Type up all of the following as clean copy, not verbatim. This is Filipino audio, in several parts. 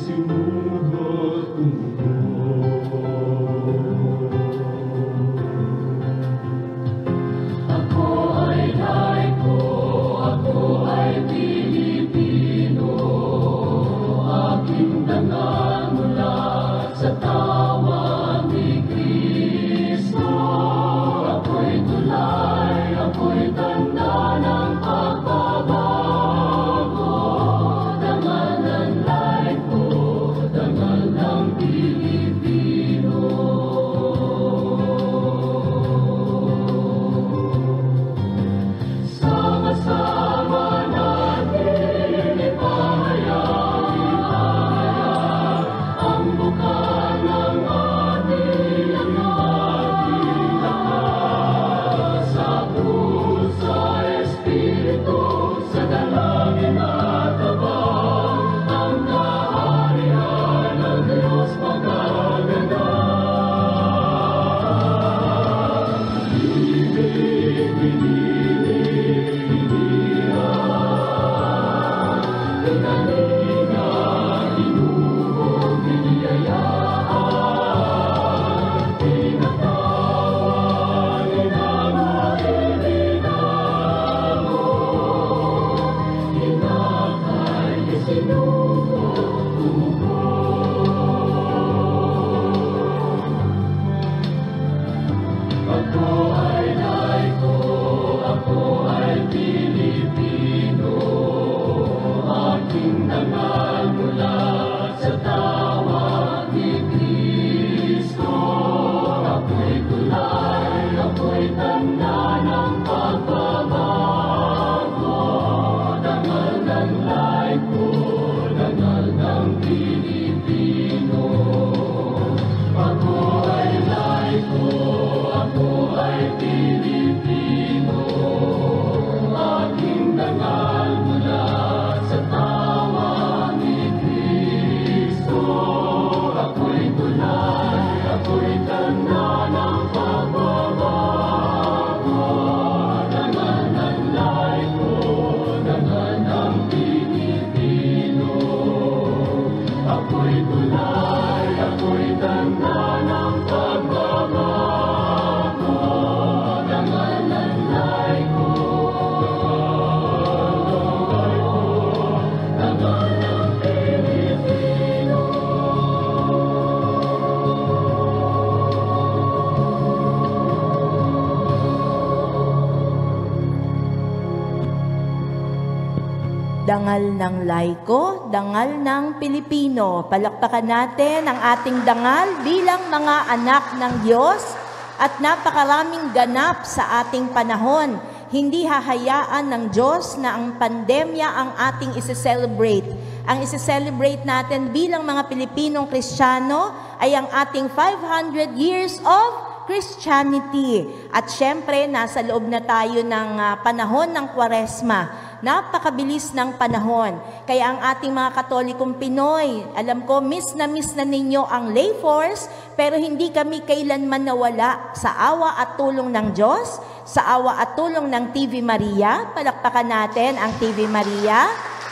Dangal ng laiko, dangal ng Pilipino. Palakpakan natin ang ating dangal bilang mga anak ng Diyos at napakaraming ganap sa ating panahon. Hindi hahayaan ng Diyos na ang pandemya ang ating isi-celebrate. Ang isi-celebrate natin bilang mga Pilipinong Kristiyano ay ang ating 500 years of Christianity. At syempre, nasa loob na tayo ng panahon ng Kwaresma. Napakabilis ng panahon. Kaya ang ating mga Katolikong Pinoy, alam ko, miss na ninyo ang lay force, pero hindi kami kailanman nawala sa awa at tulong ng Diyos, sa awa at tulong ng TV Maria. Palakpakan natin ang TV Maria.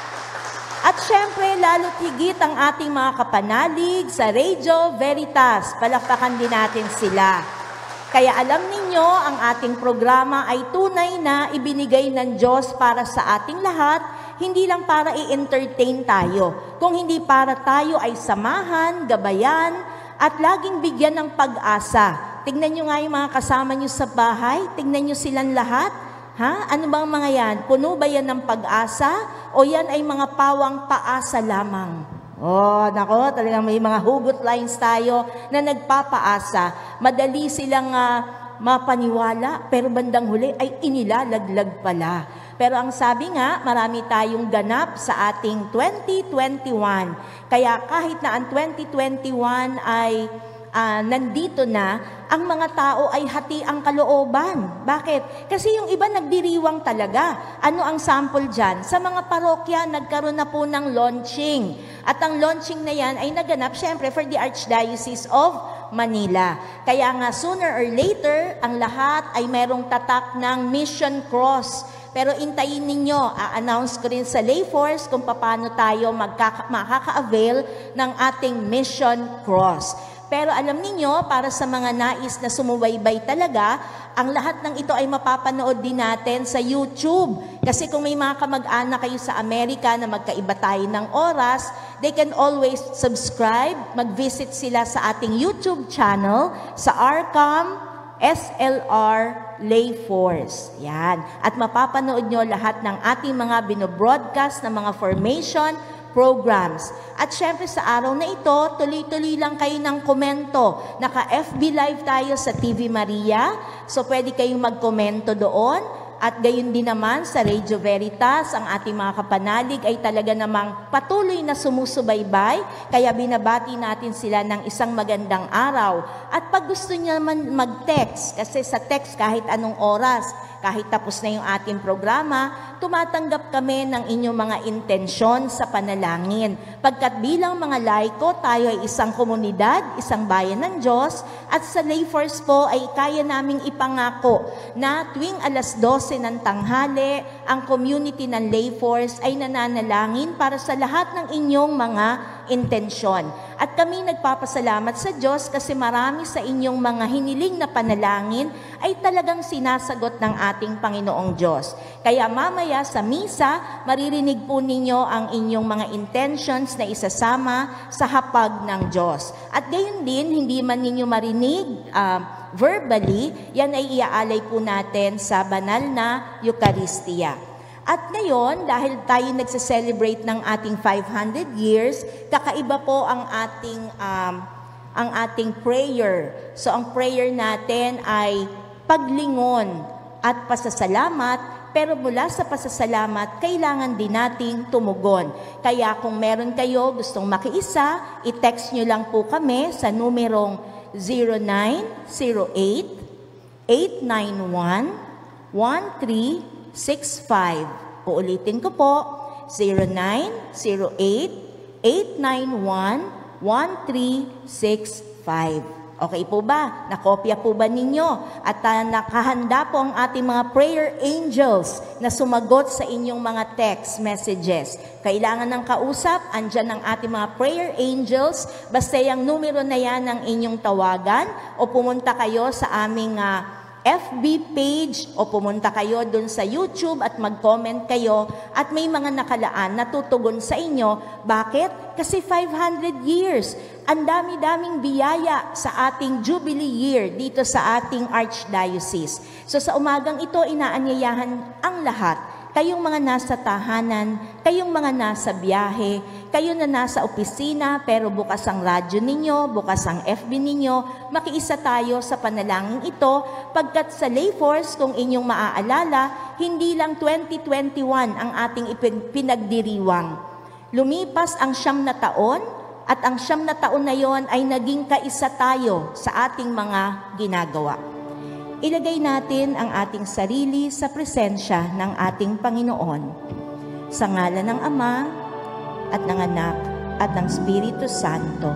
At syempre, lalo't higit ang ating mga kapanalig sa Radio Veritas. Palakpakan din natin sila. Kaya alam ninyo, ang ating programa ay tunay na ibinigay ng Diyos para sa ating lahat, hindi lang para i-entertain tayo, kung hindi para tayo ay samahan, gabayan, at laging bigyan ng pag-asa. Tingnan nyo nga yung mga kasama nyo sa bahay, tingnan nyo silang lahat. Ha? Ano bang mga yan? Puno ba yan ng pag-asa? O yan ay mga pawang paasa lamang? Oh, nako, talagang may mga hugot lines tayo na nagpapaasa. Madali silang mapaniwala, pero bandang huli ay inilalaglag pala. Pero ang sabi nga, marami tayong ganap sa ating 2021. Kaya kahit na ang 2021 ay nandito na, ang mga tao ay hati ang kalooban. Bakit? Kasi yung iba nagdiriwang talaga. Ano ang sample dyan? Sa mga parokya, nagkaroon na po ng launching. At ang launching na yan ay naganap, syempre, for the Archdiocese of Manila. Kaya nga, sooner or later, ang lahat ay merong tatak ng mission cross. Pero intayin ninyo, a-announce ko rin sa lay force kung paano tayo makaka-avail ng ating mission cross. Pero alam niyo, para sa mga nais na sumubaybay talaga, ang lahat ng ito ay mapapanood din natin sa YouTube. Kasi kung may mga kamag-anak kayo sa Amerika na magkaiba tayo ng oras, they can always subscribe, mag-visit sila sa ating YouTube channel, sa RCOM, SLR, Lay Force. Yan. At mapapanood nyo lahat ng ating mga binobroadcast na mga formation, programs. At syempre sa araw na ito, tuloy-tuloy lang kayo ng komento. Naka-FB Live tayo sa TV Maria, so pwede kayong magkomento doon. At gayon din naman sa Radio Veritas, ang ating mga kapanalig ay talaga namang patuloy na sumusubaybay, kaya binabati natin sila ng isang magandang araw. At pag gusto niyo naman mag-text, kasi sa text kahit anong oras, kahit tapos na yung ating programa, tumatanggap kami ng inyong mga intensyon sa panalangin. Pagkat bilang mga laiko, tayo ay isang komunidad, isang bayan ng Diyos, at sa Lay Force po ay kaya naming ipangako na tuwing alas 12 ng tanghali, ang community ng Lay Force ay nananalangin para sa lahat ng inyong mga intensyon. At kami nagpapasalamat sa Diyos kasi marami sa inyong mga hiniling na panalangin ay talagang sinasagot ng ating Panginoong Diyos. Kaya mamaya sa misa, maririnig po ninyo ang inyong mga intentions na isasama sa hapag ng Diyos. At gayon din, hindi man ninyo marinig verbally, yan ay iaalay po natin sa banal na Eucharistia. At ngayon, dahil tayo nagse-celebrate ng ating 500 years, kakaiba po ang ating prayer. So ang prayer natin ay paglingon at pasasalamat, pero mula sa pasasalamat, kailangan din nating tumugon. Kaya kung meron kayo gustong makiisa, i-text nyo lang po kami sa numerong 0908-891-1365. Uulitin ko po, 0908-891-1365. Okay po ba? Nakopya po ba ninyo? At nakahanda po ang ating mga prayer angels na sumagot sa inyong mga text messages. Kailangan ng kausap, andyan ang ating mga prayer angels. Basta yung numero na yan ang inyong tawagan o pumunta kayo sa aming FB page o pumunta kayo dun sa YouTube at mag-comment kayo at may mga nakalaan na tutugon sa inyo. Bakit? Kasi 500 years. Ang dami-daming biyaya sa ating Jubilee year dito sa ating Archdiocese. So sa umagang ito, inaanyayahan ang lahat. Kayong mga nasa tahanan, kayong mga nasa biyahe, kayo na nasa opisina pero bukas ang radyo ninyo, bukas ang FB ninyo, makiisa tayo sa panalangin ito pagkat sa Lay Force, kung inyong maaalala, hindi lang 2021 ang ating pinagdiriwang. Lumipas ang 9 na taon at ang 9 na taon na yon ay naging kaisa tayo sa ating mga ginagawa. Ilagay natin ang ating sarili sa presensya ng ating Panginoon. Sa ngalan ng Ama, at ng Anak, at ng Espiritu Santo.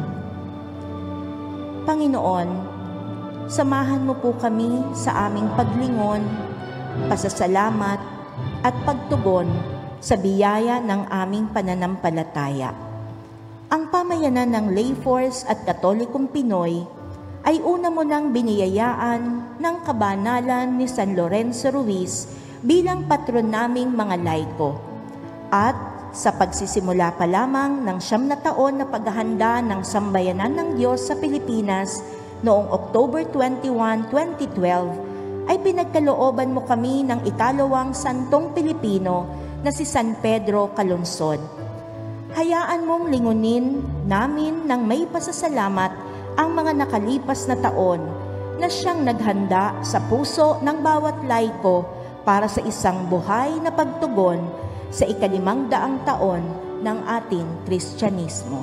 Panginoon, samahan mo po kami sa aming paglingon, pasasalamat, at pagtugon sa biyaya ng aming pananampalataya. Ang pamayanan ng Lay Force at Katolikong Pinoy ay una mo nang biniyayaan ng kabanalan ni San Lorenzo Ruiz bilang patron naming mga laiko. At sa pagsisimula pa lamang ng 9 na taon na paghahanda ng sambayanan ng Diyos sa Pilipinas noong October 21, 2012, ay pinagkalooban mo kami ng ikalawang santong Pilipino na si San Pedro Calungsod. Hayaan mong lingunin namin ng may pasasalamat ang mga nakalipas na taon na siyang naghanda sa puso ng bawat laiko para sa isang buhay na pagtugon sa 500 taon ng ating Kristyanismo.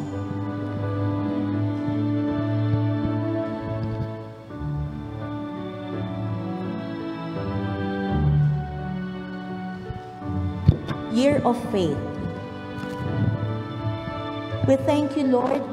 Year of Faith. We thank you, Lord,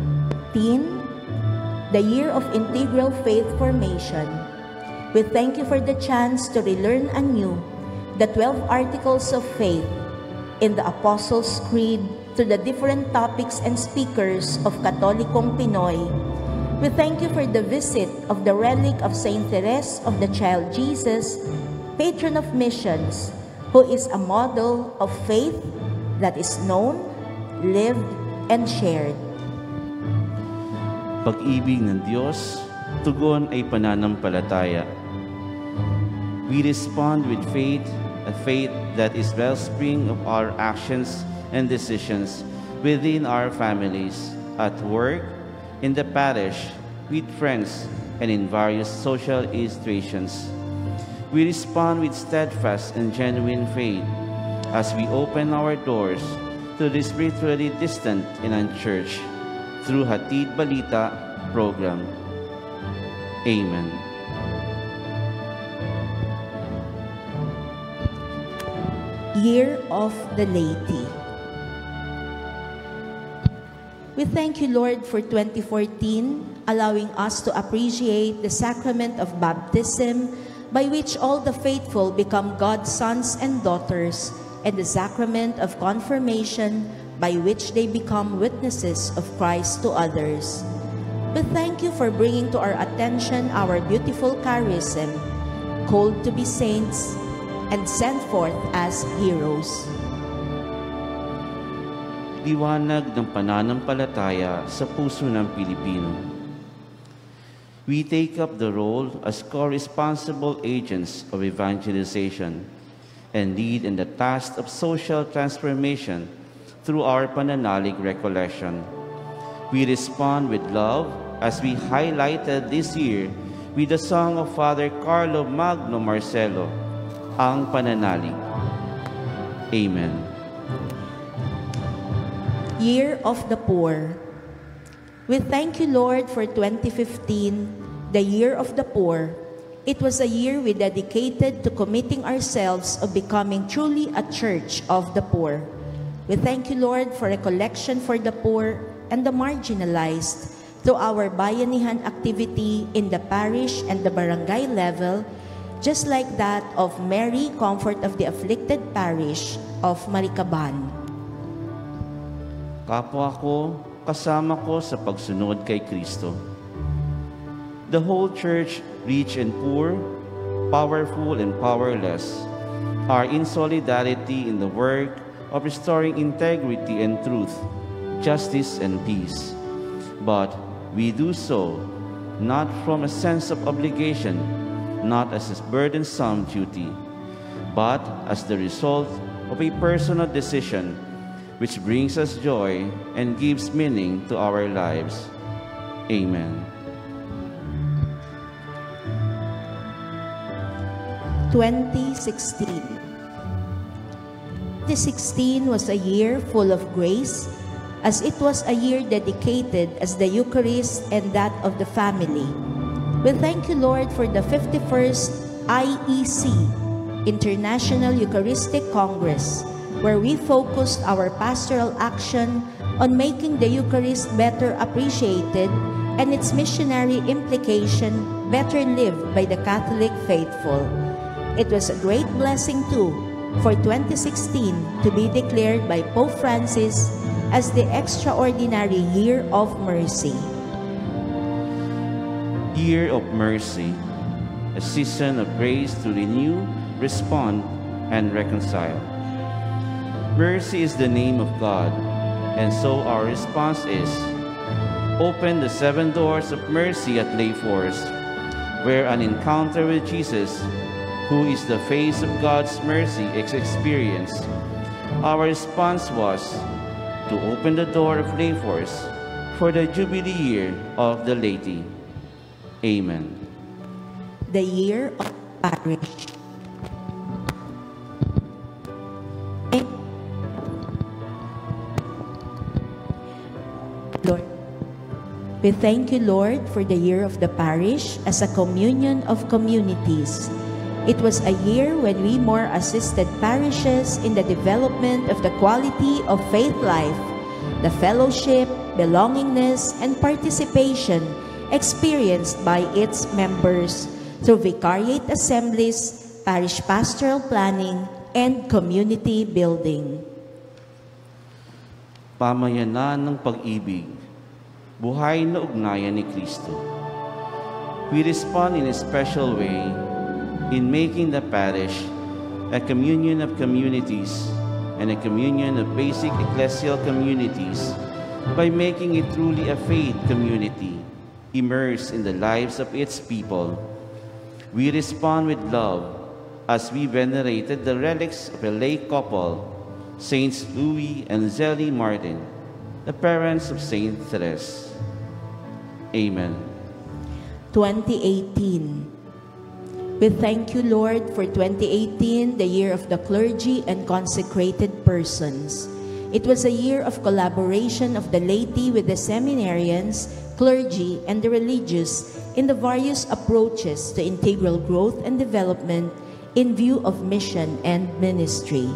the year of integral faith formation. We thank you for the chance to relearn anew the 12 Articles of Faith, in the Apostles' Creed, to the different topics and speakers of Katolikong Pinoy. We thank you for the visit of the relic of Saint Therese of the Child Jesus, patron of missions, who is a model of faith that is known, lived, and shared. Pag-ibig ng Diyos, tugon ay pananampalataya. We respond with faith, a faith that is wellspring of our actions and decisions within our families, at work, in the parish, with friends, and in various social institutions. We respond with steadfast and genuine faith as we open our doors to the spiritually distant and unchurched through Hatid Balita program. Amen. Year of the Laity. We thank you, Lord, for 2014, allowing us to appreciate the sacrament of baptism, by which all the faithful become God's sons and daughters, and the sacrament of confirmation, by which they become witnesses of Christ to others. We thank you for bringing to our attention our beautiful charism, called to be saints, and sent forth as heroes. Liwanag ng pananampalataya sa puso ng Pilipino. We take up the role as co-responsible agents of evangelization and lead in the task of social transformation through our pananalig recollection. We respond with love as we highlighted this year with the song of Father Carlo Magno Marcelo, Ang Pananalig. Amen. Year of the Poor. We thank you, Lord, for 2015, the Year of the Poor. It was a year we dedicated to committing ourselves of becoming truly a church of the poor. We thank you, Lord, for a collection for the poor and the marginalized through our bayanihan activity in the parish and the barangay level, just like that of Mary, Comfort of the Afflicted Parish of Maricaban. Kapwa ko, kasama ko sa pagsunod kay Kristo. The whole church, rich and poor, powerful and powerless, are in solidarity in the work of restoring integrity and truth, justice and peace. But we do so not from a sense of obligation, not as a burdensome duty, but as the result of a personal decision which brings us joy and gives meaning to our lives. Amen. 2016. 2016 was a year full of grace, as it was a year dedicated as the Eucharist and that of the family. We thank you, Lord, for the 51st IEC, International Eucharistic Congress, where we focused our pastoral action on making the Eucharist better appreciated and its missionary implication better lived by the Catholic faithful. It was a great blessing, too, for 2016 to be declared by Pope Francis as the extraordinary Year of Mercy. Year of Mercy, a season of grace to renew, respond, and reconcile. Mercy is the name of God, and so our response is, open the 7 doors of mercy at Lay Forest, where an encounter with Jesus, who is the face of God's mercy, is experienced. Our response was to open the door of Lay Forest for the Jubilee Year of the Laity. Amen. The Year of Parish. Lord, we thank you, Lord, for the Year of the Parish as a communion of communities. It was a year when we more assisted parishes in the development of the quality of faith life, the fellowship, belongingness, and participation experienced by its members through vicariate assemblies, parish pastoral planning, and community building. Pamayanan ng pag-ibig, buhay na ugnayan ni Kristo. We respond in a special way in making the parish a communion of communities and a communion of basic ecclesial communities by making it truly a faith community immersed in the lives of its people. We respond with love as we venerated the relics of a lay couple, Saints Louis and Zélie Martin, the parents of Saint Therese. Amen. 2018. We thank you, Lord, for 2018, the year of the clergy and consecrated persons. It was a year of collaboration of the laity with the seminarians, clergy, and the religious in the various approaches to integral growth and development in view of mission and ministry.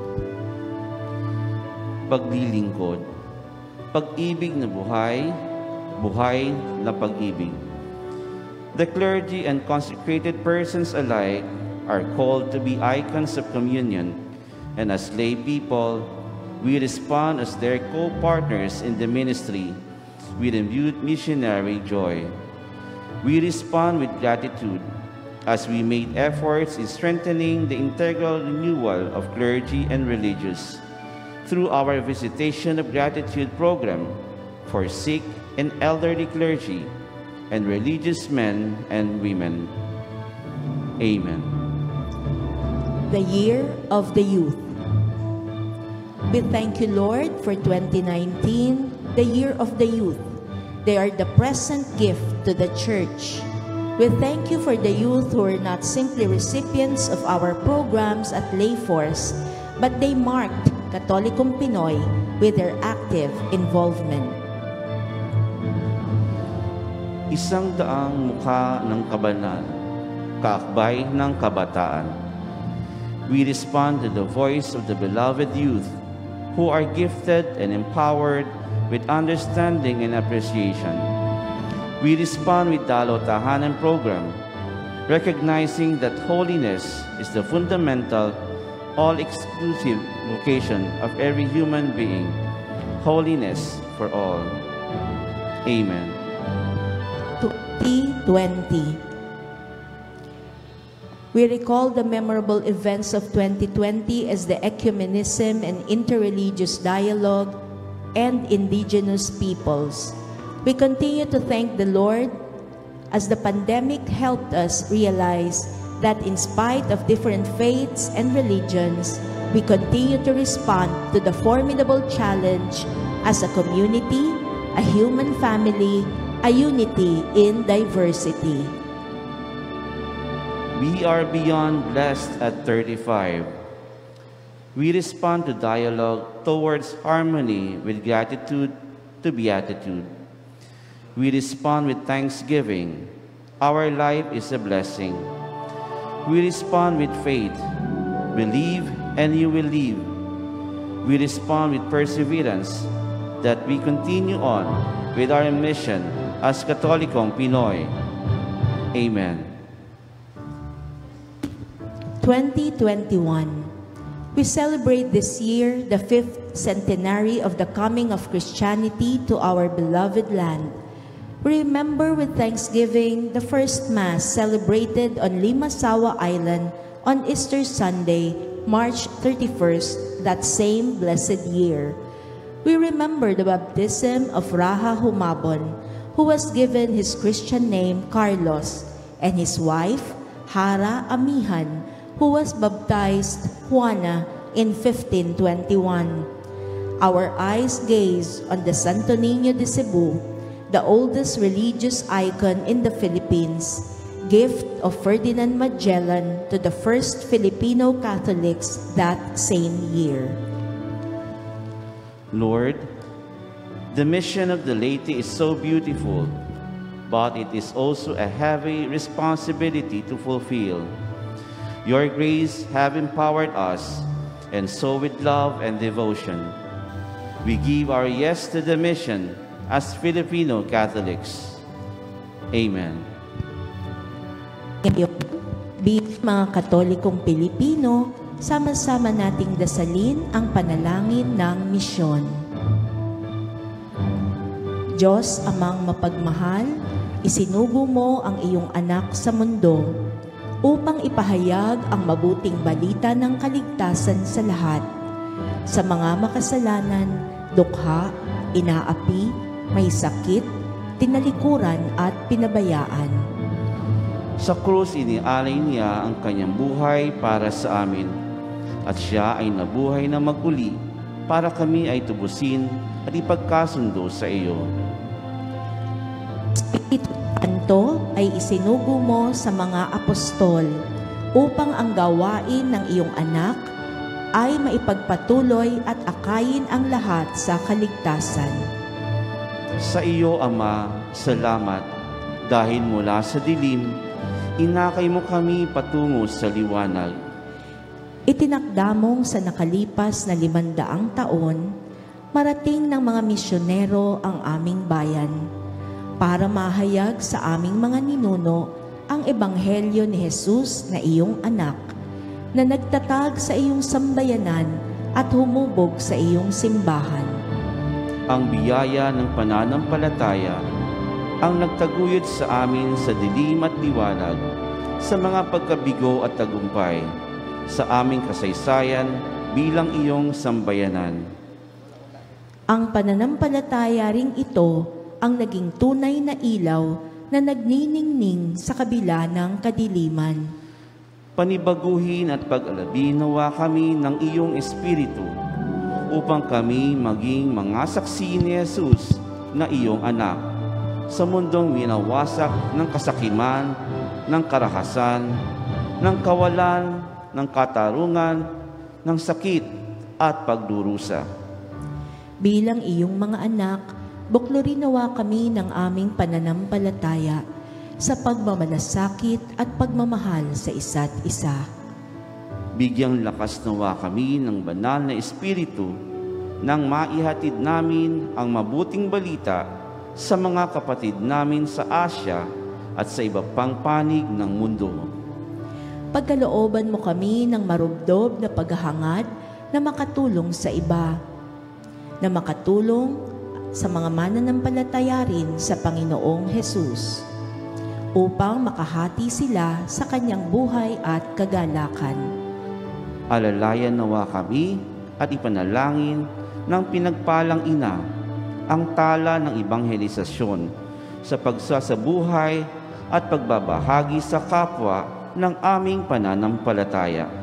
Paglilingkod, pag-ibig na buhay, buhay na pag-ibig. The clergy and consecrated persons alike are called to be icons of communion, and as lay people, we respond as their co-partners in the ministry with imbued missionary joy. We respond with gratitude as we made efforts in strengthening the integral renewal of clergy and religious through our Visitation of Gratitude program for sick and elderly clergy and religious men and women. Amen. The Year of the Youth. We thank you, Lord, for 2019, the Year of the Youth. They are the present gift to the Church. We thank you for the youth who are not simply recipients of our programs at Lay Force, but they marked Katolikong Pinoy with their active involvement. Isang daang mukha ng kabanan, kaakbay ng kabataan. We respond to the voice of the beloved youth who are gifted and empowered with understanding and appreciation. We respond with Dalo Tahanan program, recognizing that holiness is the fundamental, all-exclusive vocation of every human being. Holiness for all. Amen. 2020. We recall the memorable events of 2020 as the ecumenism and interreligious dialogue and indigenous peoples. We continue to thank the Lord as the pandemic helped us realize that in spite of different faiths and religions, we continue to respond to the formidable challenge as a community, a human family, a unity in diversity. We are beyond blessed at 35. We respond to dialogue towards harmony with gratitude to beatitude. We respond with thanksgiving. Our life is a blessing. We respond with faith. Believe and you will live. We respond with perseverance that we continue on with our mission as Katolikong Pinoy. Amen. 2021. We celebrate this year the 5th centenary of the coming of Christianity to our beloved land. We remember with thanksgiving the first Mass celebrated on Limasawa Island on Easter Sunday, March 31st, that same blessed year. We remember the baptism of Raha Humabon, who was given his Christian name Carlos, and his wife, Hara Amihan, who was baptized Juana in 1521. Our eyes gaze on the Santo Niño de Cebu, the oldest religious icon in the Philippines, gift of Ferdinand Magellan to the first Filipino Catholics that same year. Lord, the mission of the laity is so beautiful, but it is also a heavy responsibility to fulfill. Your grace have empowered us, and so with love and devotion, we give our yes to the mission as Filipino Catholics. Amen. Be Mga Katolikong Pilipino, sama-sama nating dasalin ang panalangin ng misyon. Diyos Amang mapagmahal, isinugo mo ang iyong anak sa mundo upang ipahayag ang mabuting balita ng kaligtasan sa lahat. Sa mga makasalanan, dukha, inaapi, may sakit, tinalikuran at pinabayaan. Sa krus inialay niya ang kanyang buhay para sa amin, at siya ay nabuhay na maguli para kami ay tubusin at ipagkasundo sa iyo. Espiritu Santo ay isinugo mo sa mga apostol upang ang gawain ng iyong anak ay maipagpatuloy at akayin ang lahat sa kaligtasan. Sa iyo, Ama, salamat dahil mula sa dilim, inakay mo kami patungo sa liwanag. Itinakda mong sa nakalipas na 500 taon, marating ng mga misyonero ang aming bayan para mahayag sa aming mga ninuno ang ebanghelyo ni Jesus na iyong anak, na nagtatag sa iyong sambayanan at humubog sa iyong simbahan. Ang biyaya ng pananampalataya ang nagtaguyod sa amin sa dilim at liwanag, sa mga pagkabigo at tagumpay, sa aming kasaysayan bilang iyong sambayanan. Ang pananampalataya ring ito ang naging tunay na ilaw na nagniningning sa kabila ng kadiliman. Panibaguhin at pag-alabin nawa kami ng iyong Espiritu upang kami maging mga saksi ni Jesus na iyong anak sa mundong winawasak ng kasakiman, ng karahasan, ng kawalan, ng katarungan, ng sakit at pagdurusa. Bilang iyong mga anak, buklurin nawa kami ng aming pananampalataya sa pagmamalasakit at pagmamahal sa isa't isa. Bigyang lakas nawa kami ng banal na Espiritu nang maihatid namin ang mabuting balita sa mga kapatid namin sa Asya at sa iba pang panig ng mundo. Pagkalooban mo kami ng marubdob na paghahangad na makatulong sa iba, na makatulong sa mga mananampalataya rin sa Panginoong Jesus, upang makahati sila sa kanyang buhay at kagalakan. Alalayan nawa kami at ipanalangin ng pinagpalang ina ang tala ng ebanghelisasyon sa pagsasabuhay at pagbabahagi sa kapwa ng aming pananampalataya.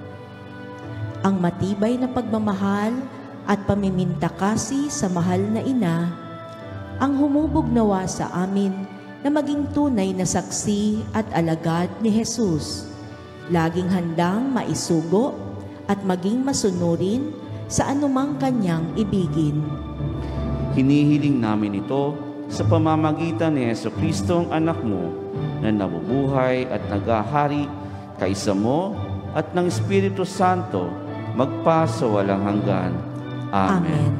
Ang matibay na pagmamahal at pamimintakasi sa mahal na ina, ang humubog nawa sa amin na maging tunay na saksi at alagad ni Jesus, laging handang maisugo at maging masunurin sa anumang kanyang ibigin. Hinihiling namin ito sa pamamagitan ni Jesucristo ang anak mo na nabubuhay at nagahari kaisa mo at ng Espiritu Santo magpa sa walang hanggan. Amen.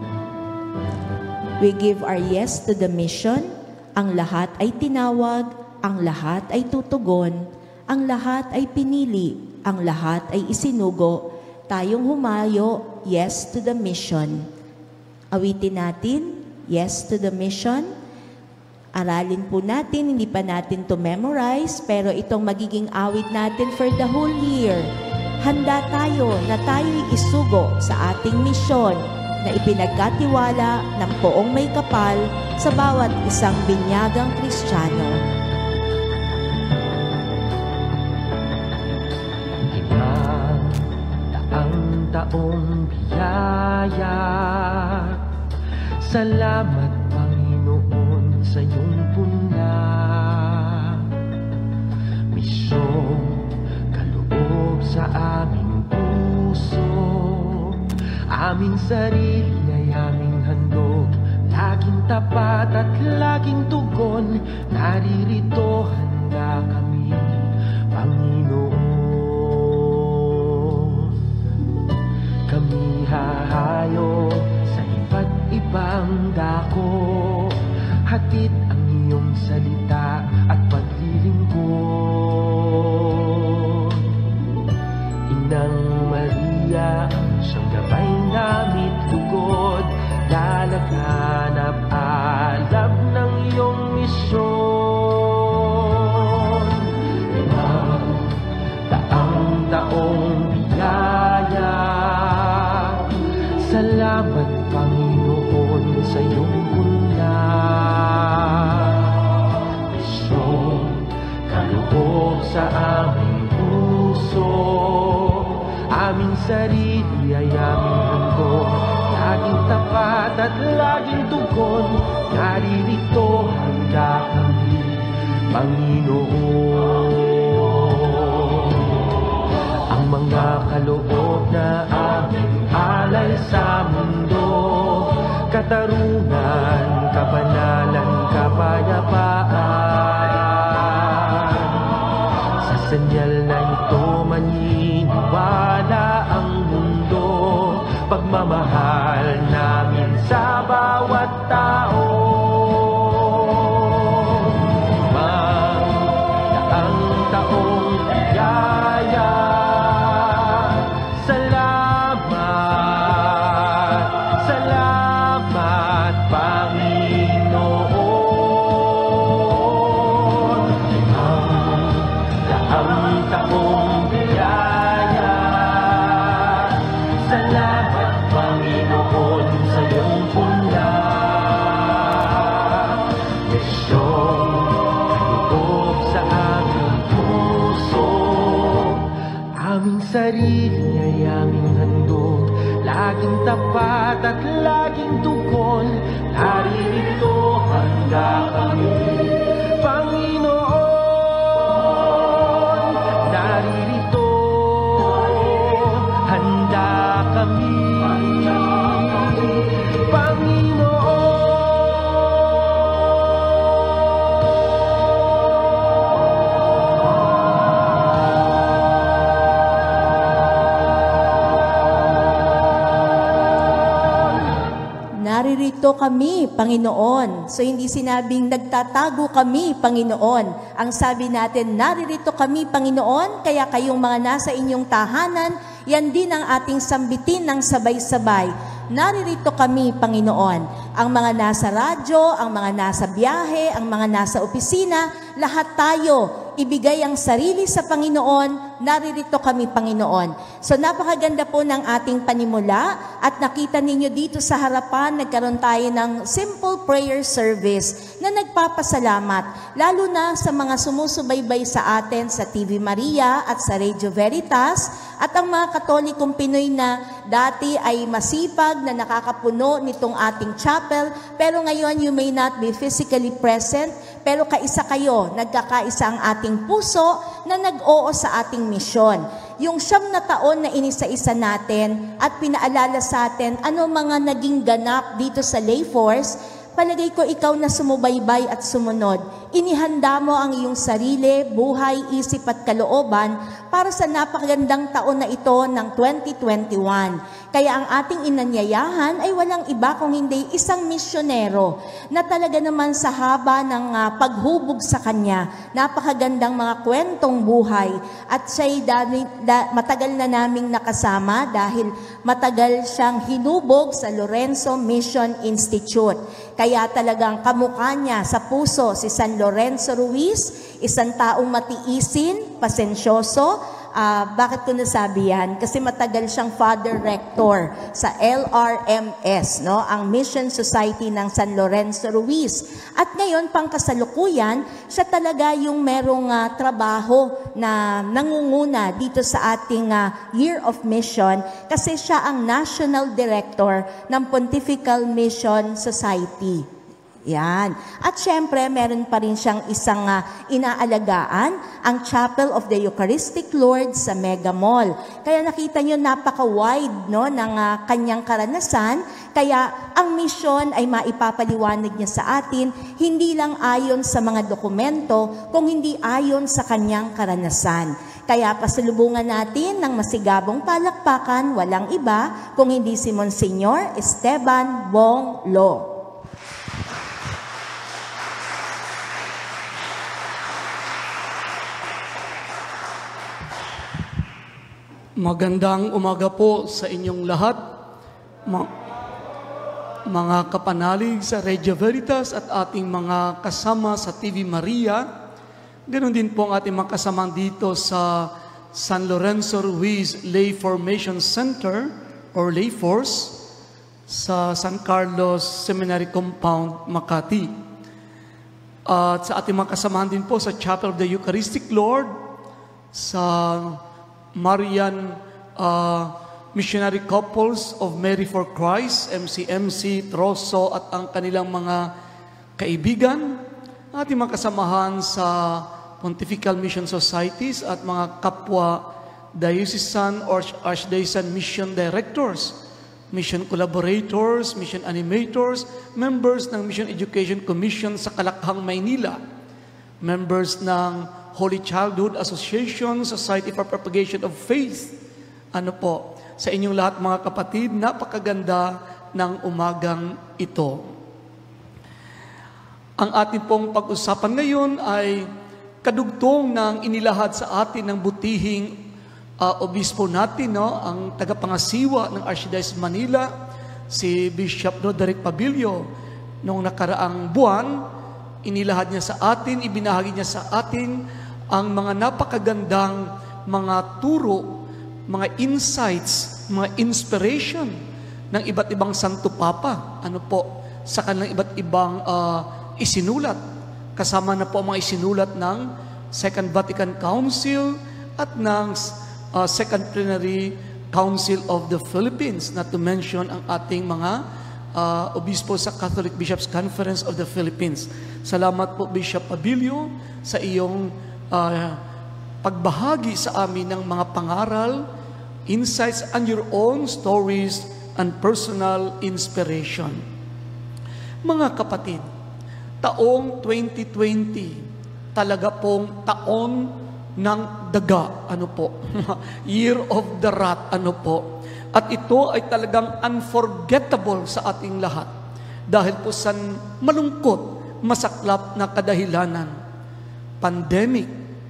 We give our yes to the mission. Ang lahat ay tinawag, ang lahat ay tutugon, ang lahat ay pinili, ang lahat ay isinugo. Tayong humayo, yes to the mission. Awitin natin, yes to the mission. Aralin po natin, hindi pa natin to memorize, pero itong magiging awit natin for the whole year. Handa tayo na tayo'y isugo sa ating misyon na ipinagkatiwala ng poong may kapal sa bawat isang binyagang Kristiyano. Daang taong biyaya, salamat Panginoon sa iyong puna. Misyong kaloob sa aming puso, aming sarili ay aming handog, laging tapat at laging tugon. Naririto handa kami, Panginoon. Kami hahayo sa iba't ibang dako, hatid ang iyong salita at paglilingkod. Salamat, Panginoon, sa iyong puna. Misyong kaloob sa aming puso, aming sarili ay aming handog, laging tapat at laging tugon. Naririto handa kami, Panginoon. Ang mga kaloob na aming alay sa mundo, katarungan, kabanalan, kapayapaan. Sa senyal na ito maniniwala ang mundo, pagmamahal namin sa bawat tao. Magdaang taong biyaya, salamat, salamat, Panginoon. Magdaang taong biyaya, salamat, Panginoon, sa iyong puna. Misyong kaloob sa aming puso, aming sarili ay aming handog, laging tapat at laging tugon. Naririto handa kami, Panginoon. Naririto handa kami, Panginoon. Naririto kami, Panginoon. So hindi sinabing nagtatago kami, Panginoon. Ang sabi natin, naririto kami, Panginoon, kaya kayong mga nasa inyong tahanan, yan din ang ating sambitin ng sabay-sabay. Naririto kami, Panginoon. Ang mga nasa radyo, ang mga nasa biyahe, ang mga nasa opisina, lahat tayo, ibigay ang sarili sa Panginoon, naririto kami, Panginoon. So napakaganda po ng ating panimula at nakita ninyo dito sa harapan, nagkaroon tayo ng simple prayer service na nagpapasalamat, lalo na sa mga sumusubaybay sa atin sa TV Maria at sa Radio Veritas at ang mga Katolikong Pinoy na dati ay masipag na nakakapuno nitong ating chapel, pero ngayon you may not be physically present, pero kaisa kayo, nagkakaisa ang ating puso na nag-oo sa ating misyon. Yung 9 na taon na inisa-isa natin at pinaalala sa atin ano mga naging ganap dito sa Lay Force, palagay ko ikaw na sumubaybay at sumunod. Inihanda mo ang iyong sarili, buhay, isip at kalooban para sa napakagandang taon na ito ng 2021. Kaya ang ating inanyayahan ay walang iba kung hindi isang misyonero na talaga naman sa haba ng paghubog sa kanya, napakagandang mga kwentong buhay at siya'y matagal na naming nakasama dahil matagal siyang hinubog sa Lorenzo Mission Institute. Kaya talagang kamukha niya sa puso si San Lorenzo Ruiz, isang taong matiisin, pasensyoso. Bakit ko nasabi yan? Kasi matagal siyang Father Rector sa LRMS, no? Ang Mission Society ng San Lorenzo Ruiz. At ngayon, pangkasalukuyan, siya talaga yung merong trabaho na nangunguna dito sa ating Year of Mission kasi siya ang National Director ng Pontifical Mission Society. Yan. At syempre, meron pa rin siyang isang inaalagaan, ang Chapel of the Eucharistic Lord sa Mega Mall. Kaya nakita nyo, napaka-wide no, ng kanyang karanasan. Kaya ang misyon ay maipapaliwanag niya sa atin, hindi lang ayon sa mga dokumento, kung hindi ayon sa kanyang karanasan. Kaya pasalubungan natin ng masigabong palakpakan, walang iba, kung hindi si Monsignor ESTEBAN BONG Lo. Magandang umaga po sa inyong lahat, mga kapanalig sa Radio Veritas at ating mga kasama sa TV Maria. Ganon din po ang ating mga kasama dito sa San Lorenzo Ruiz Lay Formation Center or Lay Force sa San Carlos Seminary Compound, Makati. At sa ating mga kasamahan din po sa Chapel of the Eucharistic Lord, sa Marian Missionary Couples of Mary for Christ, MCMC, Troso, at ang kanilang mga kaibigan, ating mga kasamahan sa Pontifical Mission Societies at mga kapwa diocesan or archdiocesan mission directors, mission collaborators, mission animators, members ng Mission Education Commission sa Kalakhang, Maynila, members ng Holy Childhood Association, Society for Propagation of Faith. Ano po, sa inyong lahat mga kapatid, napakaganda ng umagang ito. Ang ating pong pag-usapan ngayon ay kadugtong ng inilahad sa atin ng butihing obispo natin, ang tagapangasiwa ng Archdiocese Manila, si Bishop Roderick Pabilio. Noong nakaraang buwan, inilahad niya sa atin, ibinahagi niya sa atin ang mga napakagandang mga turo, mga insights, mga inspiration ng iba't ibang Santo Papa. Ano po, sa kanilang iba't ibang isinulat. Kasama na po ang mga isinulat ng Second Vatican Council at ng Second Plenary Council of the Philippines, not to mention ang ating mga obispo sa Catholic Bishops Conference of the Philippines. Salamat po, Bishop Pabilio, sa iyong pagbahagi sa amin ng mga pangaral, insights, and your own stories and personal inspiration. Mga kapatid, taong 2020, talaga pong taon ng daga, ano po, Year of the Rat, ano po. At ito ay talagang unforgettable sa ating lahat dahil po sa malungkot, masaklap na kadahilanan. Pandemic,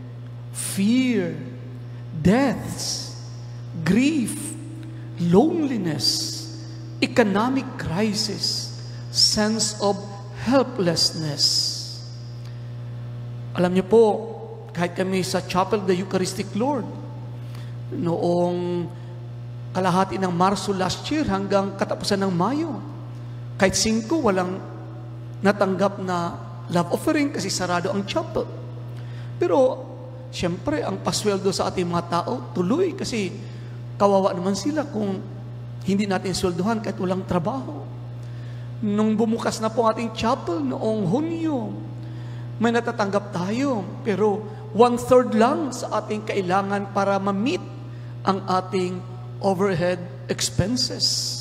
fear, deaths, grief, loneliness, economic crisis, sense of helplessness. Alam niyo po, kahit kami sa Chapel of the Eucharistic Lord, noong kalahati ng Marso last year hanggang katapusan ng Mayo, kahit 5, walang natanggap na love offering kasi sarado ang chapel. Pero, siyempre, ang pasweldo sa ating mga tao, tuloy kasi kawawa naman sila kung hindi natin sweldohan kahit walang trabaho. Nung bumukas na po ang ating chapel noong Hunyo, may natatanggap tayo, pero 1/3 lang sa ating kailangan para ma-meet ang ating overhead expenses.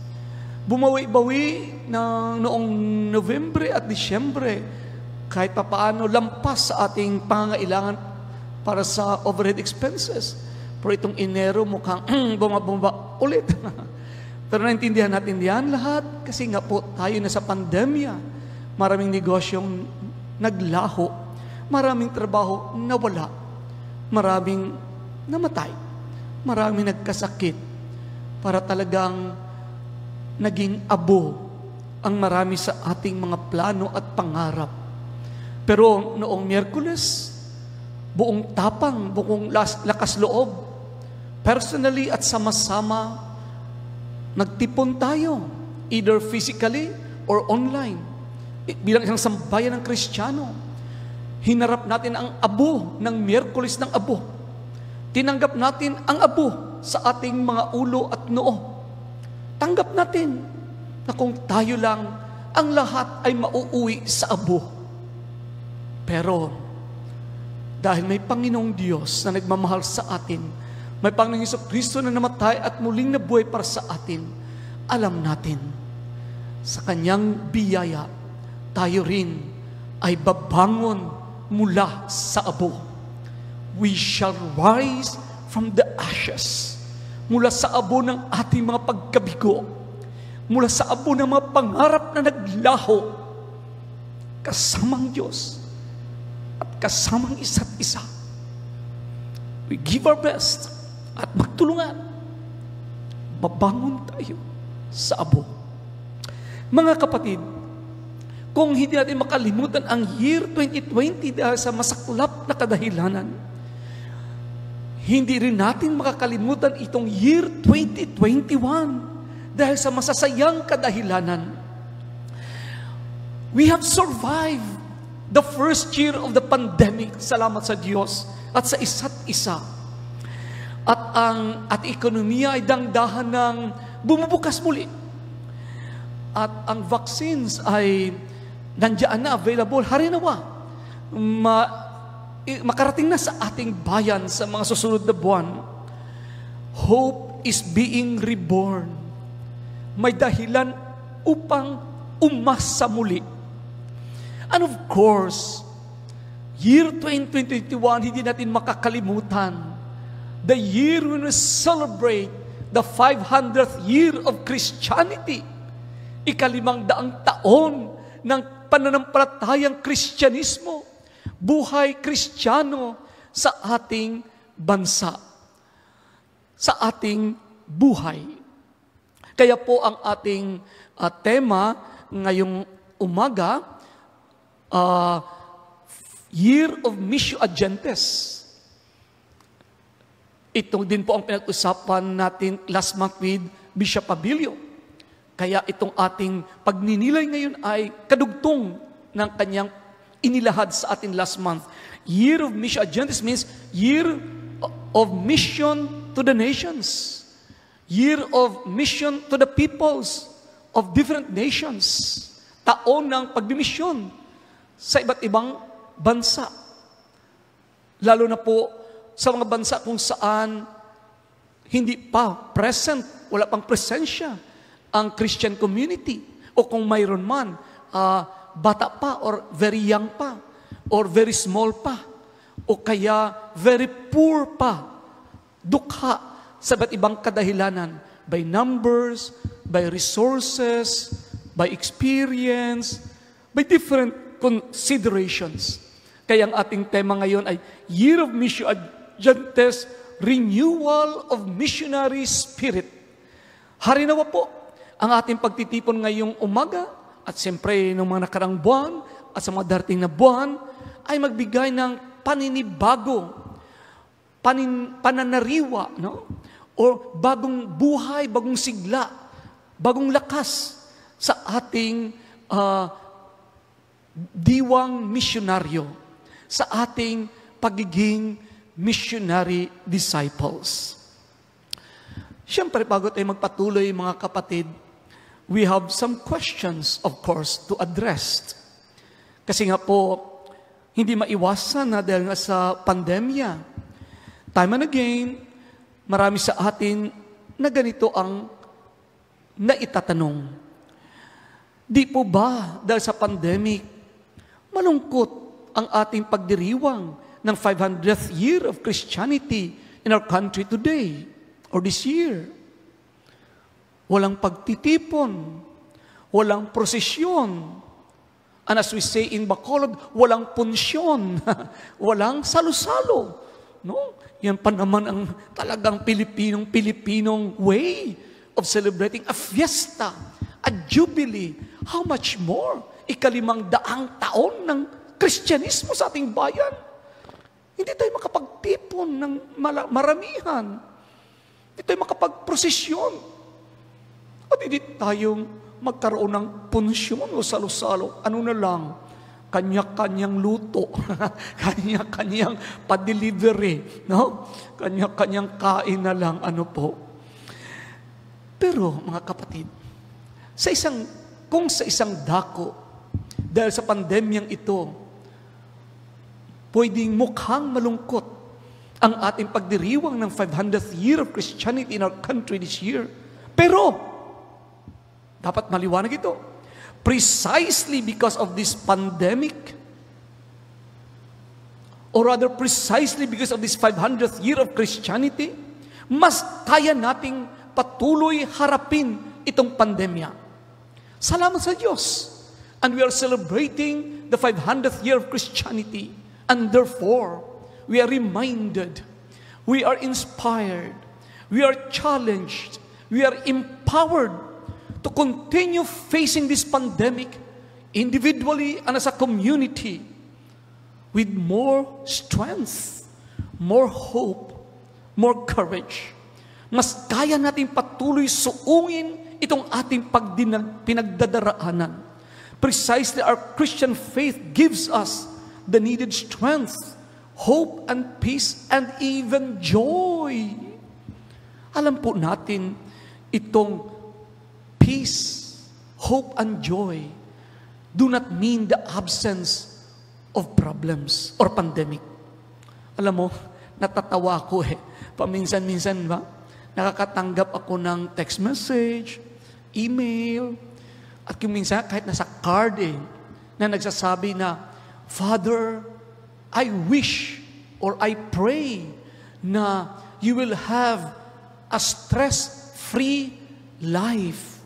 Bumawi-bawi na noong Nobyembre at Disyembre, kahit papaano lampas sa ating pangangailangan para sa overhead expenses. Pero itong Enero mukhang bumaba ulit. Pero naintindihan natin yan lahat kasi nga po tayo na sa pandemya. Maraming negosyong naglaho, maraming trabaho nawala, maraming namatay, maraming nagkasakit, para talagang naging abo ang marami sa ating mga plano at pangarap. Pero noong Miyerkules, buong tapang, buong lakas loob, personally at sama-sama, nagtipon tayo, either physically or online. Bilang isang sambayan ng Kristiyano, hinarap natin ang abo ng Miyerkules ng abo. Tinanggap natin ang abo sa ating mga ulo at noo. Tanggap natin na kung tayo lang, ang lahat ay mauuwi sa abo. Pero, dahil may Panginoong Diyos na nagmamahal sa atin, may Panginoong Jesucristo na namatay at muling nabuhay para sa atin, alam natin, sa Kanyang biyaya, tayo rin ay babangon mula sa abo. We shall rise from the ashes. Mula sa abo ng ating mga pagkabigo. Mula sa abo ng mga pangarap na naglaho. Kasamang Diyos at kasamang isa't isa. We give our best at magtulungan. Babangon tayo sa abo. Mga kapatid, kung hindi natin makalimutan ang year 2020 dahil sa masaklap na kadahilanan, hindi rin natin makakalimutan itong year 2021 dahil sa masasayang kadahilanan. We have survived the first year of the pandemic. Salamat sa Diyos at sa isa't isa. At ang ating ekonomiya ay dangdahan ng bumubukas muli. At ang vaccines ay nandiyan na, available. Harinawa, makarating na sa ating bayan sa mga susunod na buwan. Hope is being reborn. May dahilan upang umasa muli. And of course, year 2021, hindi natin makakalimutan. The year when we celebrate the 500th year of Christianity. 500 taon ng pananampalatayang Kristyanismo. Buhay Kristiyano sa ating bansa. Sa ating buhay. Kaya po ang ating tema ngayong umaga, Year of Missio Agentes. Ito din po ang pinag-usapan natin last month with Bishop Abilio. Kaya itong ating pagninilay ngayon ay kadugtong ng kanyang inilahad sa atin last month. Year of Missio Agentes means Year of Mission to the nations. Year of Mission to the peoples of different nations. Taon ng pagbimisyon sa iba't ibang bansa. Lalo na po sa mga bansa kung saan hindi pa present, wala pang presensya ang Christian community. O kung mayroon man, bata pa or very young pa or very small pa o kaya very poor pa. Dukha sa iba't ibang kadahilanan by numbers, by resources, by experience, by different considerations. Kaya ang ating tema ngayon ay Year of Missio Agentes, Renewal of Missionary Spirit. Harinawa po ang ating pagtitipon ngayong umaga at siyempre ng mga nakarang buwan at sa mga darating na buwan ay magbigay ng paninibago, pananariwa, no? O bagong buhay, bagong sigla, bagong lakas sa ating diwang misyonaryo, sa ating pagiging missionary disciples. Siyempre, bago tayo magpatuloy, mga kapatid, we have some questions, of course, to address. Kasi nga po, hindi maiwasan na dahil nga sa pandemya. Time and again, marami sa atin na ganito ang naitatanong. Di po ba dahil sa pandemic, malungkot ang ating pagdiriwang ng 500th year of Christianity in our country today or this year? Walang pagtitipon, walang prosesyon, and as we say in Bacolod, walang punsyon, walang salo-salo. No? Yan pa naman ang talagang Pilipinong way of celebrating a fiesta, a jubilee. How much more? 500 taon ng Kristyanismo sa ating bayan. Hindi tayo makapagtipon ng maramihan. Hindi tayo makapagprosesyon. At hindi tayong magkaroon ng punsyon o salo-salo. Ano na lang? Kanya-kanyang luto. Kanya-kanyang pa-delivery. No? Kanya-kanyang kain na lang. Ano po? Pero, mga kapatid, kung sa isang dako, dahil sa pandemyang ito, pwedeng mukhang malungkot ang ating pagdiriwang ng 500th year of Christianity in our country this year. Pero, dapat maliwanag ito. Precisely because of this pandemic, or rather precisely because of this 500th year of Christianity, mas kaya nating patuloy harapin itong pandemya. Salamat sa Diyos. And we are celebrating the 500th year of Christianity. And therefore, we are reminded, we are inspired, we are challenged, we are empowered to continue facing this pandemic individually and as a community with more strength, more hope, more courage. Mas kaya natin patuloy suungin itong ating pinagdadaraanan. Precisely our Christian faith gives us the needed strength, hope and peace and even joy. Alam po natin itong peace, hope and joy do not mean the absence of problems or pandemic. Alam mo, natatawa ako paminsan-minsan ba? Nakakatanggap ako ng text message, email, at kung minsan kahit nasa card na nagsasabi na, Father, I wish or I pray na you will have a stress-free life.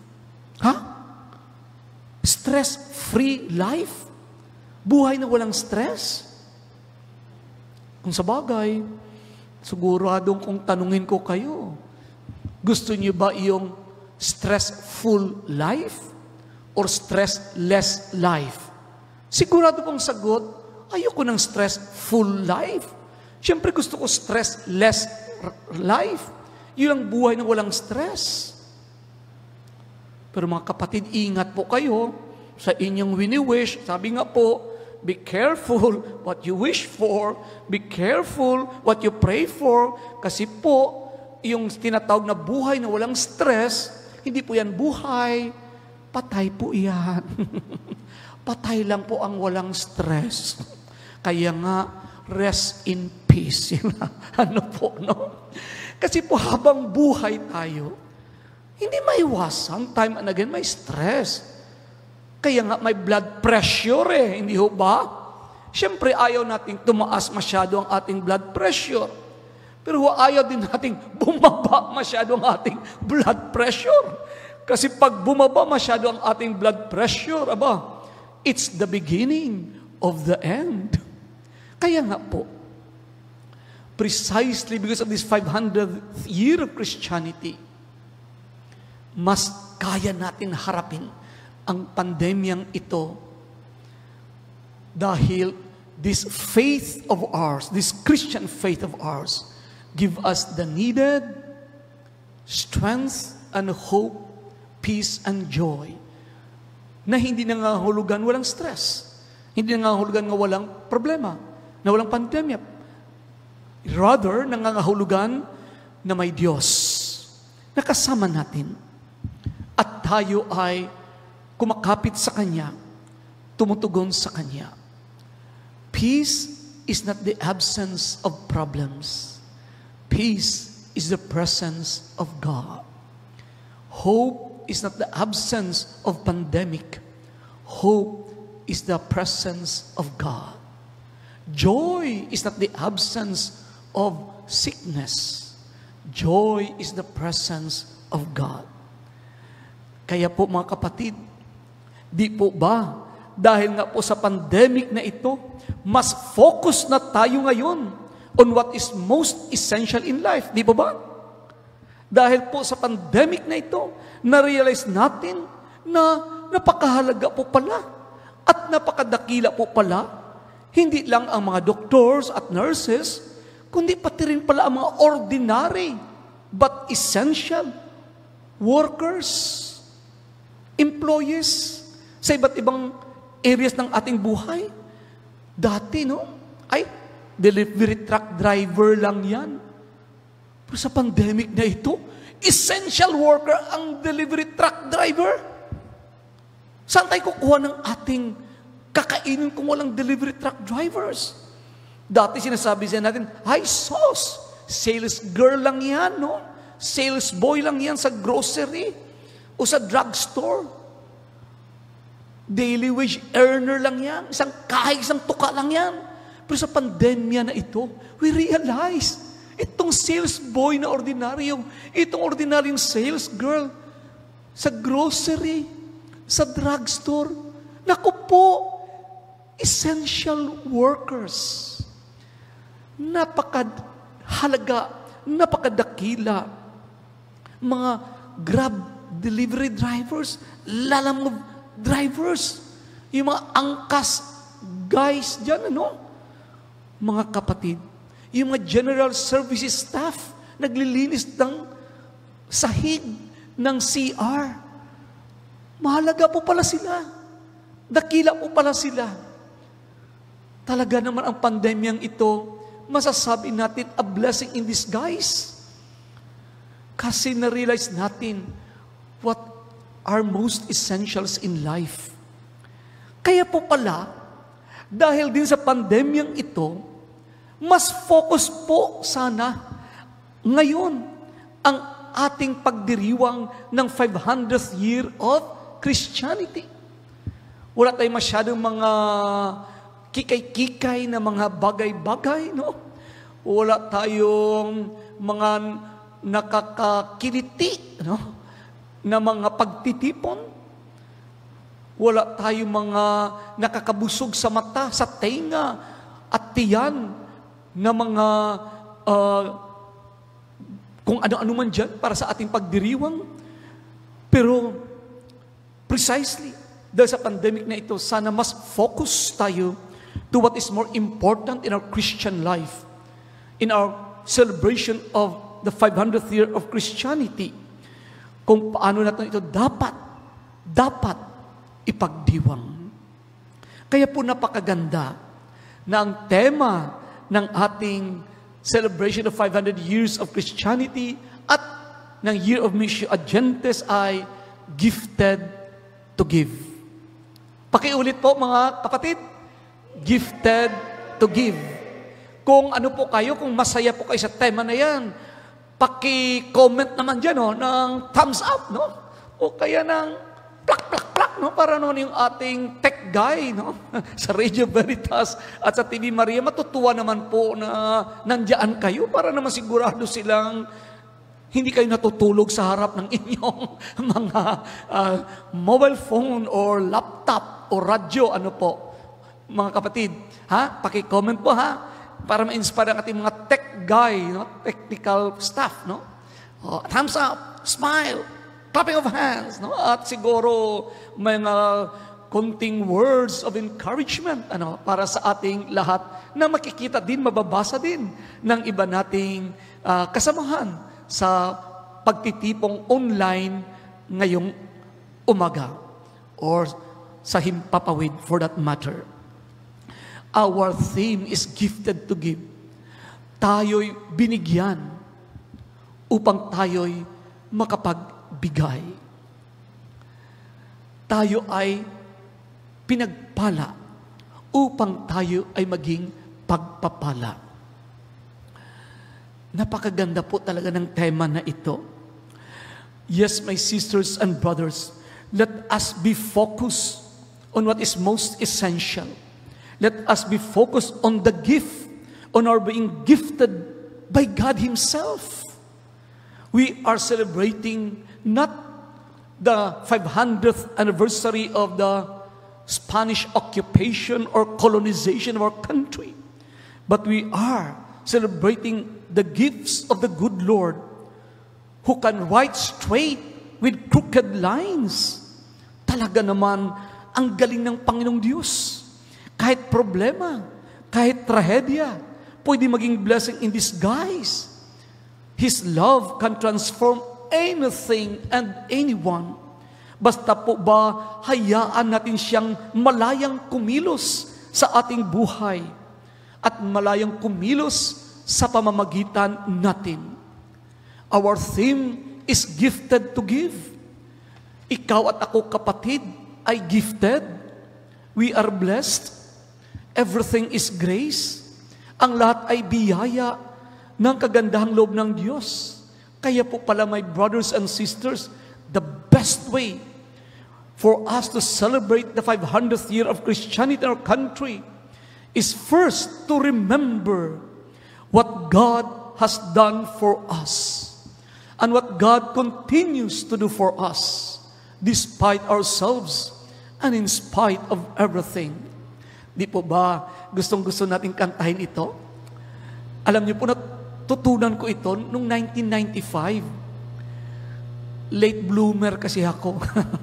Stress-free life? Buhay na walang stress? Kung sa bagay, siguradong kung tanungin ko kayo, gusto niyo ba yung stressful life or stressless life? Sigurado pong sagot, ayoko ng stressful life. Siyempre gusto ko stressless life. Yun ang buhay na walang stress. Pero mga kapatid, ingat po kayo sa inyong wini-wish. Sabi nga po, be careful what you wish for. Be careful what you pray for. Kasi po, yung tinatawag na buhay na walang stress, hindi po yan buhay. Patay po yan. Patay lang po ang walang stress. Kaya nga, rest in peace. Ano po, no? Kasi po habang buhay tayo, hindi maiwasan, time and again, may stress. Kaya nga may blood pressure hindi ho ba? Siyempre ayaw nating tumaas masyado ang ating blood pressure. Pero ayaw din nating bumaba masyado ang ating blood pressure. Kasi pag bumaba masyado ang ating blood pressure, it's the beginning of the end. Kaya nga po, precisely because of this 500th year of Christianity, mas kaya natin harapin ang pandemyang ito dahil this faith of ours, this Christian faith of ours, give us the needed strength and hope, peace and joy na hindi nangangahulugan walang stress, hindi nangangahulugan nga walang problema, na walang pandemya. Rather, nangangahulugan na may Diyos na kasama natin at tayo ay kumakapit sa Kanya, tumutugon sa Kanya. Peace is not the absence of problems. Peace is the presence of God. Hope is not the absence of pandemic. Hope is the presence of God. Joy is not the absence of sickness. Joy is the presence of God. Kaya po mga kapatid, di po ba, dahil nga po sa pandemic na ito, mas focus na tayo ngayon on what is most essential in life. Di po ba? Dahil po sa pandemic na ito, na-realize natin na napakahalaga po pala at napakadakila po pala, hindi lang ang mga doctors at nurses, kundi pati rin pala ang mga ordinary but essential workers, employees sa iba't ibang areas ng ating buhay. Dati, delivery truck driver lang yan. Pero sa pandemic na ito, essential worker ang delivery truck driver. Saan tayo kukuha ng ating kakainin kung walang delivery truck drivers? Dati sinasabi siya natin, ay sos, sales girl lang yan, no? Sales boy lang yan sa grocery o sa drugstore. Daily wage earner lang yan. Isang tuka lang yan. Pero sa pandemya na ito, we realize, itong sales boy na ordinaryong, itong ordinaryong sales girl, sa grocery, sa drugstore, naku po, essential workers. Napakahalaga, napakadakila. Mga Grab delivery drivers, lalamove drivers, yung mga angkas guys dyan, mga kapatid, yung mga general services staff, naglilinis ng sahig, ng CR. Mahalaga po pala sila. Dakila po pala sila. Talaga naman ang pandemyang ito, masasabi natin, a blessing in disguise. Kasi na-realize natin what are most essentials in life. Kaya po pala, dahil din sa pandemyang ito, mas focus po sana ngayon ang ating pagdiriwang ng 500th year of Christianity. Wala tayong masyadong mga kikay-kikay na mga bagay-bagay, no? Wala tayong mga nakakakiliti, no? Na mga pagtitipon. Wala tayong mga nakakabusog sa mata, sa tenga, at tiyan na mga kung ano-ano man dyan para sa ating pagdiriwang. Pero precisely, dahil sa pandemic na ito, sana mas focus tayo to what is more important in our Christian life, in our celebration of the 500th year of Christianity, kung paano natin ito dapat ipagdiwang. Kaya po napakaganda na ang tema ng ating celebration of 500 years of Christianity at ng Year of Missio Agentes ay Gifted to Give. Pakiulit po mga kapatid, Gifted to Give. Kung ano po kayo, kung masaya po kayo sa tema na yan, paki-comment naman dyan, no, ng thumbs up, no? O kaya ng plak, no? Para noon yung ating tech guy, no? Sa Radio Veritas at sa TV Maria, matutuwa naman po na nandiyan kayo para naman sigurado silang hindi kayo natutulog sa harap ng inyong mga mobile phone or laptop o radyo, ano po. Mga kapatid, ha? Paki-comment po, ha? Para ma-inspire ang ating mga tech guy, no? Technical staff, no? Oh, thumbs up, smile, clapping of hands, no? At siguro may mga konting words of encouragement, ano, para sa ating lahat na makikita din, mababasa din ng iba nating kasamahan sa pagtitipong online ngayong umaga or sa Himpapawid for that matter. Our theme is gifted to give. Tayo'y binigyan upang tayo'y makapagbigay. Tayo ay pinagpala upang tayo ay maging pagpapala. Napakaganda po talaga ng tema na ito. Yes, my sisters and brothers, let us be focused on what is most essential. Let us be focused on the gift, on our being gifted by God Himself. We are celebrating not the 500th anniversary of the Spanish occupation or colonization of our country, but we are celebrating the gifts of the good Lord who can write straight with crooked lines. Talaga naman ang galing ng Panginoong Diyos. Kahit problema, kahit trahedya, pwede maging blessing in disguise. His love can transform anything and anyone. Basta po ba hayaan natin siyang malayang kumilos sa ating buhay at malayang kumilos sa pamamagitan natin. Our theme is gifted to give. Ikaw at ako, kapatid, ay gifted. We are blessed. Everything is grace. Ang lahat ay biyaya ng kagandahang loob ng Diyos. Kaya po pala, my brothers and sisters, the best way for us to celebrate the 500th year of Christianity in our country is first to remember what God has done for us and what God continues to do for us despite ourselves and in spite of everything. Di po ba gustong-gusto nating kantahin ito? Alam niyo po, natutunan ko ito noong 1995. Late bloomer kasi ako.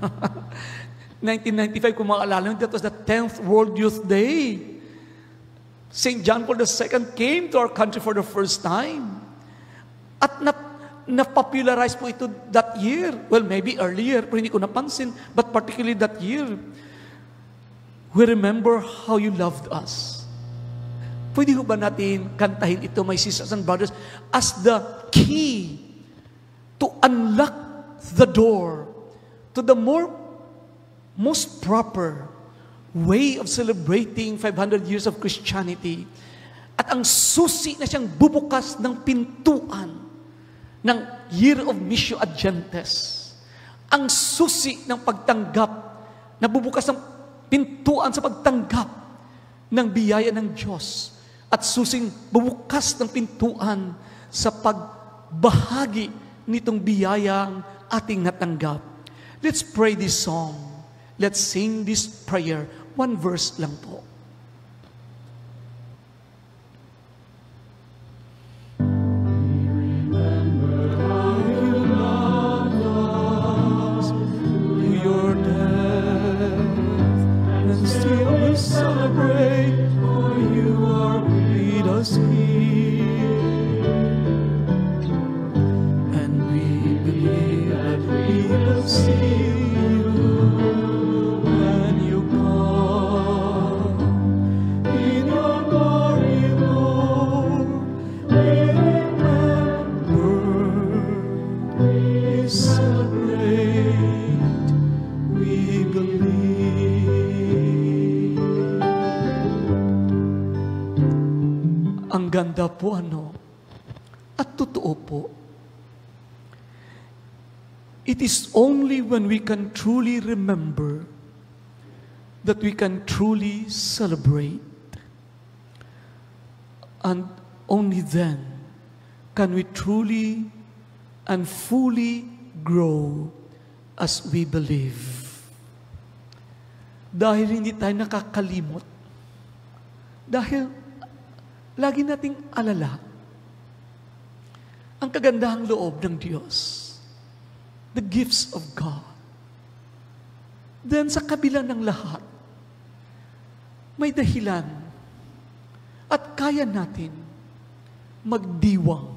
1995, kung maalala nyo, that was the 10th World Youth Day. St. John Paul II came to our country for the first time. At na-popularize po ito that year. Well, maybe earlier, pero hindi ko napansin. But particularly that year, we remember how you loved us. Pwede ko ba natin kantahin ito, my sisters and brothers, as the key to unlock the door to the most proper way of celebrating 500 years of Christianity. At ang susi na siyang bubukas ng pintuan ng Year of Missio Agentes. Ang susi ng pagtanggap, na bubukas ng pintuan sa pagtanggap ng biyaya ng Diyos. At susing bubukas ng pintuan sa pagbahagi nitong biyayang ating natanggap. Let's pray this song. Let's sing this prayer. One verse lang po. Celebrate, for you are with us here, and we believe that we will see you when you come in your glory, Lord. We remember, we celebrate, we believe. Ang ganda po, at totoo po. It is only when we can truly remember that we can truly celebrate. And only then can we truly and fully grow as we believe. Dahil hindi tayo nakakalimot. Dahil lagi nating alala ang kagandahang loob ng Diyos. The gifts of God. Then sa kabila ng lahat, may dahilan at kaya natin magdiwang.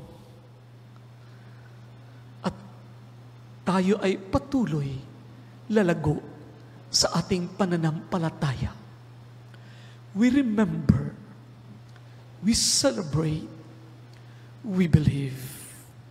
At tayo ay patuloy lalago sa ating pananampalataya. We remember, we celebrate, we believe.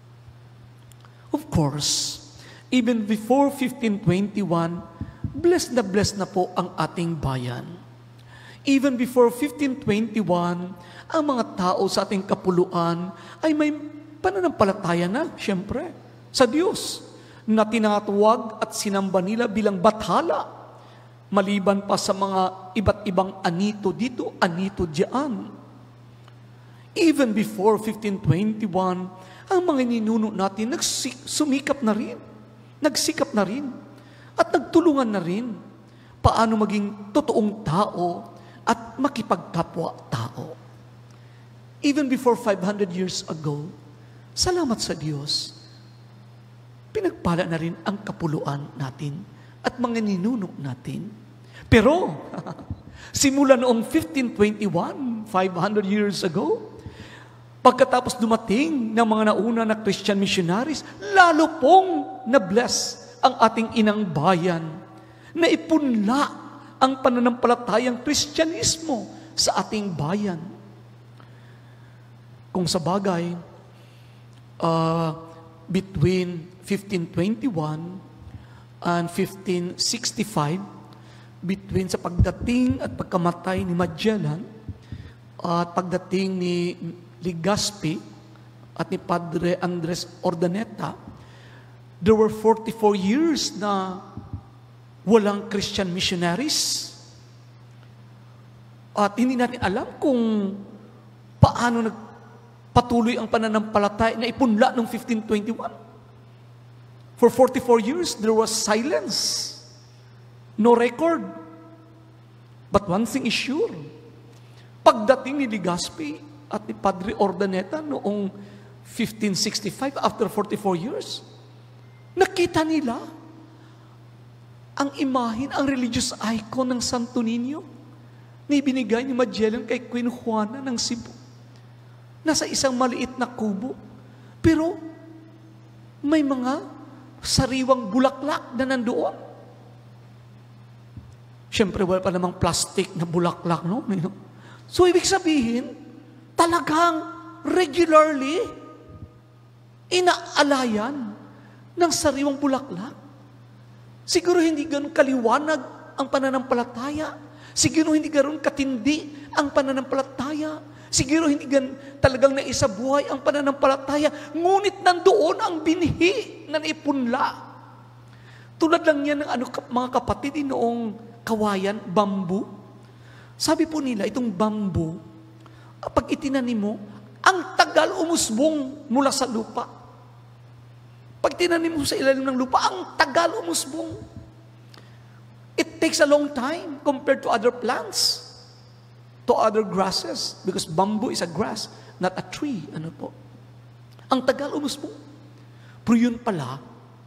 Of course, even before 1521, blessed na po ang ating bayan. Even before 1521, ang mga tao sa ating kapuluan ay may pananampalataya na, siyempre, sa Diyos, na tinatawag at sinamba nila bilang bathala, maliban pa sa mga iba't ibang anito dito, anito diyan. Even before 1521, ang mga ninuno natin sumikap na rin, nagsikap na rin, at nagtulungan na rin paano maging totoong tao at makipagkapwa-tao. Even before 500 years ago, salamat sa Diyos, pinagpala na rin ang kapuluan natin at mga ninuno natin. Pero, simula noong 1521, 500 years ago, pagkatapos dumating ng mga nauna na Christian missionaries, lalo pong na-bless ang ating inang bayan na ipunla ang pananampalatayang Kristyanismo sa ating bayan. Kung sa bagay, between 1521 and 1565, between sa pagdating at pagkamatay ni Magellan at pagdating ni Legazpi at ni Padre Andres Ordaneta, there were 44 years na walang Christian missionaries. At hindi natin alam kung paano nagpatuloy ang pananampalataya na ipunla noong 1521. For 44 years, there was silence. No record. But one thing is sure. Pagdating ni Legazpi at ni Padre Ordaneta noong 1565, after 44 years, nakita nila ang imahin, ang religious icon ng Santo Niño na ibinigay ni Magellan kay Queen Juana ng Cebu. Nasa isang maliit na kubo. Pero, may mga sariwang bulaklak na nandoon. Siyempre, wala pa namang plastic na bulaklak, no? So, ibig sabihin, talagang regularly inaalayan ng sariwang bulaklak. Siguro hindi ganun kaliwanag ang pananampalataya. Siguro hindi ganun katindi ang pananampalataya. Siguro hindi talagang naisabuhay ang pananampalataya. Ngunit nandoon ang binhi na naipunla. Tulad lang yan ng mga kapatid noong kawayan, bamboo. Sabi po nila, itong bamboo, pag itinanim mo, ang tagal umusbong mula sa lupa. Pag tinanim mo sa ilalim ng lupa, ang tagal umusbong. It takes a long time compared to other plants, to other grasses, because bamboo is a grass, not a tree. Ano po? Ang tagal umusbong. Pero yun pala,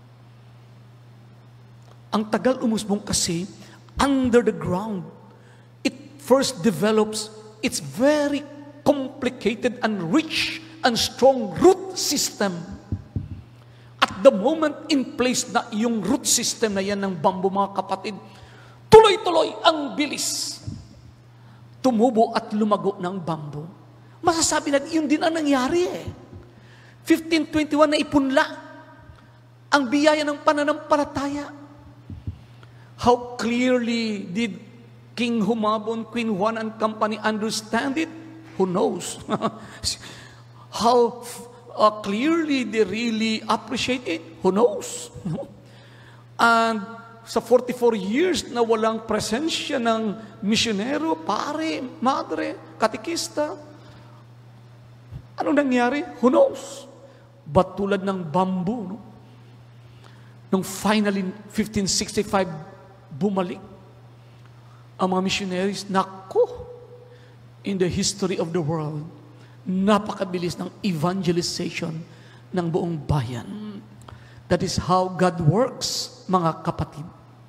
ang tagal umusbong kasi under the ground, it first develops its very complicated and rich and strong root system. At the moment in place na yung root system na yan ng bamboo, mga kapatid, tuloy-tuloy ang bilis tumubo at lumago ng bamboo. Masasabi natin, yun din ang nangyari 1521 na ipunla ang biyaya ng pananampalataya. How clearly did King Humabon, Queen Juan and Company understand it? Who knows? How clearly they really appreciate it? Who knows? And sa 44 years na walang presensya ng misyonero, pare, madre, katikista, anong nangyari? Who knows? But tulad ng bamboo, no? Nung finally, 1565, bumalik ang mga missionaries, naku, in the history of the world, napakabilis ng evangelization ng buong bayan. That is how God works, mga kapatid.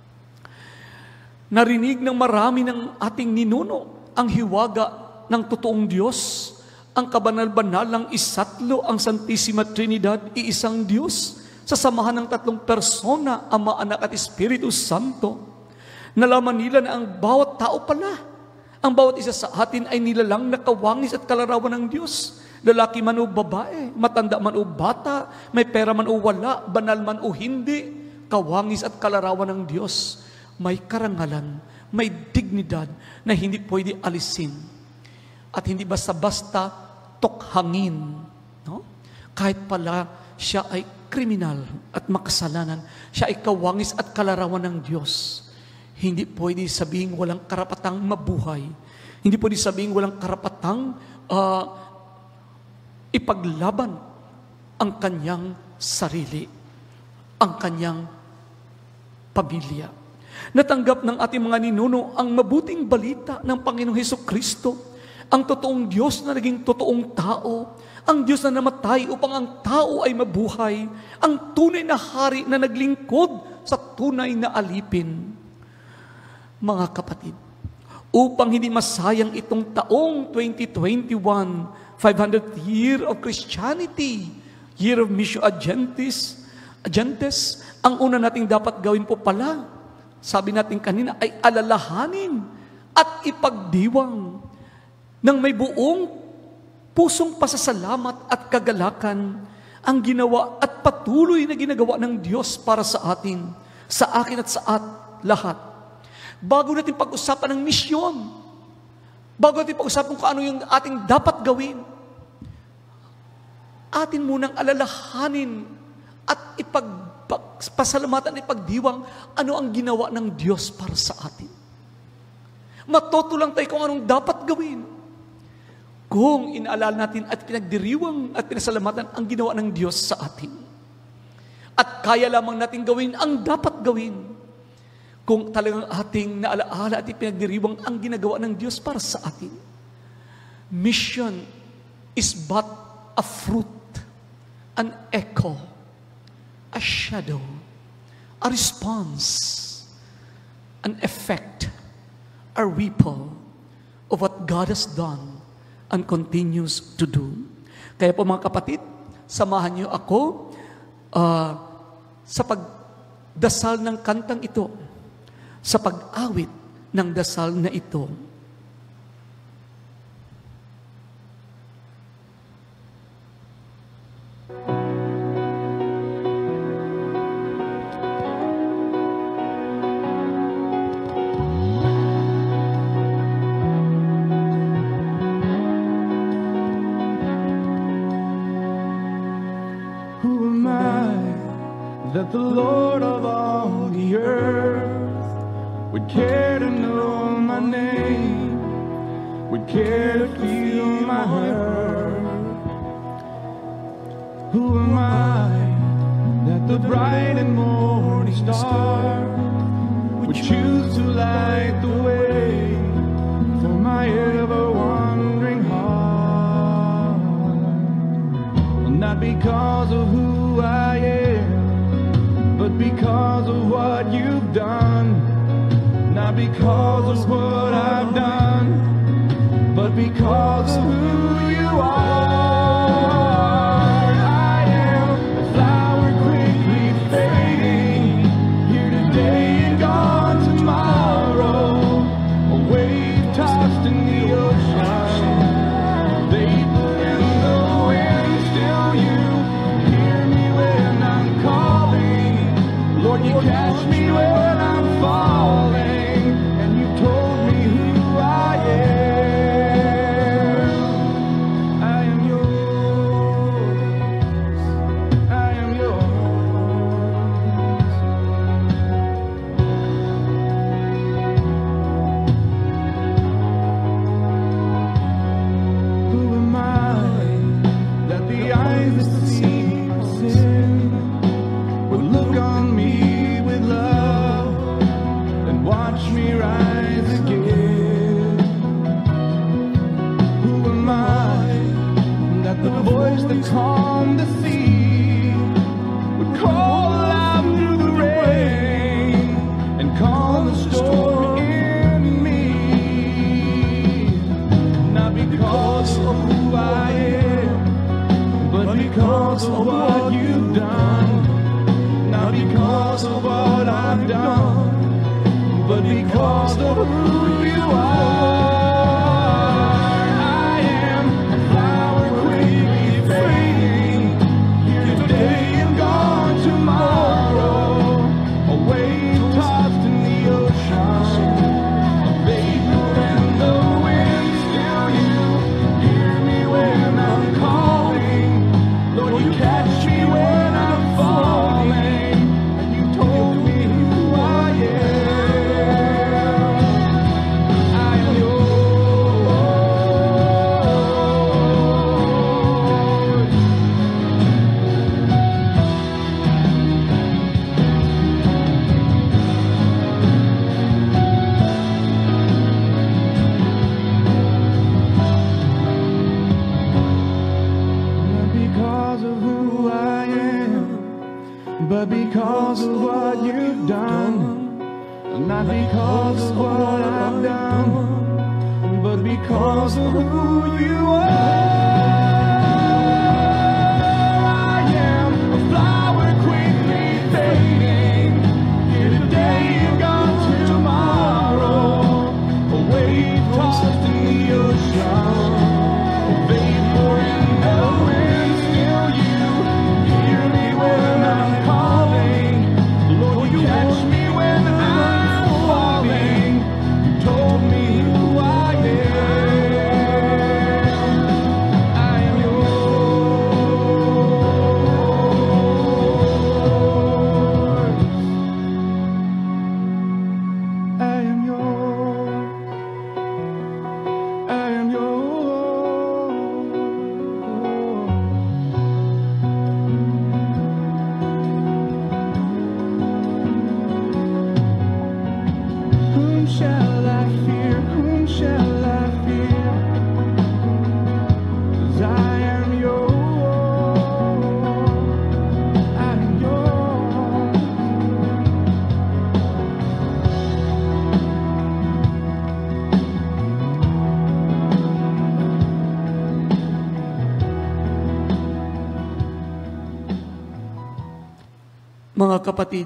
Narinig ng marami ng ating ninuno ang hiwaga ng totoong Diyos, ang kabanal-banalang isatlo, ang Santissima Trinidad, iisang Diyos, sa samahan ng tatlong persona, Ama, Anak at Espiritu Santo. Nalaman nila na ang bawat tao pala, ang bawat isa sa atin ay nilalang na kawangis at kalarawan ng Diyos. Lalaki man o babae, matanda man o bata, may pera man o wala, banal man o hindi, kawangis at kalarawan ng Diyos. May karangalan, may dignidad na hindi pwede alisin. At hindi basta-basta tokhangin. No? Kahit pala siya ay kriminal at makasalanan, siya ay kawangis at kalarawan ng Diyos. Hindi pwede sabihin walang karapatang mabuhay. Hindi pwede sabihin walang karapatang ipaglaban ang kanyang sarili, ang kanyang pamilya. Natanggap ng ating mga ninuno ang mabuting balita ng Panginoong Hesukristo, ang totoong Diyos na naging totoong tao, ang Diyos na namatay upang ang tao ay mabuhay, ang tunay na hari na naglingkod sa tunay na alipin. Mga kapatid, upang hindi masayang itong taong 2021, 500th year of Christianity, year of Mission Agentes, ang una nating dapat gawin po pala, sabi natin kanina, ay alalahanin at ipagdiwang ng may buong pusong pasasalamat at kagalakan ang ginawa at patuloy na ginagawa ng Diyos para sa atin, sa akin at sa lahat. Bago natin pag-usapan ng misyon, bago natin pag-usapan kung ano yung ating dapat gawin, atin munang alalahanin at pasalamatan at ipagdiwang ano ang ginawa ng Diyos para sa atin. Matuto lang tayo kung anong dapat gawin. Kung inaalala natin at pinagdiriwang at pinasalamatan ang ginawa ng Diyos sa atin. At kaya lamang natin gawin ang dapat gawin kung talagang ating naalaala at ipinagdiriwang ang ginagawa ng Diyos para sa atin. Mission is but a fruit, an echo, a shadow, a response, an effect, a ripple of what God has done and continues to do. Kaya po mga kapatid, samahan niyo ako sa pagdasal ng kantang ito, sa pag-awit ng dasal na ito. That the Lord of all the earth would care to know my name, would care to feel my hurt. Who am I that the bright and morning star would choose to light the way for my ever-wandering heart? Well, not because of who I am, but because of what you've done. Not because of what I've done, but because of who you are. I am a flower quickly fading, here today and gone tomorrow, a wave tossed in the ocean, vapor in the wind. Still you hear me when I'm calling. Lord, you catch me when I'm falling, and you told me who I am. I am yours. I am yours. Who am I that the eyes that see sin would look on me with love and watch me rise again? Who am I that the voice that calmed the sea would call out through the rain and calm the storm in me? Not because of who I am, but because of what you've done. Not because of what I've done, but because of who you are. I am a flower quickly fading, here today and gone tomorrow, a wave tossed in the ocean, a vapor in the wind. Still you hear me when I'm calling. Lord, you catch me when I'm falling, and you told me who I am. I am not because of who I am, but because of what you've done. Not because of what I've done, but because of who you are. I am a flower quickly fading, here today and gone tomorrow, a wave tossed in the ocean, a vapor in the wind. Still you hear me when I'm calling. Lord, you catch me when I'm falling. You told me who I am. I am yours. I am yours. I am yours. Whom shall I fear? Whom shall I fear? 'Cause I am yours. I am yours. Mga kapatid,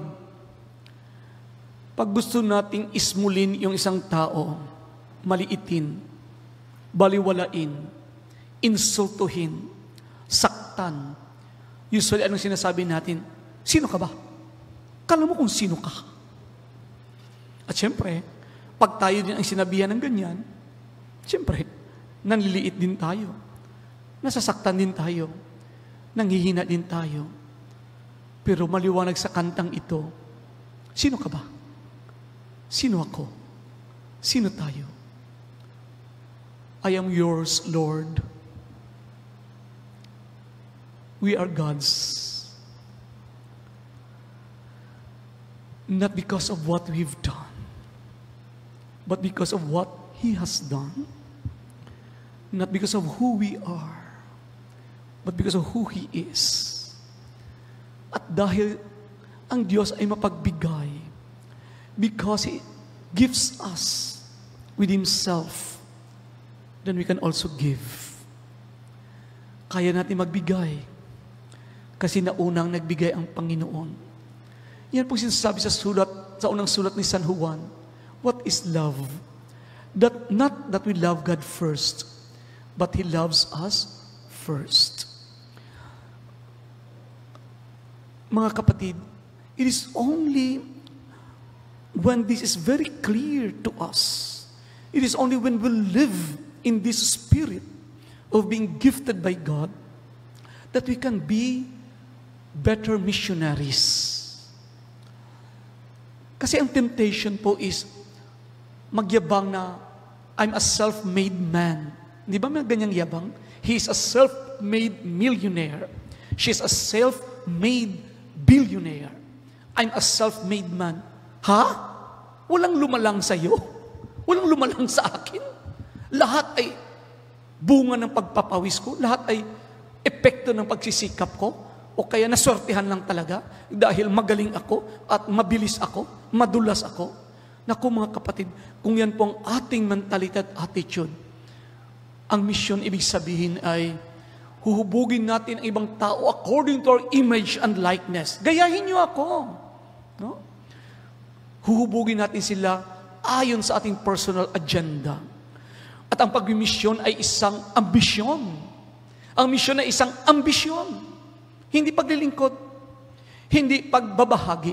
pag gusto nating ismulin yung isang tao, maliitin, baliwalain, insultuhin, saktan, usually anong sinasabi natin? Sino ka ba? Kala mo kung sino ka. At syempre, pag tayo din ang sinabihan ng ganyan, syempre, nanliliit din tayo. Nasasaktan din tayo. Nanghihina din tayo. Pero maliwanag sa kantang ito, sino ka ba? Sino ako? Sino tayo? I am yours, Lord. We are God's. Not because of what we've done, but because of what He has done. Not because of who we are, but because of who He is. At dahil ang Diyos ay mapagbigay, because He gives us with Himself, then we can also give. Kaya natin magbigay, kasi naunang nagbigay ang Panginoon. Yan po sinasabi sa unang sulat ni San Juan. What is love? Not that we love God first, but He loves us first. Mga kapatid, it is only when this is very clear to us, it is only when we live in this spirit of being gifted by God that we can be better missionaries. Kasi ang temptation po is magyabang na I'm a self-made man. Di ba may ganyang yabang? He is a self-made millionaire. She is a self-made billionaire. I'm a self-made man. Ha? Walang lumalang sa iyo? Walang lumalang sa akin? Lahat ay bunga ng pagpapawis ko? Lahat ay epekto ng pagsisikap ko? O kaya naswertihan lang talaga dahil magaling ako at mabilis ako, madulas ako? Naku mga kapatid, kung yan po ang ating mentalidad at attitude, ang misyon ibig sabihin ay huhubugin natin ang ibang tao according to our image and likeness. Gayahin niyo ako. No? Huhubugin natin sila ayon sa ating personal agenda. At ang pagmimisyon ay isang ambisyon. Ang misyon ay isang ambisyon. Hindi paglilingkod. Hindi pagbabahagi.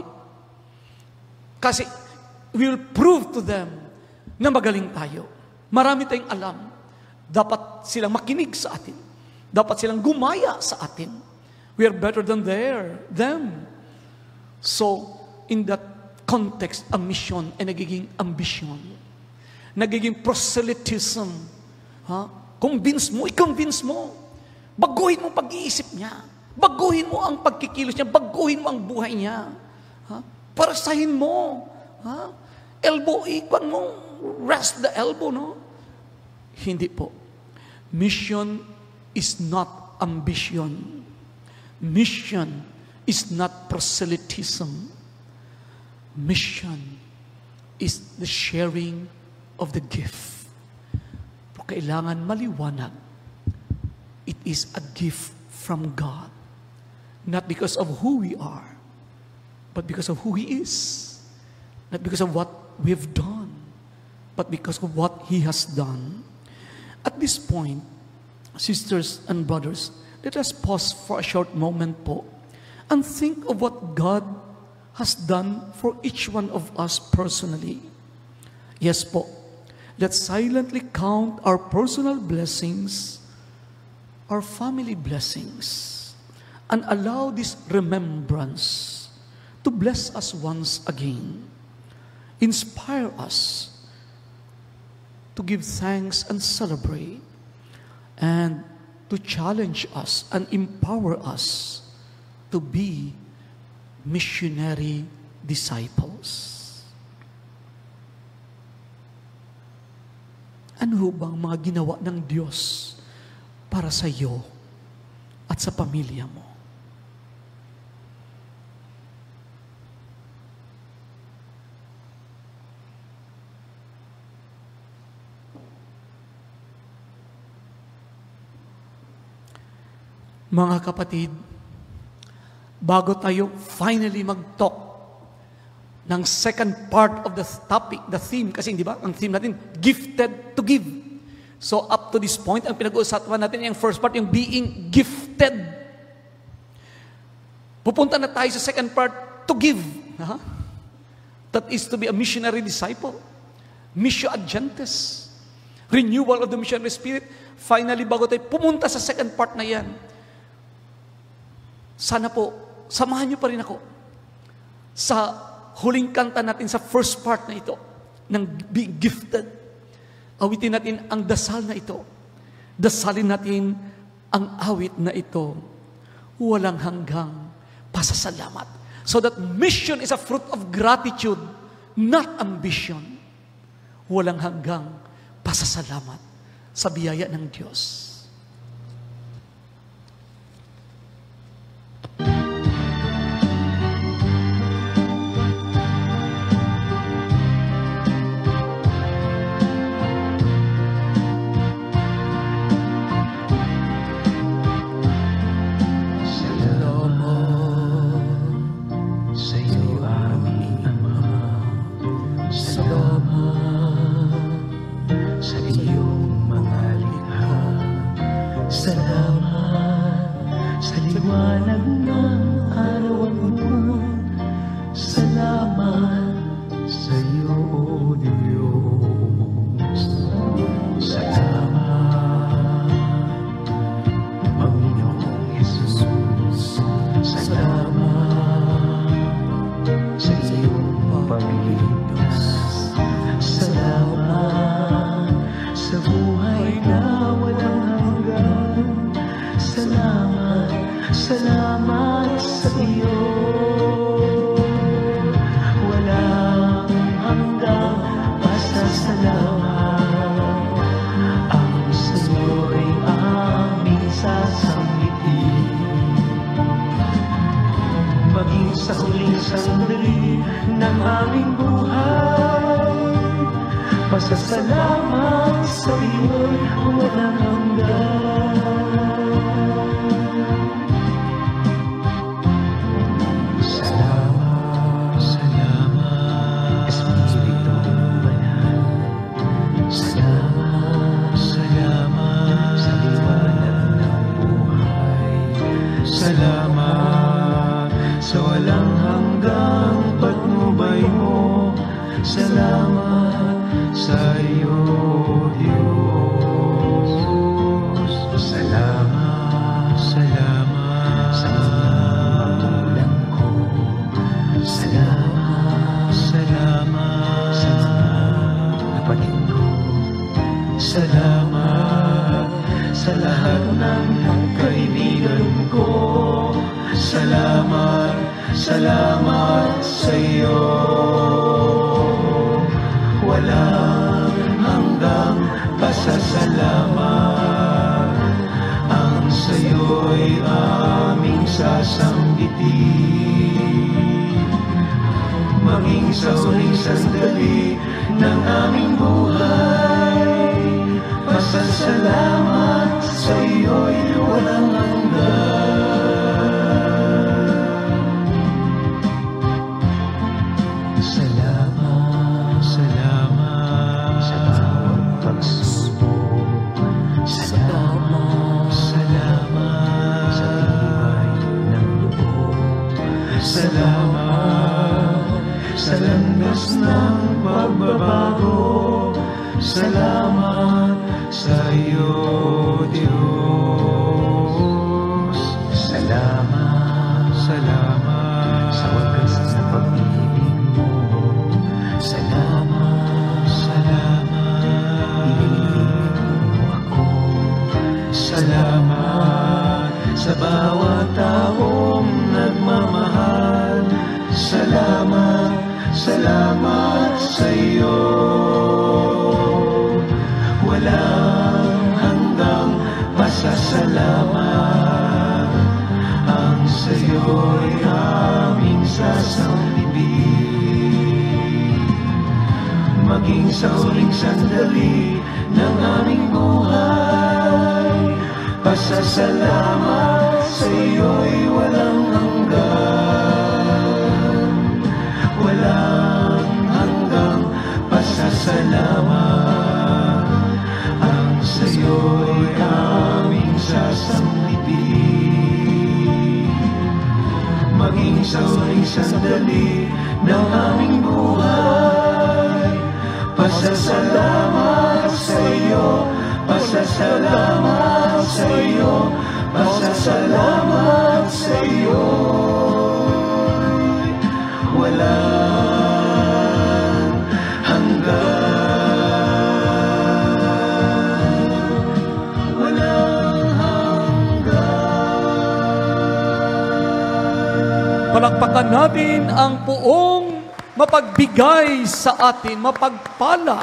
Kasi we will prove to them na magaling tayo. Marami tayong alam. Dapat silang makinig sa atin. Dapat silang gumaya sa atin. We are better than them. So, in that context, ang mission ay nagiging ambisyon. Nagiging proselytism. Convince mo, i-convince mo. Baguhin mo pag-iisip niya. Baguhin mo ang pagkikilos niya. Baguhin mo ang buhay niya. Parasahin mo. Elbow, ikwan mo. Rest the elbow, no? Hindi po. Mission is not ambition. Mission is not proselytism. Mission is the sharing of the gift. Pero kailangan maliwanag. It is a gift from God. Not because of who we are, but because of who He is. Not because of what we've done, but because of what He has done. At this point, sisters and brothers, let us pause for a short moment po and think of what God has done for each one of us personally. Yes po, let's silently count our personal blessings, our family blessings, and allow this remembrance to bless us once again, inspire us to give thanks and celebrate, and to challenge us and empower us to be missionary disciples. Ano bang mga ginawa ng Diyos para sa iyo at sa pamilya mo? Mga kapatid, bago tayo finally mag-talk ng second part of the topic, the theme, kasi di ba, ang theme natin, gifted to give. So up to this point, ang pinag-uusapan natin yung first part, yung being gifted. Pupunta na tayo sa second part, to give. That is to be a missionary disciple. Missio ad gentes. Renewal of the missionary spirit. Finally, bago tayo pumunta sa second part na yan, sana po, samahan niyo pa rin ako sa huling kanta natin sa first part na ito, ng being gifted. Awitin natin ang dasal na ito. Dasalin natin ang awit na ito. Walang hanggang pasasalamat. So that mission is a fruit of gratitude, not ambition. Walang hanggang pasasalamat sa biyaya ng Diyos. Pasasalamat sa iyo'y walang hanggan. Salamat, salamat, Espiritu Banal. Salamat, salamat, sa liwanag ng buhay. Salamat sa walang hanggang patnubay mo. Salamat sa iyo, Diyos. Salamat, salamat sa mga magulang ko. Salamat, salamat sa mga kapatid ko. Salamat sa lahat ng kaibigan ko. Salamat, salamat sa iyo. Walang hanggang pasasalamat ang sa'yo'y aming sasanggitin. Maging sa huling sandali ng aming buhay, pasasalamat sa'yo'y walang hanggan. Sa landas ng pagbabago, salamat sa iyo, Diyos. Salamat, salamat sa wagas na pag-ibig mo. Salamat, salamat, iniibig mo ako. Salamat sa bawat taong nagmamahal. Salamat, salamat sa iyo. Walang hanggang pasasalamat ang sa iyo'y aming sasambibig. Maging sa huling sandali ng aming buhay, pasasalamat sa iyo'y walang hanggan. maging sa huling sandali ng aming buhay. Pasasalamat sa iyo, pasasalamat sa iyo, pasasalamat sa iyo. Walang hanggan, walang hanggan. Palakpakan natin ang Poong mapagbigay sa atin, mapagpala.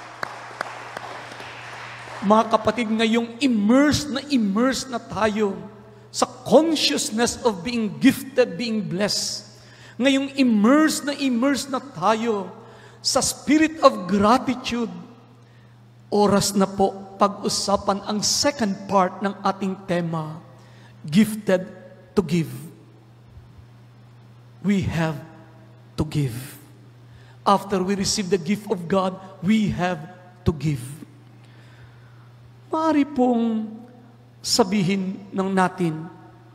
Mga kapatid, ngayong immersed na tayo sa consciousness of being gifted, being blessed. Ngayong immersed na tayo sa spirit of gratitude. Oras na po pag-usapan ang second part ng ating tema, gifted to give. We have to give. After we receive the gift of God, we have to give. Maaari pong sabihin ng natin,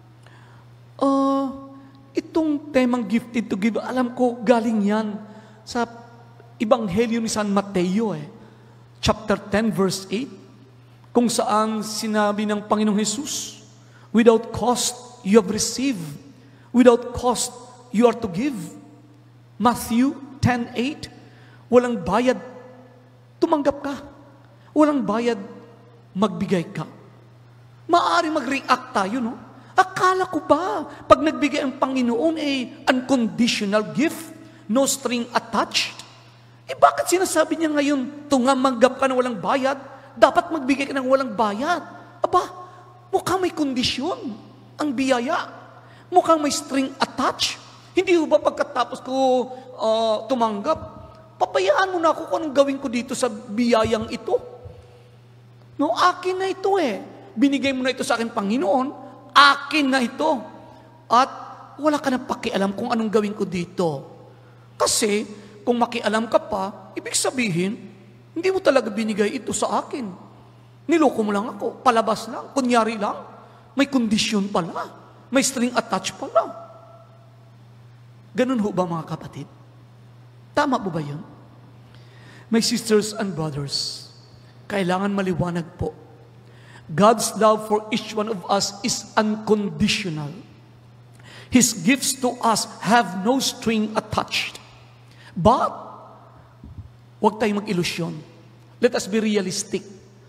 itong temang gifted to give, alam ko galing yan sa Ebanghelyo ni San Mateo, chapter 10, verse 8, kung saan sinabi ng Panginoong Jesus, without cost you have received, without cost you are to give. Matthew 10:8, walang bayad, tumanggap ka. Walang bayad, magbigay ka. Maaari mag-react tayo, no? Akala ko ba, pag nagbigay ang Panginoon, unconditional gift, no string attached? Bakit sinasabi niya ngayon, tumanggap ka na walang bayad, dapat magbigay ka ng walang bayad? Aba, mukhang may kondisyon ang biyaya. Mukhang may string attached. Hindi ba pagkatapos ko tumanggap, papayaan mo na ako kung anong gawin ko dito sa biyayang ito? No, akin na ito Binigay mo na ito sa akin, Panginoon, akin na ito. At wala ka na pakialam kung anong gawin ko dito. Kasi, kung makialam ka pa, ibig sabihin, hindi mo talaga binigay ito sa akin. Niloko mo lang ako, palabas lang, kunyari lang. May kondisyon pala, may string attached pala. Ganun ho ba mga kapatid? Tama po ba yun? My sisters and brothers, kailangan maliwanag po. God's love for each one of us is unconditional. His gifts to us have no string attached. But, huwag tayong mag-ilusyon. Let us be realistic.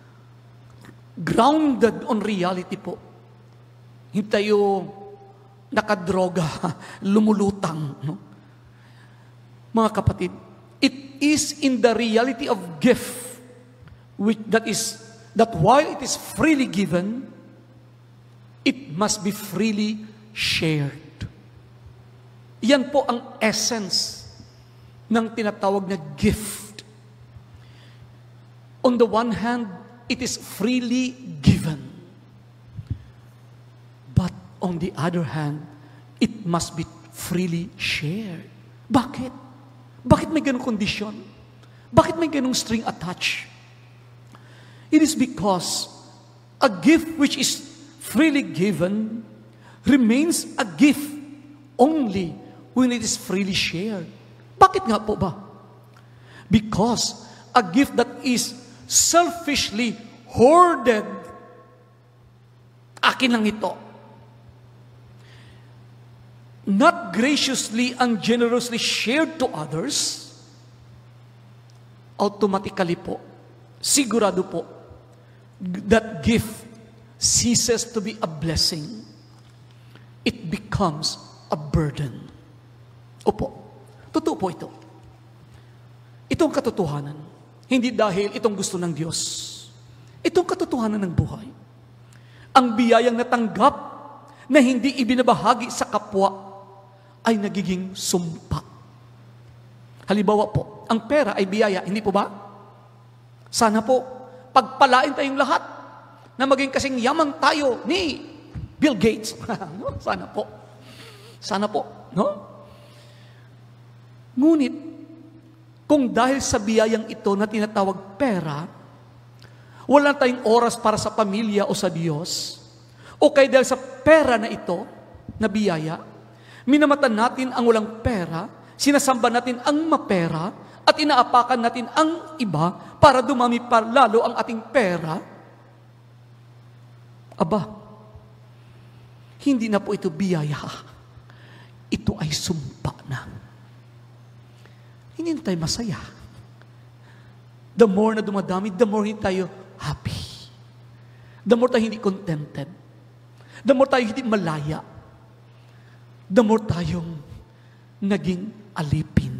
Grounded on reality po. Hindi tayo nakadroga, lumulutang. No? Mga kapatid, it is in the reality of gift, that while it is freely given, it must be freely shared. Yan po ang essence ng tinatawag na gift. On the one hand, it is freely given. But on the other hand, it must be freely shared. Bakit? Bakit may ganong kondisyon? Bakit may ganong string attached? It is because a gift which is freely given remains a gift only when it is freely shared. Bakit nga po ba? Because a gift that is selfishly hoarded, akin lang ito, not graciously and generously shared to others, automatically po, sigurado po, that gift ceases to be a blessing. It becomes a burden. Opo, totoo po ito. Itong katotohanan. Hindi dahil itong gusto ng Diyos. Itong katotohanan ng buhay. Ang biyayang natanggap na hindi ibinabahagi sa kapwa ay nagiging sumpa. Halimbawa po, ang pera ay biyaya, hindi po ba? Sana po, pagpalain tayong lahat na maging kasing yaman tayo ni Bill Gates. No? Sana po. Sana po. No? Ngunit, kung dahil sa biyayang ito na tinatawag pera, wala tayong oras para sa pamilya o sa Diyos, o kaya dahil sa pera na ito, na biyaya, Minamatan natin ang walang pera, sinasamba natin ang mapera, at inaapakan natin ang iba para dumami pa lalo ang ating pera. Aba, hindi na po ito biyaya. Ito ay sumpa na. Hindi na tayo masaya. The more na dumadami, the more hindi tayo happy. The more tayo hindi contented. The more tayo hindi malaya. The more tayong naging alipin.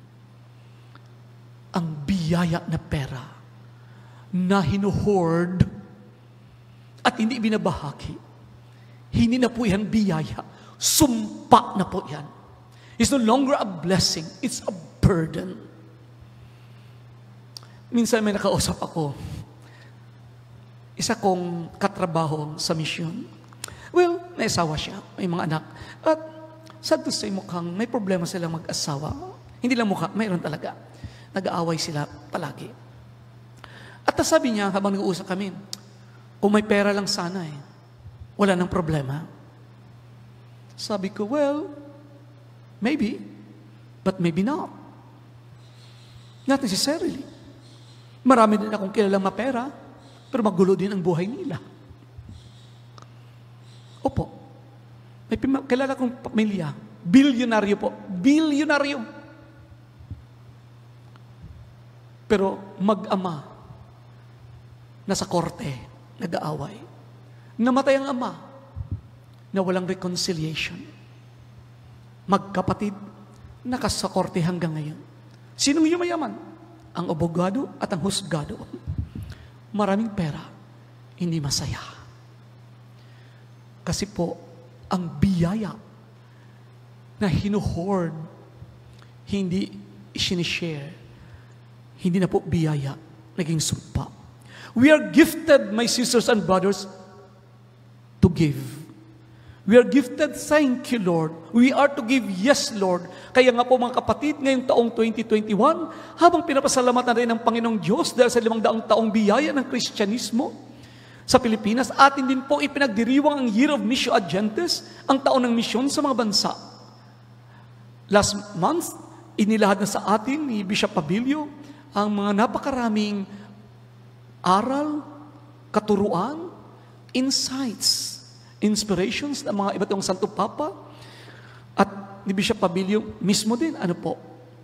Ang biyaya na pera na hinuhoard at hindi binabahagi. Hindi na po yan biyaya. Sumpa na po yan. It's no longer a blessing. It's a burden. Minsan may nakausap ako. Isa kong katrabaho sa misyon. Well, may asawa siya. May mga anak. At sad to say, mukhang may problema silang mag-asawa. Hindi lang mukha, mayroon talaga. Nag-aaway sila palagi. At sabi niya, habang nag-uusap kami, kung may pera lang sana wala nang problema. Sabi ko, well, maybe, but maybe not. Not necessarily. Marami din akong kilalang mapera, pero magulo din ang buhay nila. Opo. May kilala kong pamilya, bilyonaryo po. Bilyonaryo. Pero mag-ama, nasa korte, nag-aaway. Namatay ang ama, na walang reconciliation. Magkapatid, nakasa korte hanggang ngayon. Sinong yumayaman? Ang abogado at ang husgado. Maraming pera, hindi masaya. Kasi po, ang biyaya na hinuhoard, hindi isinishare, hindi na po biyaya, naging sumpa. We are gifted, my sisters and brothers, to give. We are gifted, thank you, Lord. We are to give, yes, Lord. Kaya nga po mga kapatid, ngayong taong 2021, habang pinapasalamatan rin ng Panginoong Diyos dahil sa 500 taong biyaya ng Kristyanismo sa Pilipinas, atin din po ipinagdiriwang ang Year of Missio Agentes, ang taon ng misyon sa mga bansa. Last month, inilahad na sa atin ni Bishop Pabilio ang mga napakaraming aral, katuruan, insights, inspirations ng mga iba't ibang Santo Papa at ni Bishop Pabilio mismo din. Ano po?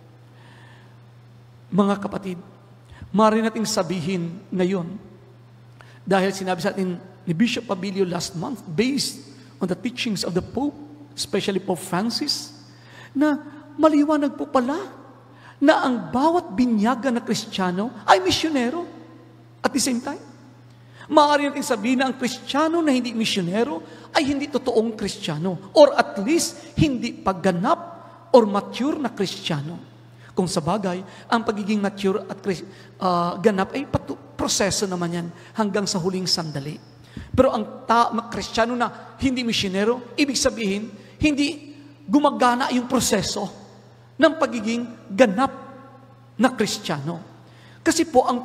Mga kapatid, maaari nating sabihin ngayon, dahil sinabi sa atin ni Bishop Pabilio last month, based on the teachings of the Pope, especially Pope Francis, na maliwanag po pala na ang bawat binyaga na Kristiyano ay misyonero at the same time. Maaari natin sabihin na ang Kristiyano na hindi misyonero ay hindi totoong Kristiyano or at least hindi pagganap or mature na Kristiyano. Kung sa bagay, ang pagiging mature at ganap ay proseso naman yan hanggang sa huling sandali. Pero ang Kristiyano na hindi misyonero, ibig sabihin, hindi gumagana yung proseso ng pagiging ganap na Kristiyano. Kasi po ang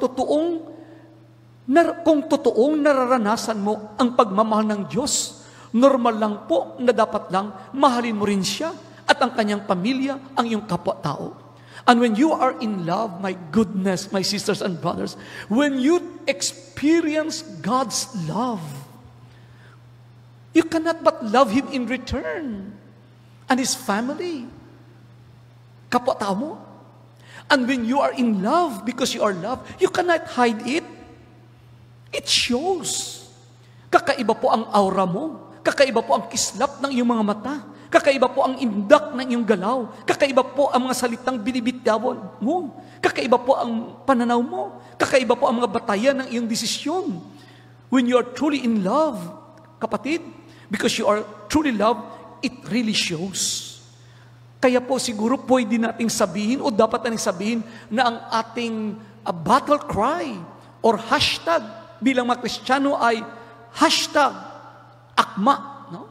kung totoong nararanasan mo ang pagmamahal ng Diyos, normal lang po na dapat lang mahalin mo rin siya at ang kanyang pamilya, ang iyong kapwa-tao. And when you are in love, my goodness, my sisters and brothers, when you experience God's love, you cannot but love Him in return. And His family, kapwa-tao mo. And when you are in love, because you are loved, you cannot hide it. It shows. Kakaiba po ang aura mo. Kakaiba po ang kislap ng iyong mga mata. Kakaiba po ang indak ng iyong galaw. Kakaiba po ang mga salitang binibitawan mo. Kakaiba po ang pananaw mo. Kakaiba po ang mga batayan ng iyong desisyon. When you are truly in love, kapatid, because you are truly loved, it really shows. Kaya po siguro pwede nating sabihin o dapat nating sabihin na ang ating battle cry or hashtag bilang mga Kristiyano ay hashtag akma. No?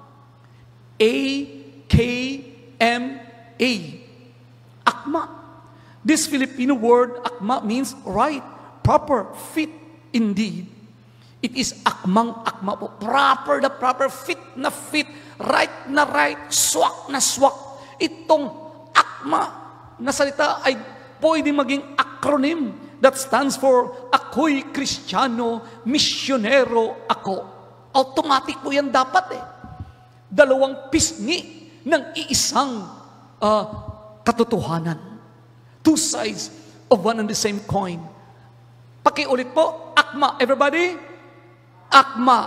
A-K-M-A. Akma. This Filipino word, akma, means right, proper, fit, indeed. It is akmang-akma po. Proper na proper, fit na fit, right na right, swak na swak. itong AKMA na salita ay pwede maging acronym that stands for Ako'y Kristiyano, Misyonero Ako. Automatic po yan dapat eh. Dalawang pisngi ng iisang katotohanan. Two sides of one and the same coin. Pakiulit po, AKMA. Everybody? AKMA.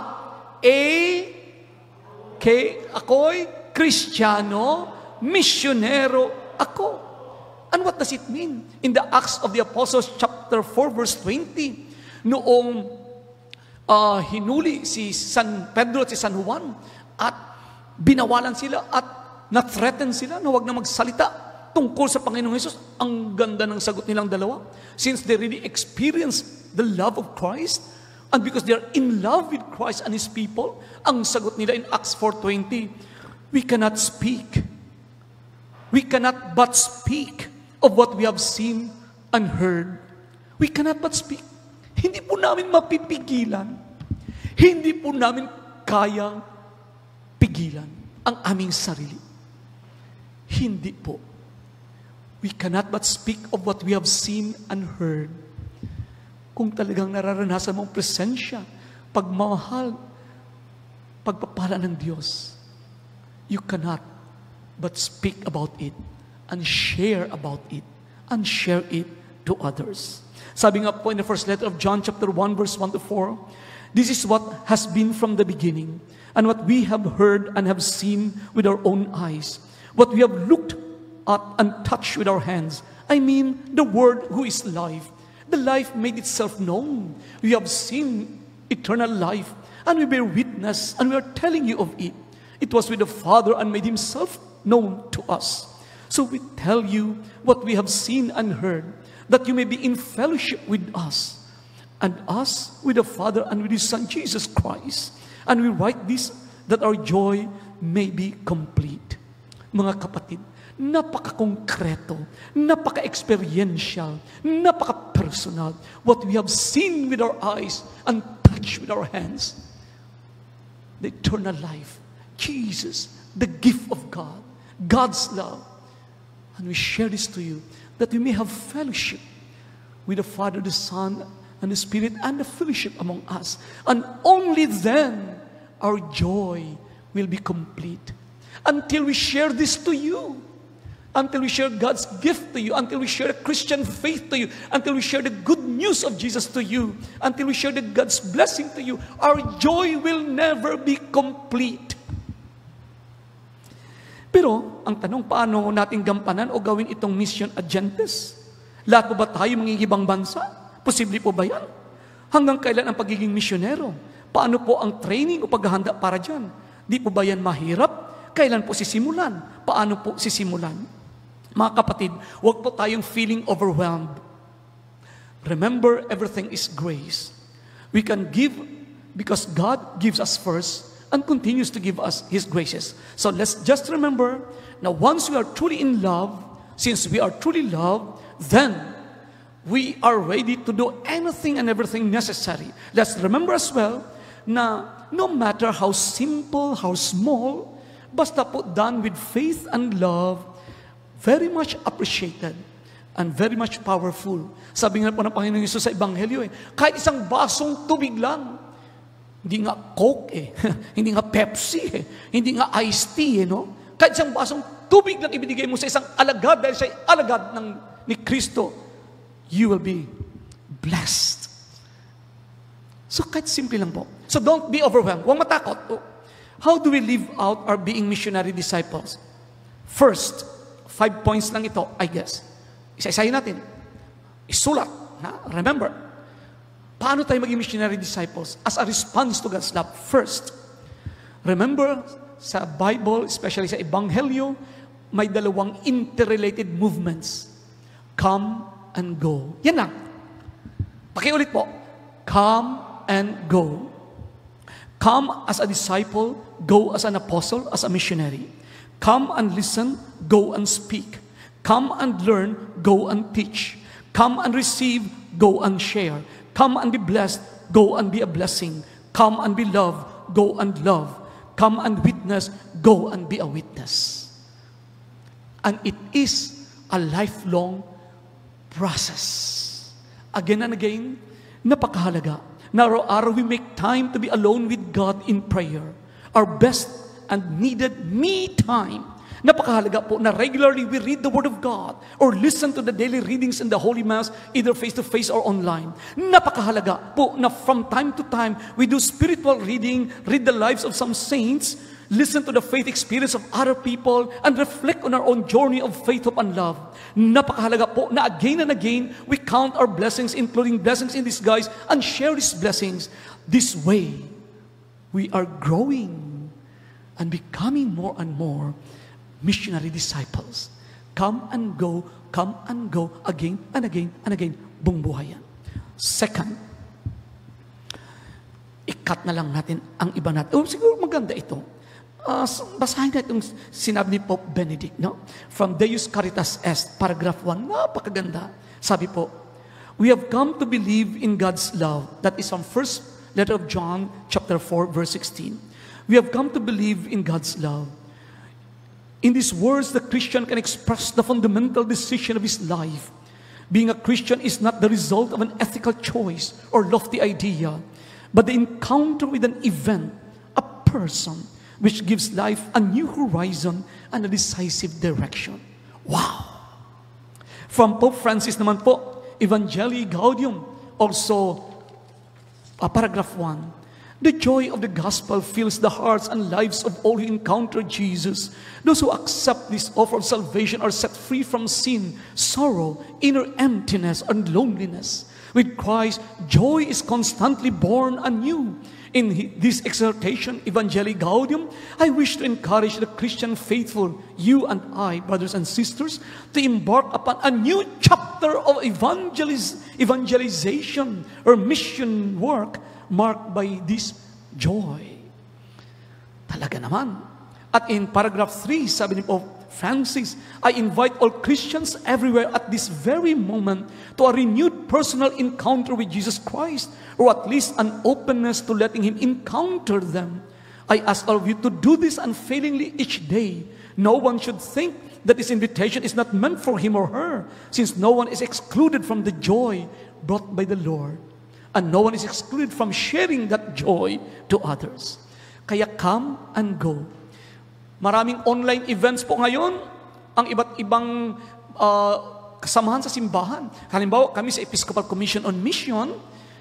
Ako'y Kristiyano, Misyonero Ako. And what does it mean? In the Acts of the Apostles chapter 4 verse 20, noong hinuli si San Pedro at si San Juan at binawalan sila at na-threaten sila na huwag na magsalita tungkol sa Panginoong Hesus, ang ganda ng sagot nilang dalawa. Since they really experienced the love of Christ, and because they are in love with Christ and His people, ang sagot nila in Acts 4:20, we cannot but speak of what we have seen and heard. We cannot but speak. Hindi po namin mapipigilan. Hindi po namin kayang pigilan ang aming sarili. Hindi po. We cannot but speak of what we have seen and heard. Kung talagang nararanasan mong presensya, pagmamahal, pagpapala ng Diyos, you cannot but speak about it and share about it and share it to others. Sabi nga po in the first letter of John chapter 1 verse 1 to 4, this is what has been from the beginning and what we have heard and have seen with our own eyes, what we have looked at and touched with our hands. I mean the Word who is life. The life made itself known. We have seen eternal life and we bear witness and we are telling you of it. It was with the Father and made Himself known to us. So we tell you what we have seen and heard, that you may be in fellowship with us, and us with the Father and with His Son, Jesus Christ. And we write this, that our joy may be complete. Mga kapatid, napaka-konkreto, napaka-experiential, napaka-personal, what we have seen with our eyes and touched with our hands. The eternal life, Jesus, the gift of God, God's love. And we share this to you, that we may have fellowship with the Father, the Son, and the Spirit, and the fellowship among us. And only then our joy will be complete. Until we share this to you, until we share God's gift to you, until we share the Christian faith to you, until we share the good news of Jesus to you, until we share God's blessing to you, our joy will never be complete. Pero, ang tanong, paano natin gampanan o gawin itong mission agentes? Lahat po ba tayo mangingibang bansa? Posible po ba yan? Hanggang kailan ang pagiging misyonero? Paano po ang training o paghahanda para dyan? Di po ba yan mahirap? Kailan po sisimulan? Paano po sisimulan? Mga kapatid, huwag po tayong feeling overwhelmed. Remember, everything is grace. We can give because God gives us first and continues to give us His graces. So let's just remember, now once we are truly in love, since we are truly loved, then we are ready to do anything and everything necessary. Let's remember as well, na no matter how simple, how small, basta po done with faith and love, very much appreciated and very much powerful. Sabi nga po ng Panginoong Hesus sa Ebanghelyo, kahit isang basong tubig lang, hindi nga Coke hindi nga Pepsi hindi nga iced tea no? Kahit isang basong tubig lang ibinigay mo sa isang alagad, dahil siya alagad ni Kristo, you will be blessed. So kahit simple lang po. So don't be overwhelmed. Huwag matakot. How do we live out our being missionary disciples? First, 5 points lang ito, I guess. Isa-isahin natin. Isulat. Remember, paano tayo maging missionary disciples? As a response to God's love. First, remember, sa Bible, especially sa Ebanghelyo, may dalawang interrelated movements. Come and go. Yan lang. Pakiulit po. Come and go. Come as a disciple, go as an apostle, as a missionary. Come and listen, go and speak. Come and learn, go and teach. Come and receive, go and share. Come and be blessed, go and be a blessing. Come and be loved, go and love. Come and witness, go and be a witness. And it is a lifelong process. Again and again, napakahalaga na araw-araw we make time to be alone with God in prayer. Our best and needed me time. Napakahalaga po na regularly we read the Word of God or listen to the daily readings in the Holy Mass, either face-to-face or online. Napakahalaga po na from time to time we do spiritual reading, read the lives of some saints, listen to the faith experience of other people, and reflect on our own journey of faith, hope, and love. Napakahalaga po na again and again, we count our blessings, including blessings in disguise, and share these blessings. This way, we are growing and becoming more and more missionary disciples. Come and go, again and again and again. Buong buhay yan. Second, ikat na lang natin ang iba natin. Siguro maganda ito. Basahin natin yung sinabi ni Pope Benedict, no? From Deus Caritas Est, paragraph 1, napakaganda. Sabi po, we have come to believe in God's love. That is from first letter of John, chapter 4, verse 16. We have come to believe in God's love. In these words, the Christian can express the fundamental decision of his life. Being a Christian is not the result of an ethical choice or lofty idea, but the encounter with an event, a person, which gives life a new horizon and a decisive direction. Wow! From Pope Francis naman po, Evangelii Gaudium, also paragraph 1. The joy of the gospel fills the hearts and lives of all who encounter Jesus. Those who accept this offer of salvation are set free from sin, sorrow, inner emptiness, and loneliness. With Christ, joy is constantly born anew. In this exhortation, Evangelii Gaudium, I wish to encourage the Christian faithful, you and I, brothers and sisters, to embark upon a new chapter of evangelization or mission work marked by this joy. Talaga naman. At in paragraph 3, sabi ni Pope Francis, I invite all Christians everywhere at this very moment to a renewed personal encounter with Jesus Christ, or at least an openness to letting Him encounter them. I ask all of you to do this unfailingly each day. No one should think that this invitation is not meant for him or her, since no one is excluded from the joy brought by the Lord. And no one is excluded from sharing that joy to others. Kaya come and go. Maraming online events po ngayon, ang iba't ibang kasamahan sa simbahan. Halimbawa, kami sa Episcopal Commission on Mission,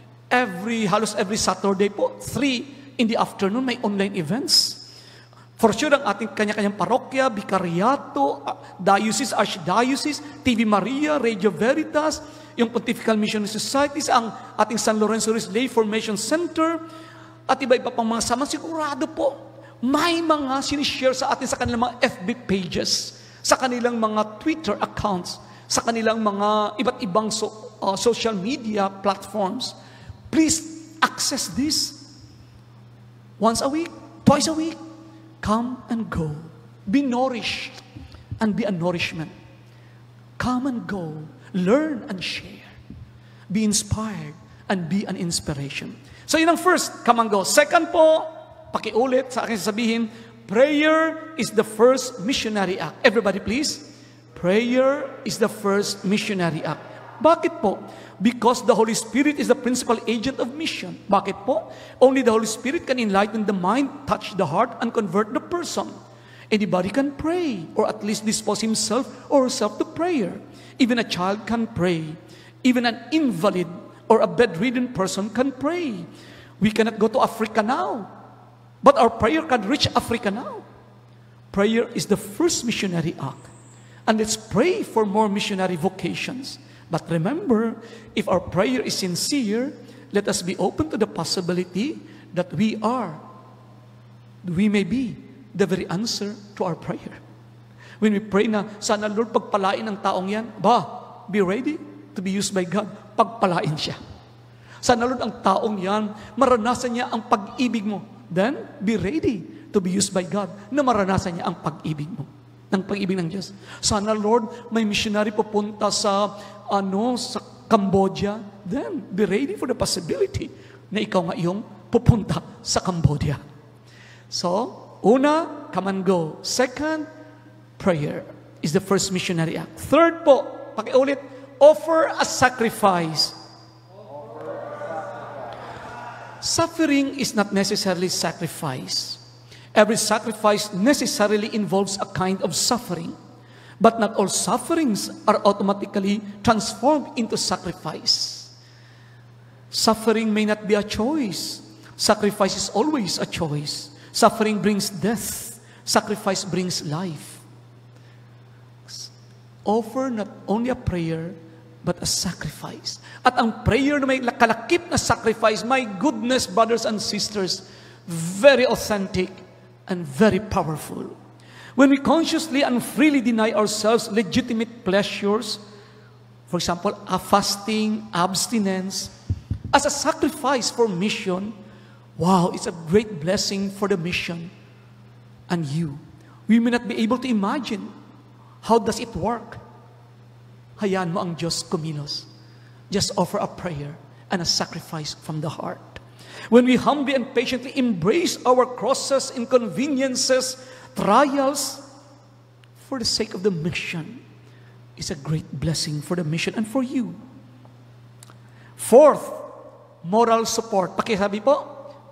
halos every Saturday po, 3 in the afternoon, may online events. For sure, ang ating kanya-kanyang parokya, Vicariato, Diocese, Archdiocese, TV Maria, Radio Veritas, yung Pontifical Missionary Societies, ang ating San Lorenzo Lay Formation Center, at iba-iba pang mga sama, sigurado po, may mga sinishare sa atin sa kanilang mga FB pages, sa kanilang mga Twitter accounts, sa kanilang mga iba't ibang social media platforms. Please access this once a week, twice a week. Come and go. Be nourished and be a nourishment. Come and go. Learn and share. Be inspired and be an inspiration. So yun ang first, come and go. Second po, pakiulit sa akin sabihin, prayer is the first missionary act. Everybody please. Prayer is the first missionary act. Bakit po? Because the Holy Spirit is the principal agent of mission. Bakit po? Only the Holy Spirit can enlighten the mind, touch the heart, and convert the person. Anybody can pray, or at least dispose himself or herself to prayer. Even a child can pray. Even an invalid or a bedridden person can pray. We cannot go to Africa now, but our prayer can reach Africa now. Prayer is the first missionary act. And let's pray for more missionary vocations. But remember, if our prayer is sincere, let us be open to the possibility that we may be the very answer to our prayer. When we pray na, sana Lord, pagpalain ang taong yan, be ready to be used by God. Pagpalain siya. Sana Lord, ang taong yan, maranasan niya ang pag-ibig mo. Then, be ready to be used by God na maranasan niya ang pag-ibig mo. Ng pag-ibig ng Diyos. Sana Lord, may missionary pupunta sa Cambodia, then be ready for the possibility na ikaw nga iyong pupunta sa Cambodia. So, una, come and go. Second, prayer. is the first missionary act. Third po, pakiulit, offer a sacrifice. Suffering is not necessarily sacrifice. Every sacrifice necessarily involves a kind of suffering. But not all sufferings are automatically transformed into sacrifice. Suffering may not be a choice. Sacrifice is always a choice. Suffering brings death. Sacrifice brings life. Offer not only a prayer, but a sacrifice. At ang prayer na may kalakip na sacrifice, my goodness, brothers and sisters, very authentic and very powerful. When we consciously and freely deny ourselves legitimate pleasures, for example, a fasting, abstinence, as a sacrifice for mission, wow, it's a great blessing for the mission and you. We may not be able to imagine how does it work. Hayaan mo ang Diyos kumilos. Just offer a prayer and a sacrifice from the heart. When we humbly and patiently embrace our crosses, inconveniences, trials, for the sake of the mission, is a great blessing for the mission and for you. Fourth, moral support. Pakisabi po?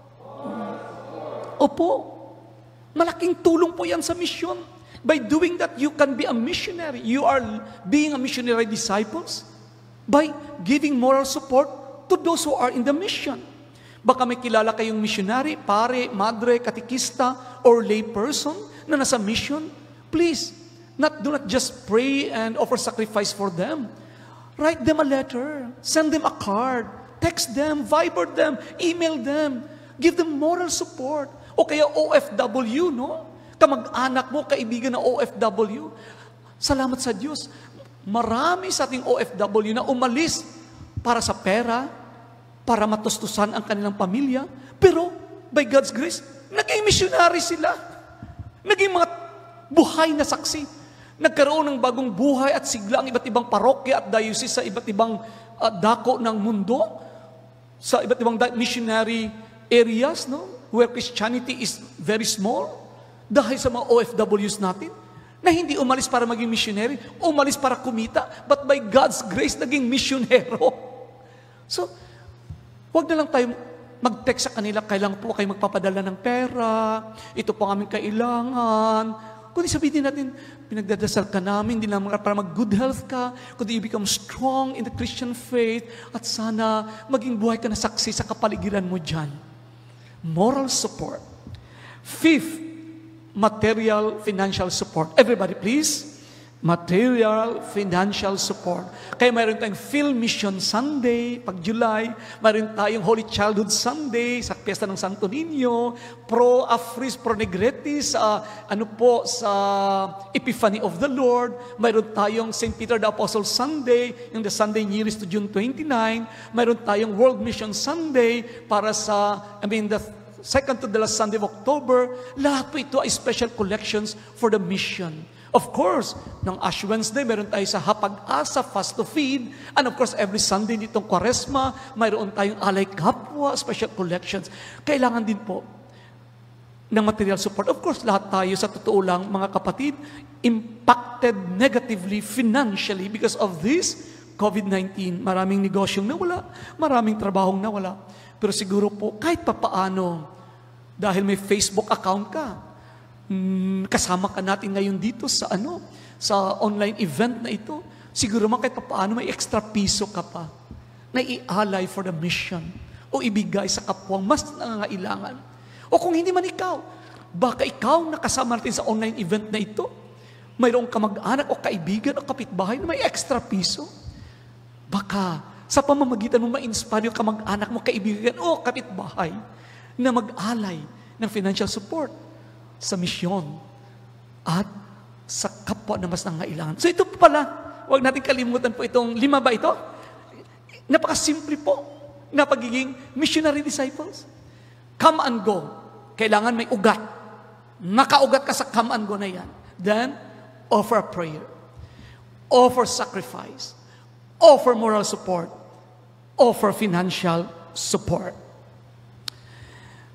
Opo. Malaking tulong po yan sa mission. By doing that, you can be a missionary. You are being a missionary disciples by giving moral support to those who are in the mission. Baka may kilala kayong missionary, pare, madre, katikista, or lay person na nasa mission. Please, do not just pray and offer sacrifice for them. Write them a letter. Send them a card. Text them, Viber them, email them. Give them moral support. O kaya OFW, no? Kamag-anak mo, kaibigan na OFW. Salamat sa Diyos. Marami sa ating OFW na umalis para sa pera, para matustusan ang kanilang pamilya. Pero, by God's grace, naging missionary sila. Naging mga buhay na saksi. Nagkaroon ng bagong buhay at sigla ang iba't ibang parokya at diocese sa iba't ibang dako ng mundo, sa iba't ibang missionary areas, no? Where Christianity is very small. Dahil sa mga OFWs natin, na hindi umalis para maging missionary, umalis para kumita, but by God's grace, naging misyonero. So, wag na lang tayo mag-text sa kanila, kailangan po kayo magpapadala ng pera, ito po ang aming kailangan. Kundi sabihin natin, pinagdadasal ka namin, hindi naman para mag-good health ka, kundi you become strong in the Christian faith, at sana maging buhay ka na saksi sa kapaligiran mo dyan. Moral support. Fifth, material, financial support. Everybody please. Material, financial support. Kaya mayroon tayong Film Mission Sunday, pag July. Mayroon tayong Holy Childhood Sunday, sa Piyesta ng Santo Niño. Pro Afris, Pro Negretis, sa Epiphany of the Lord. Mayroon tayong St. Peter the Apostle Sunday, yung the Sunday nearest to June 29. Mayroon tayong World Mission Sunday, para sa, the second to the last Sunday of October. Lahat po ito ay special collections for the mission. Of course, ng Ash Wednesday, meron tayo sa Hapag-asa, Fast to Feed. And of course, every Sunday nitong Kwaresma, mayroon tayong Alay Kapwa, special collections. Kailangan din po ng material support. Of course, lahat tayo, sa totoo lang, mga kapatid, impacted negatively, financially, because of this COVID-19. Maraming negosyong nawala, maraming trabahong nawala. Pero siguro po, kahit papaano, dahil may Facebook account ka, kasama ka natin ngayon dito sa online event na ito, siguro man kahit paano may extra piso ka pa na ialay for the mission o ibigay sa kapwang mas nangangailangan. O kung hindi man ikaw, baka ikaw nakasama natin sa online event na ito, mayroong kamag-anak o kaibigan o kapitbahay na may extra piso. Baka sa pamamagitan mo ma-inspire yung kamag-anak mo, kaibigan o kapitbahay na mag-alay ng financial support sa misyon at sa kapwa na mas nangailangan. So ito pala, huwag natin kalimutan po itong 5 ba ito? Napakasimple po na pagiging missionary disciples. Come and go. Kailangan may ugat. Nakaugat ka sa come and go na yan. Then, offer a prayer. Offer sacrifice. Offer moral support. Offer financial support.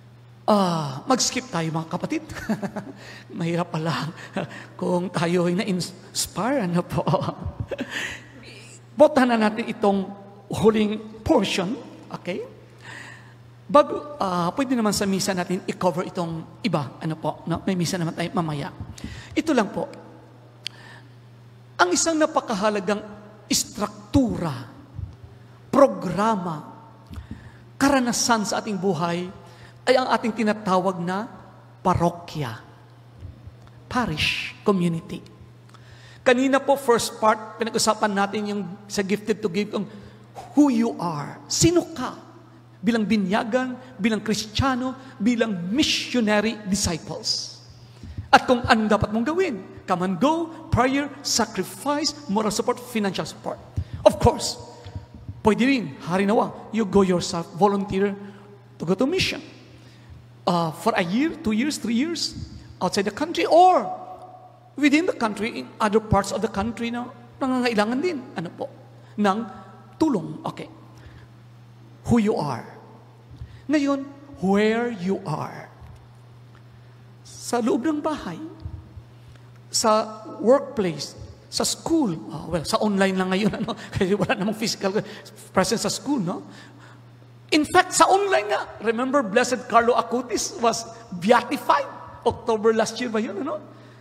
Mag-skip tayo mga kapatid. Mahirap pala kung tayo ay na-inspire. Ano po? Botahan na natin itong huling portion. Okay? Bago, pwede naman sa misa natin i-cover itong iba. Ano po? No? May misa naman tayo mamaya. Ito lang po. Ang isang napakahalagang istruktura, programa, karanasan sa ating buhay ay ang ating tinatawag na parokya. Parish community. Kanina po, first part, pinag-usapan natin yung sa gifted to give, who you are. Sino ka? Bilang binyagan, bilang Kristiyano, bilang missionary disciples. At kung anong dapat mong gawin. Come and go, prayer, sacrifice, moral support, financial support. Of course, pwede rin, harinawa, you go yourself, volunteer to go to mission. For a year, 2 years, 3 years, outside the country, or within the country, in other parts of the country na nangangailangan din, ano po, ng tulong. Okay. Who you are. Ngayon, where you are. Sa loob ng bahay, sa workplace, sa school, sa online lang ngayon, ano, kasi wala namang physical presence sa school, no? In fact, sa online nga, remember Blessed Carlo Acutis was beatified October last year ba yun, ano?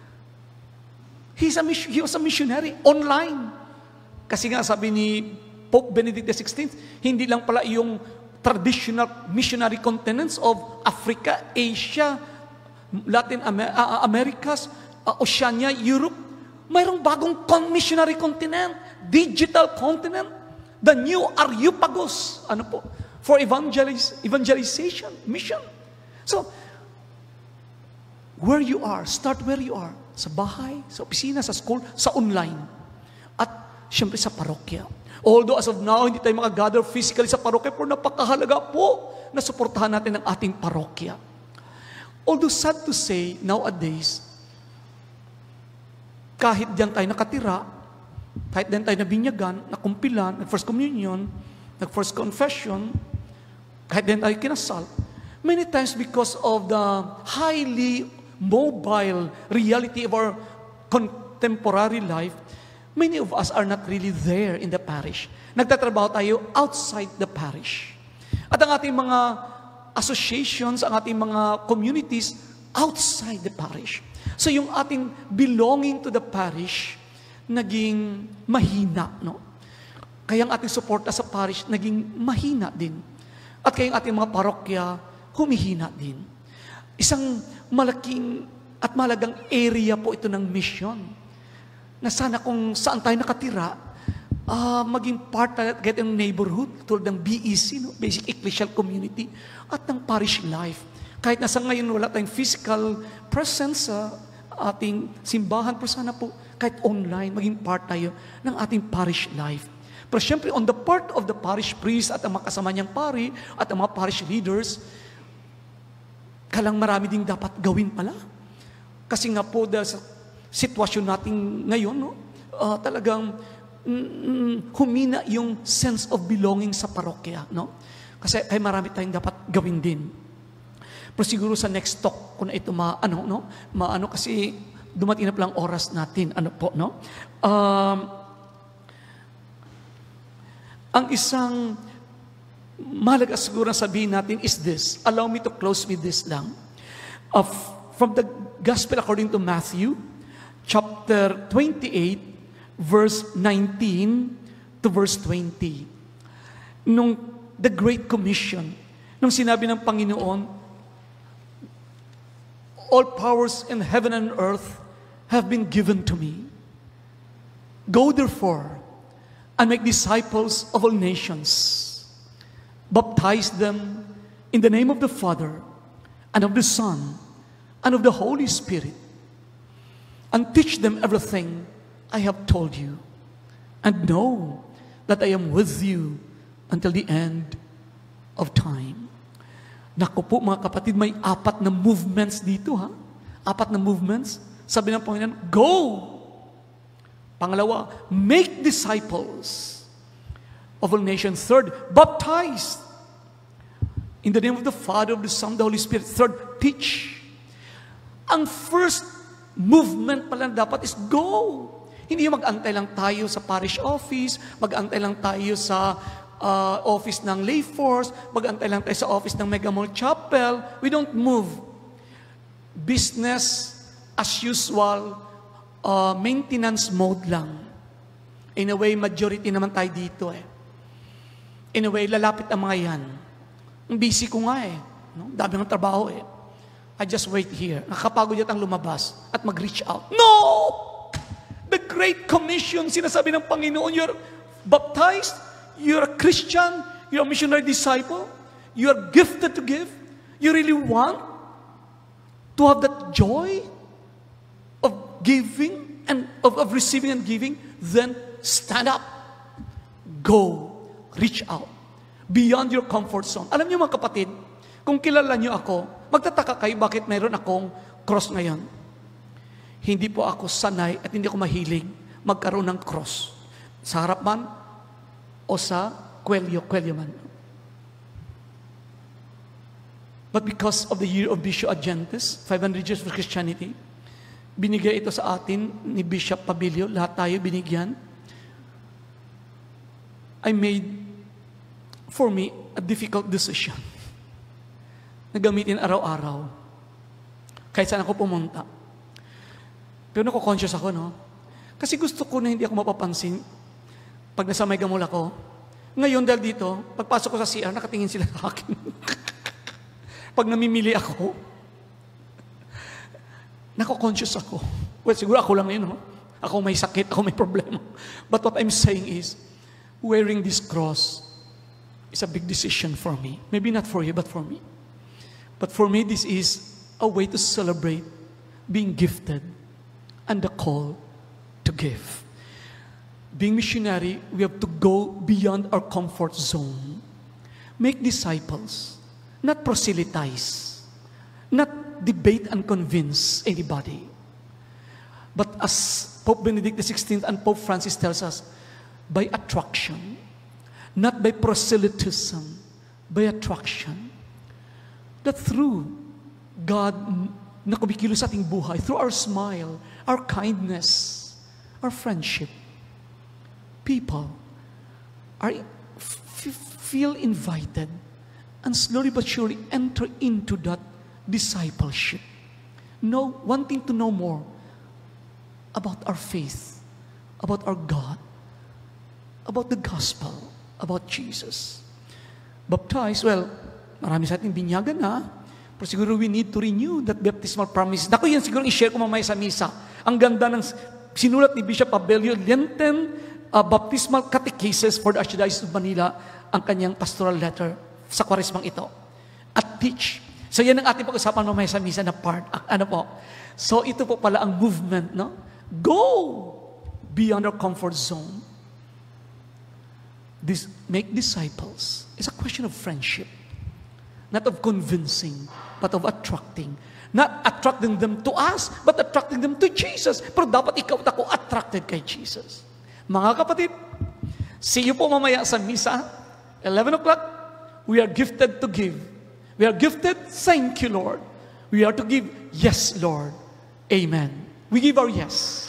He was a missionary online. Kasi nga sabi ni Pope Benedict XVI, hindi lang pala yung traditional missionary continents of Africa, Asia, Latin Americas, Oceania, Europe. Mayroong bagong missionary continent, digital continent, the new Areopagos, ano po, for evangelization, mission. So, where you are, start where you are. Sa bahay, sa opisina, sa school, sa online. At siyempre sa parokya. Although as of now, hindi tayo makagather physically sa parokya, pero napakahalaga po na suportahan natin ang ating parokya. Although sad to say, nowadays, kahit diyan tayo nakatira, kahit diyan tayo nabinyagan, nakumpilan, nag-first communion, nag-first confession, kahit diyan tayo kinasal, many times because of the highly mobile reality of our contemporary life, many of us are not really there in the parish. Nagtatrabaho tayo outside the parish. At ang ating mga associations, ang ating mga communities outside the parish. So yung ating belonging to the parish, naging mahina, no? Kaya ang ating suporta sa parish, naging mahina din. At kaya ang ating mga parokya, humihina din. Isang malaking at malagang area po ito ng mission. Na sana kung saan tayo nakatira, maging part na ng neighborhood, tulad ng BEC, no? Basic Ecclesial Community, at ng parish life. Kahit nasa ngayon wala tayong physical presence sa ating simbahan, pero sana po, kahit online, maging part tayo ng ating parish life. Pero syempre, on the part of the parish priest at ang mga kasama niyang pari at ang mga parish leaders, kalang marami ding dapat gawin pala. Kasi nga po, dahil sa sitwasyon natin ngayon, no? Talagang humina yung sense of belonging sa parokya, no? Kasi ay marami tayong dapat gawin din. Pero siguro sa next talk, kung ito maano kasi dumating na palang oras natin, ano po, no? Ang isang mahalaga siguro sabihin natin is this. Allow me to close with this lang. From the Gospel according to Matthew, chapter 28, verse 19 to verse 20. Nung the Great Commission, nung sinabi ng Panginoon, all powers in heaven and earth have been given to me. Go therefore and make disciples of all nations. Baptize them in the name of the Father and of the Son and of the Holy Spirit, and teach them everything I have told you. And know that I am with you until the end of time. Naku po mga kapatid, may 4 na movements dito, ha? 4 na movements. Sabi ng Panginoon, go! Pangalawa, make disciples of all nations. Third, baptize. In the name of the Father, of the Son, of the Holy Spirit. Third, teach. Ang first movement pala dapat is go. Hindi yung mag-antay lang tayo sa parish office, mag-antay lang tayo sa office ng lay force, mag-antay lang tayo sa office ng Mega Mall Chapel. We don't move. Business as usual, maintenance mode lang. In a way, majority naman tayo dito eh. In a way, lalapit ang mga yan. Ang busy ko nga eh. No? Dami ng trabaho eh. I just wait here. Nakakapagod yatang lumabas at mag-reach out. No! The Great Commission, sinasabi ng Panginoon, you're baptized, you're a Christian, you're a missionary disciple, you're gifted to give. You really want to have that joy of giving and of receiving and giving, then stand up. Go. Reach out. Beyond your comfort zone. Alam niyo mga kapatid, kung kilala niyo ako, magtataka kayo bakit mayroon akong cross ngayon. Hindi po ako sanay at hindi ako mahilig magkaroon ng cross. Sa harap man o sa kwelyo man. But because of the year of Bishop Agentes, 500 years for Christianity, binigay ito sa atin ni Bishop Pabilio, lahat tayo binigyan. I made, for me, a difficult decision na gamitin araw-araw. Kahit saan ako pumunta. Pero nako-conscious ako, no? Kasi gusto ko na hindi ako mapapansin pag nasa may gamula ko. Ngayon, dahil dito, pagpasok ko sa CR, nakatingin sila sa akin. Pag namimili ako, nako-conscious ako. Well, siguro ako lang yun, no? Ako may sakit, ako may problema. But what I'm saying is, wearing this cross is a big decision for me. Maybe not for you, but for me. But for me, this is a way to celebrate being gifted and the call to give. Being missionary, we have to go beyond our comfort zone. Make disciples, not proselytize, not debate and convince anybody. But as Pope Benedict XVI and Pope Francis tells us, by attraction, not by proselytism, by attraction. That through God na kumikilos sa ating buhay, through our smile, our kindness, our friendship, people feel invited and slowly but surely enter into that discipleship. Wanting to know more about our faith, about our God, about the gospel, about Jesus. Baptized, well, marami sa ating binyagan na, pero siguro we need to renew that baptismal promise. Naku, yan siguro i-share ko mamaya sa misa. Ang ganda ng sinulat ni Bishop Abelio, Lenten Baptismal Catechesis for the Archdiocese of Manila, ang kanyang pastoral letter sa kwaresmang ito. At teach. So yan ang ating pag-usapan mamaya sa misa na part. Ano po? So ito po pala ang movement, no? Go beyond our comfort zone. Make disciples. It's a question of friendship. Not of convincing, but of attracting. Not attracting them to us, but attracting them to Jesus. Pero dapat ikaw at ako attracted kay Jesus. Mga kapatid, see you po mamaya sa misa, 11 o'clock, we are gifted to give. We are gifted, thank you, Lord. We are to give, yes, Lord. Amen. We give our yes.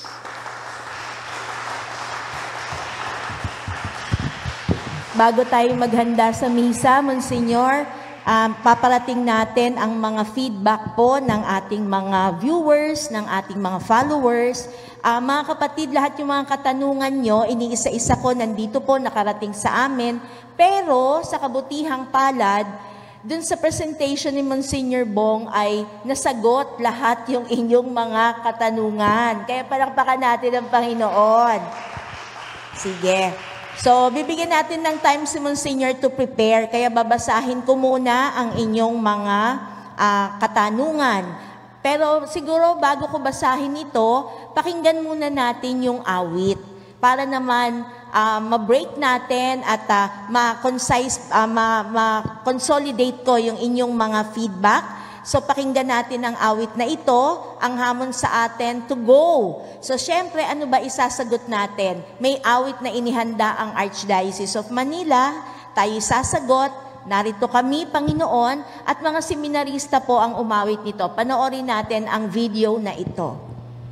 Bago tayo maghanda sa misa, Monsignor, paparating natin ang mga feedback po ng ating mga viewers, ng ating mga followers. Mga kapatid, lahat yung mga katanungan nyo, iniisa-isa ko, nandito po, nakarating sa amin. Pero sa kabutihang palad, dun sa presentation ni Monsignor Bong ay nasagot lahat yung inyong mga katanungan. Kaya palakpakan natin ang Panginoon. Sige. So, bibigyan natin ng time si Monsignor to prepare. Kaya babasahin ko muna ang inyong mga katanungan. Pero siguro bago ko basahin ito, pakinggan muna natin yung awit para naman ma-break natin at ma-consolidate ko yung inyong mga feedback. So pakinggan natin ang awit na ito, ang hamon sa atin to go. So syempre, ano ba isasagot natin? May awit na inihanda ang Archdiocese of Manila, tayo sasagot, narito kami, Panginoon, at mga seminarista po ang umawit nito. Panoorin natin ang video na ito.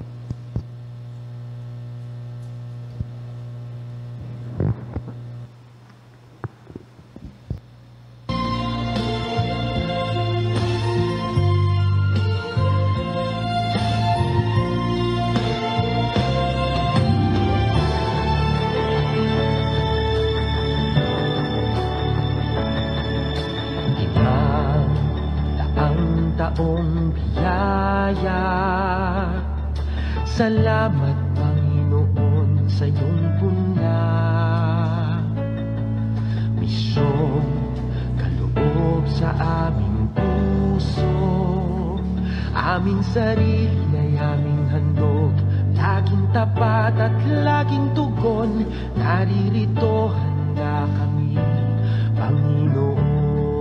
Taong biyaya, salamat Panginoon sa iyong puna. Misyong kaloob sa aming puso, aming sarili ay aming handog, laging tapat at laging tugon. Naririto handa kami, Panginoon.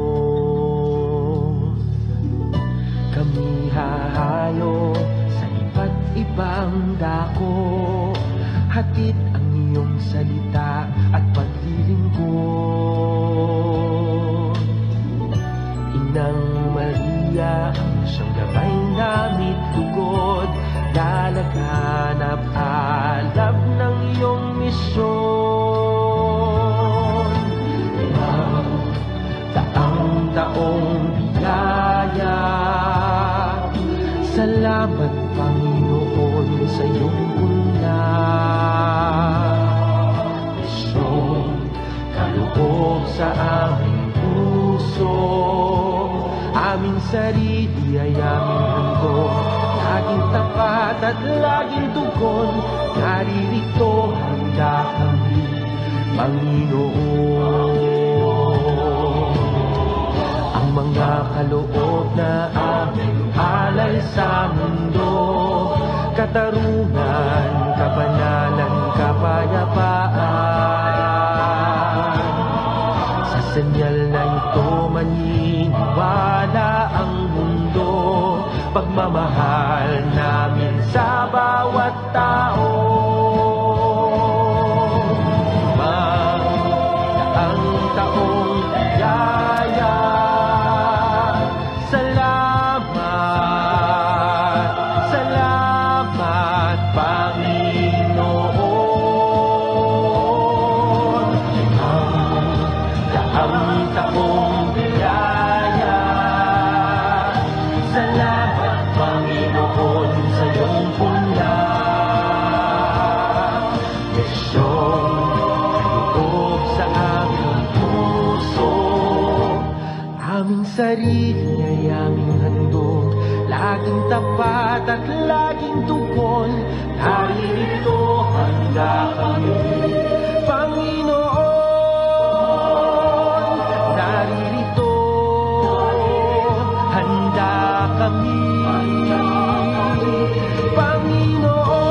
Kami hahayo sa iba't ibang dako, hatid ang iyong salita at paglilingkod. Inang Maria, ang siyang gabay namit lugod, lalaganap alab ng iyong misyon. Taong biyaya, salamat Panginoon sa iyong puna. Misyong kaloob sa aming puso, aming sarili ay aming handog, laging tapat at laging tugon. Naririto handa kami, Panginoon. Ang mga kaloob na aming alay sa mundo, katarungan, kabanalan, kapayapaan. Sa senyal na ito maniniwala ang mundo, pagmamahal namin sa bawat tao. Ang taong biyaya, salamat Panginoon. Ang taong biyaya, salamat Panginoon sa iyong puna. Misyong kaloob sa aming puso, aming sarili ay aming handog, laging tapat at laging tugon. Naririto handa kami, Panginoon. Naririto handa kami, Panginoon.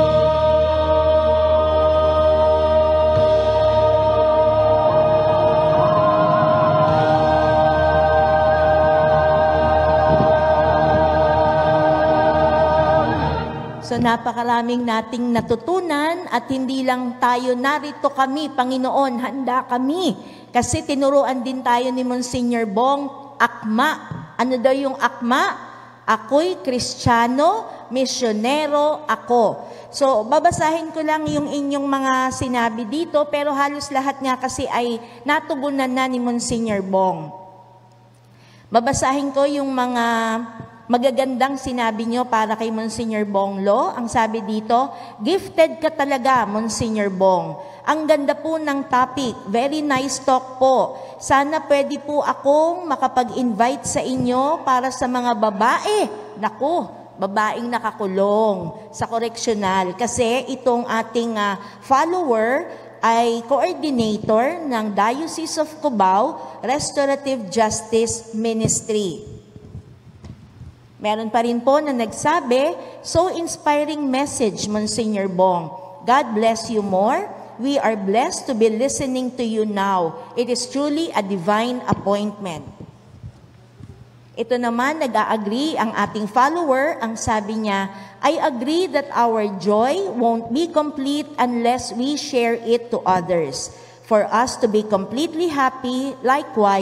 So napakaraming nating natutunan at hindi lang tayo narito kami, Panginoon, handa kami. Kasi tinuruan din tayo ni Monsignor Bong, akma. Ano daw yung akma? Ako'y Kristiyano, misyonero ako. So babasahin ko lang yung inyong mga sinabi dito, pero halos lahat nga kasi ay natugunan na ni Monsignor Bong. Babasahin ko yung mga magagandang sinabi nyo para kay Monsignor Bong Lo. Ang sabi dito, gifted ka talaga, Monsignor Bong. Ang ganda po ng topic. Very nice talk po. Sana pwede po akong makapag-invite sa inyo para sa mga babae. Naku, babaeng nakakulong sa correctional. Kasi itong ating follower ay coordinator ng Diocese of Cubao Restorative Justice Ministry. Meron pa rin po na nagsabi, so inspiring message, Monsignor Bong. God bless you more. We are blessed to be listening to you now. It is truly a divine appointment. Ito naman, nag-a-agree ang ating follower. Ang sabi niya, I agree that our joy won't be complete unless we share it to others. For us to be completely happy, likewise,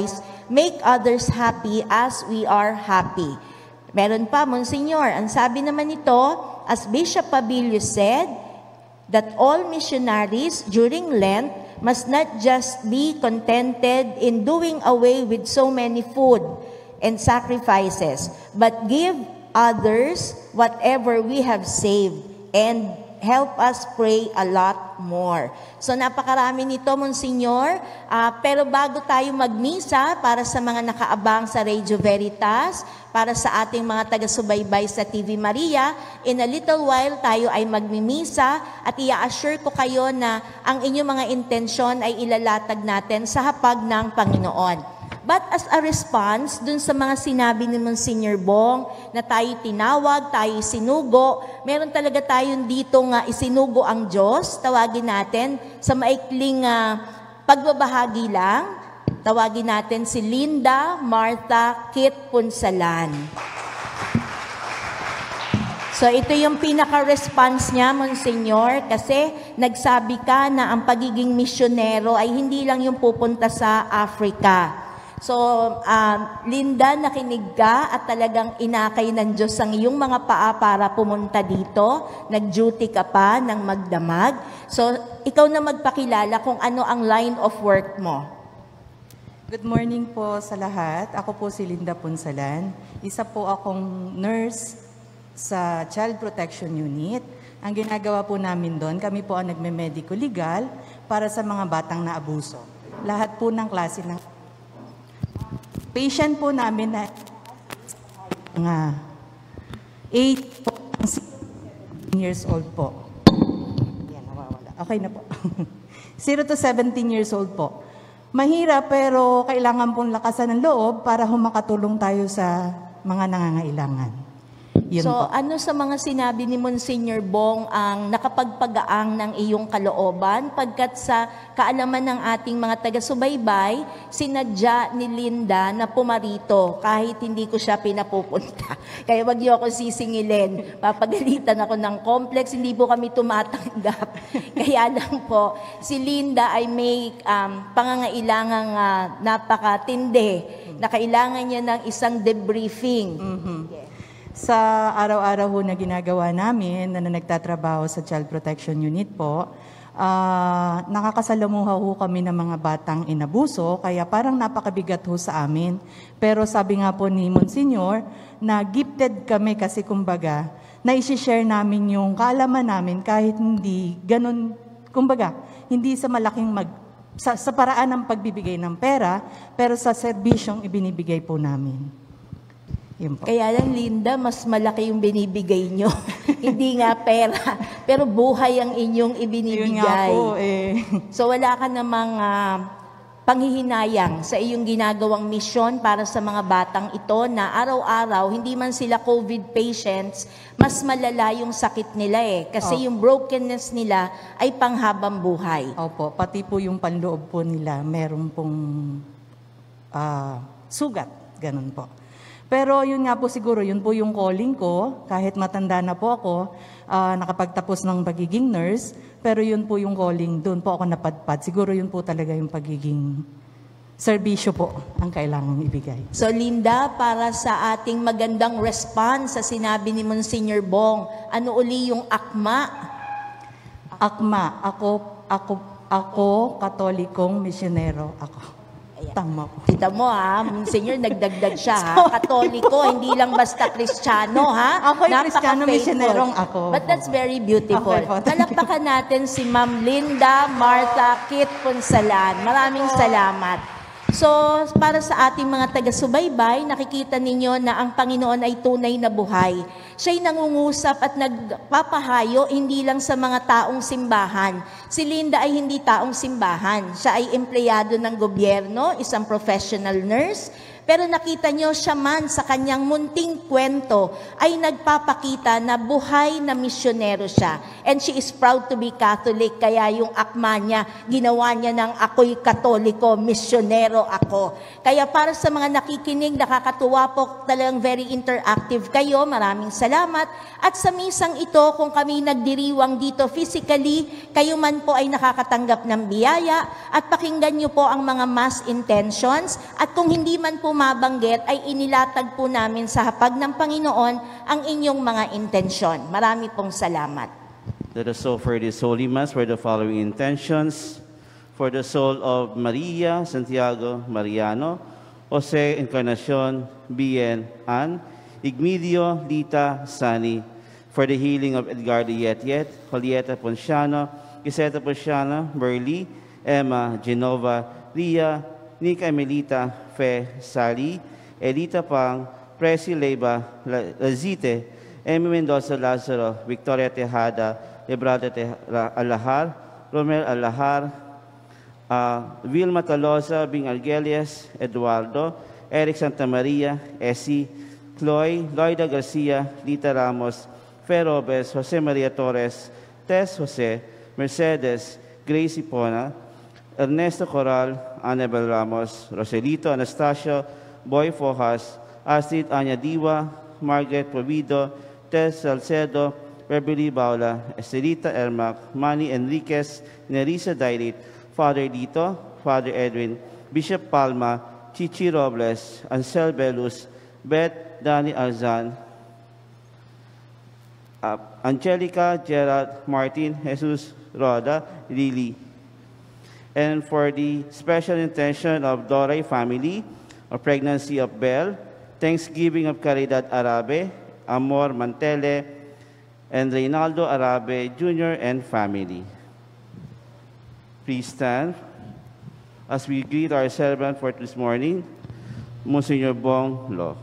make others happy as we are happy. Meron pa, Monsignor, ang sabi naman nito, as Bishop Pabilio said, that all missionaries during Lent must not just be contented in doing away with so many food and sacrifices, but give others whatever we have saved and help us pray a lot more. So napakarami nito, Monsignor. Pero bago tayo magmisa, para sa mga nakaabang sa Radio Veritas, para sa ating mga taga-subaybay sa TV Maria, in a little while tayo ay magmimisa at i-assure ko kayo na ang inyong mga intensyon ay ilalatag natin sa hapag ng Panginoon. But as a response dun sa mga sinabi ni Monsignor Bong na tayo tinawag, tayo sinugo, meron talaga tayong dito nga isinugo ang Diyos, tawagin natin sa maikling pagbabahagi lang, tawagin natin si Linda Martha Kit Punsalan. So ito yung pinaka-response niya, Monsignor, kasi nagsabi ka na ang pagiging misyonero ay hindi lang yung pupunta sa Africa. So, Linda, nakinig ka at talagang inakay ng Diyos ang iyong mga paa para pumunta dito. Nag-duty ka pa ng magdamag. So, ikaw na magpakilala kung ano ang line of work mo. Good morning po sa lahat. Ako po si Linda Punsalan. Isa po akong nurse sa Child Protection Unit. Ang ginagawa po namin doon, kami po ang nagme-medico legal para sa mga batang naabuso. Lahat po ng klase ng patient po namin na 8 years old po. Yan, nawawala. Okay na po. 0 to 17 years old po. Mahirap pero kailangan pong lakasan ng loob para humakatulong tayo sa mga nangangailangan. Yun So, po. ano sa mga sinabi ni Monsignor Bong ang nakapagpagaang ng iyong kalooban pagkat sa kaalaman ng ating mga taga-subaybay, sinadya ni Linda na pumarito kahit hindi ko siya pinapupunta. Kaya wag niyo ako sisingilin. Papagalitan ako ng complex, hindi po kami tumatanggap. Kaya lang po, si Linda ay may pangangailangang napakatindi na kailangan niya ng isang debriefing. Sa araw-araw ho na ginagawa namin na nagtatrabaho sa Child Protection Unit po, nakakasalamuha ho kami ng mga batang inabuso, kaya parang napakabigat ho sa amin. Pero sabi nga po ni Monsignor, na gifted kami kasi kumbaga, na isi-share namin yung kaalaman namin kahit hindi ganun, kumbaga, hindi sa malaking sa paraan ng pagbibigay ng pera, pero sa serbisyong ibinibigay po namin. Kaya lang, Linda, mas malaki yung binibigay nyo. Hindi nga pera, pero buhay ang inyong ibinibigay. Yun nga po, So wala ka namang panghihinayang sa iyong ginagawang misyon para sa mga batang ito na araw-araw, hindi man sila COVID patients, mas malala yung sakit nila Kasi yung brokenness nila ay panghabang buhay. Opo, pati po yung panloob po nila, meron pong sugat, ganun po. Pero yun nga po siguro, yun po yung calling ko, kahit matanda na po ako, nakapagtapos ng pagiging nurse, pero yun po yung calling, doon po ako napadpad. Siguro yun po talaga yung pagiging serbisyo po ang kailangang ibigay. So Linda, para sa ating magandang response sa sinabi ni Monsignor Bong, ano uli yung akma? Akma, ako Katolikong misyonero ako. Tama po. Kita mo Monsignor, nagdagdag siya Katoliko, hindi lang basta Kristiyano Ako'y Kristiyano, misyonerong ako. But that's very beautiful. Okay po. Talakpakan natin si Ma'am Linda Martha Kit Punsalan. Maraming salamat. So, para sa ating mga taga-subaybay, nakikita ninyo na ang Panginoon ay tunay na buhay. Siya'y nangungusap at nagpapahayo hindi lang sa mga taong simbahan. Si Linda ay hindi taong simbahan. Siya ay empleyado ng gobyerno, isang professional nurse, Pero nakita nyo siya man sa kanyang munting kwento ay nagpapakita na buhay na misyonero siya. And she is proud to be Catholic, kaya yung akma niya, ginawa niya ng ako'y Katoliko, misyonero ako. Kaya para sa mga nakikinig, nakakatuwa po, talagang very interactive kayo. Maraming salamat. At sa misang ito, kung kami nagdiriwang dito physically, kayo man po ay nakakatanggap ng biyaya at pakinggan nyo po ang mga mass intentions. At kung hindi man po mabanggit, ay inilatag po namin sa hapag ng Panginoon ang inyong mga intensyon. Marami pong salamat. Let us offer this Holy Mass for the following intentions. For the soul of Maria, Santiago, Mariano, Jose Encarnacion, Bien, Ann, Igmedio, Lita, Sani. For the healing of Edgardo Yet, Julieta Ponciano, Giseta Ponciano, Burley, Emma, Genova, Ria, Nika Emelita, Fe, Sally, Elita Pang, Presi Leyva, Lazite, Emi Mendoza Lazaro, Victoria Tejada, Ebrada Alahar, Romel Alahar, Vilma Talosa, Bing Argelias, Eduardo, Eric Santamaria, Essie, Chloe, Loida Garcia, Lita Ramos, Fe Robes, Jose Maria Torres, Tess Jose, Mercedes, Gracie Pona, Ernesto Coral, Annabel Ramos, Roselito Anastasio, Boy Fojas, Astrid Anya Diwa, Margaret Provido, Tess Salcedo, Beverly Baula, Estelita Ermac, Manny Enriquez, Nerissa Dairit, Father Dito, Father Edwin, Bishop Palma, Chichi Robles, Ansel Belus, Beth Dani Alzan, Angelica Gerard Martin, Jesus Roda, Lily. And for the special intention of Doray family, a pregnancy of Bell, Thanksgiving of Caridad Arabe, Amor Mantele, and Reynaldo Arabe Jr. and family. Please stand as we greet our celebrant for this morning, Monsignor Bong Lo.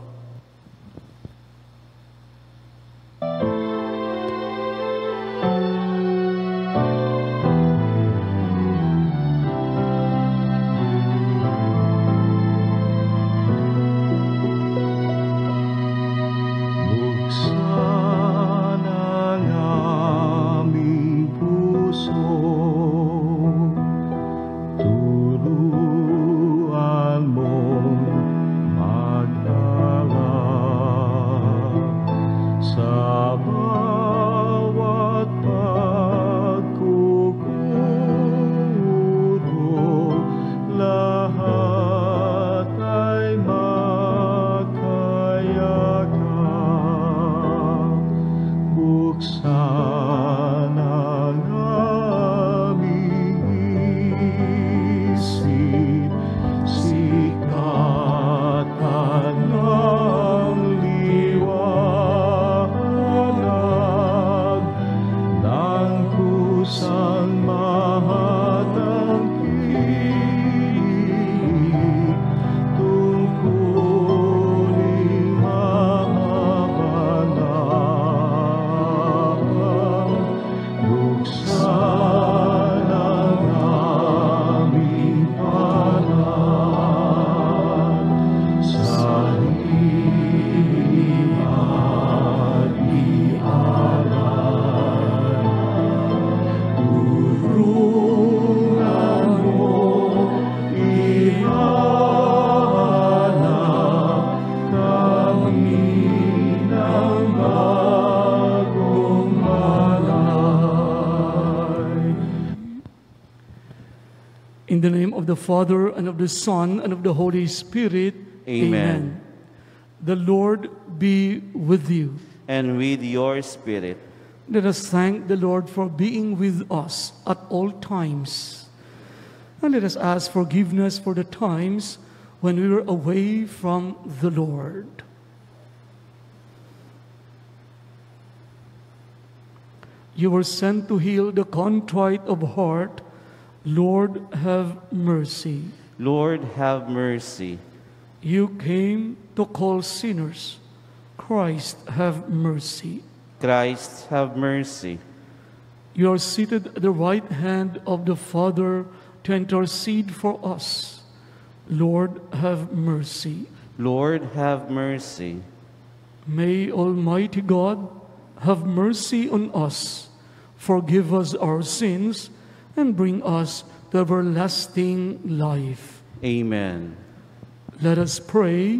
In the name of the Father, and of the Son, and of the Holy Spirit. Amen. The Lord be with you. And with your spirit. Let us thank the Lord for being with us at all times. And let us ask forgiveness for the times when we were away from the Lord. You were sent to heal the contrite of heart. Lord, have mercy. Lord, have mercy. You came to call sinners. Christ, have mercy. Christ, have mercy. You are seated at the right hand of the Father to intercede for us. Lord, have mercy. Lord, have mercy. May Almighty God have mercy on us, forgive us our sins, and bring us to everlasting life. Amen. Let us pray.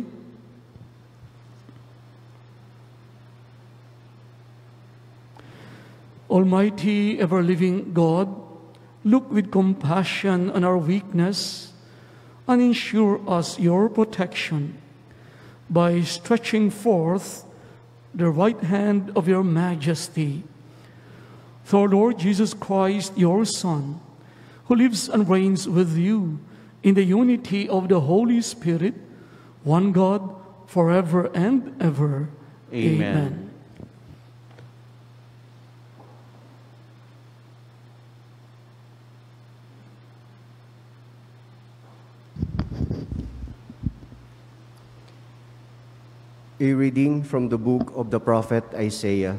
Almighty, ever-living God, look with compassion on our weakness and ensure us your protection by stretching forth the right hand of your majesty. Through our Lord Jesus Christ, your Son, who lives and reigns with you in the unity of the Holy Spirit, one God, forever and ever. Amen. A reading from the book of the prophet Isaiah.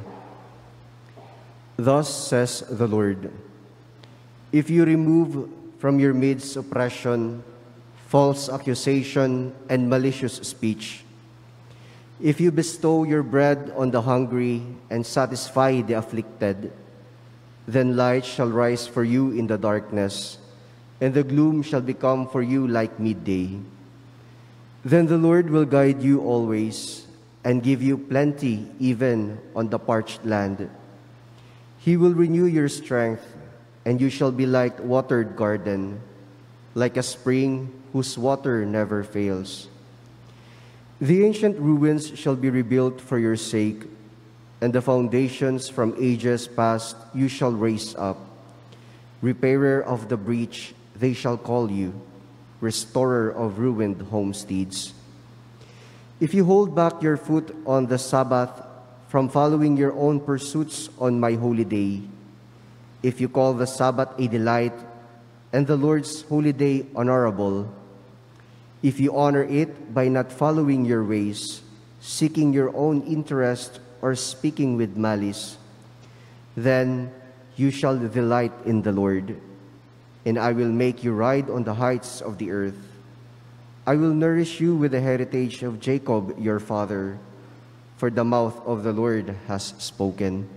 Thus says the Lord, if you remove from your midst oppression, false accusation, and malicious speech, if you bestow your bread on the hungry and satisfy the afflicted, then light shall rise for you in the darkness, and the gloom shall become for you like midday. Then the Lord will guide you always, and give you plenty even on the parched land. He will renew your strength, and you shall be like a watered garden, like a spring whose water never fails. The ancient ruins shall be rebuilt for your sake, and the foundations from ages past you shall raise up. Repairer of the breach, they shall call you, restorer of ruined homesteads. If you hold back your foot on the Sabbath from following your own pursuits on my holy day, if you call the Sabbath a delight and the Lord's holy day honorable, if you honor it by not following your ways, seeking your own interest or speaking with malice, then you shall delight in the Lord, and I will make you ride on the heights of the earth. I will nourish you with the heritage of Jacob your father, for the mouth of the Lord has spoken.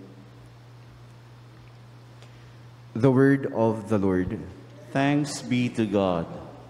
The word of the Lord. Thanks be to God.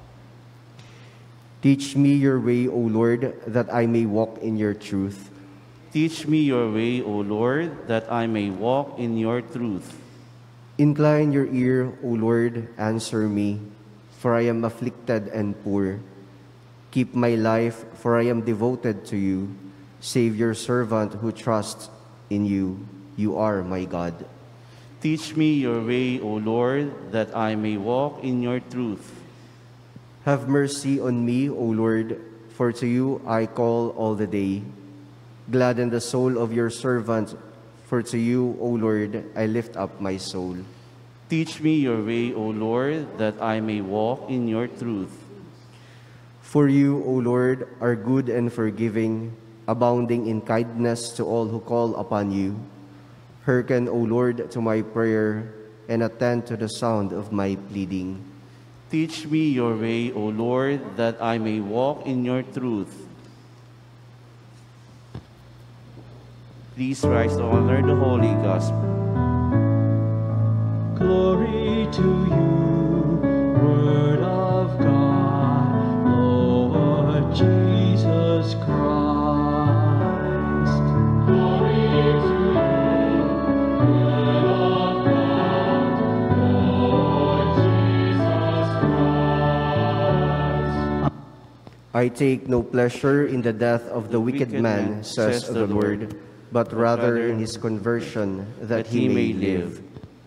Teach me your way, O Lord, that I may walk in your truth. Teach me your way, O Lord, that I may walk in your truth. Incline your ear, O Lord, answer me, for I am afflicted and poor. Keep my life, for I am devoted to you. Save your servant who trusts in you. You are my God. Teach me your way, O Lord, that I may walk in your truth. Have mercy on me, O Lord, for to you I call all the day. Gladden the soul of your servant, for to you, O Lord, I lift up my soul. Teach me your way, O Lord, that I may walk in your truth. For you, O Lord, are good and forgiving, abounding in kindness to all who call upon you. Hearken, O Lord, to my prayer, and attend to the sound of my pleading. Teach me your way, O Lord, that I may walk in your truth. Please rise to honor the Holy Gospel. Glory to you, Word of God, Lord Jesus Christ. Glory to you, Word of God, Lord Jesus Christ. I take no pleasure in the death of the wicked man, says the Lord, but rather in his conversion, that he may live.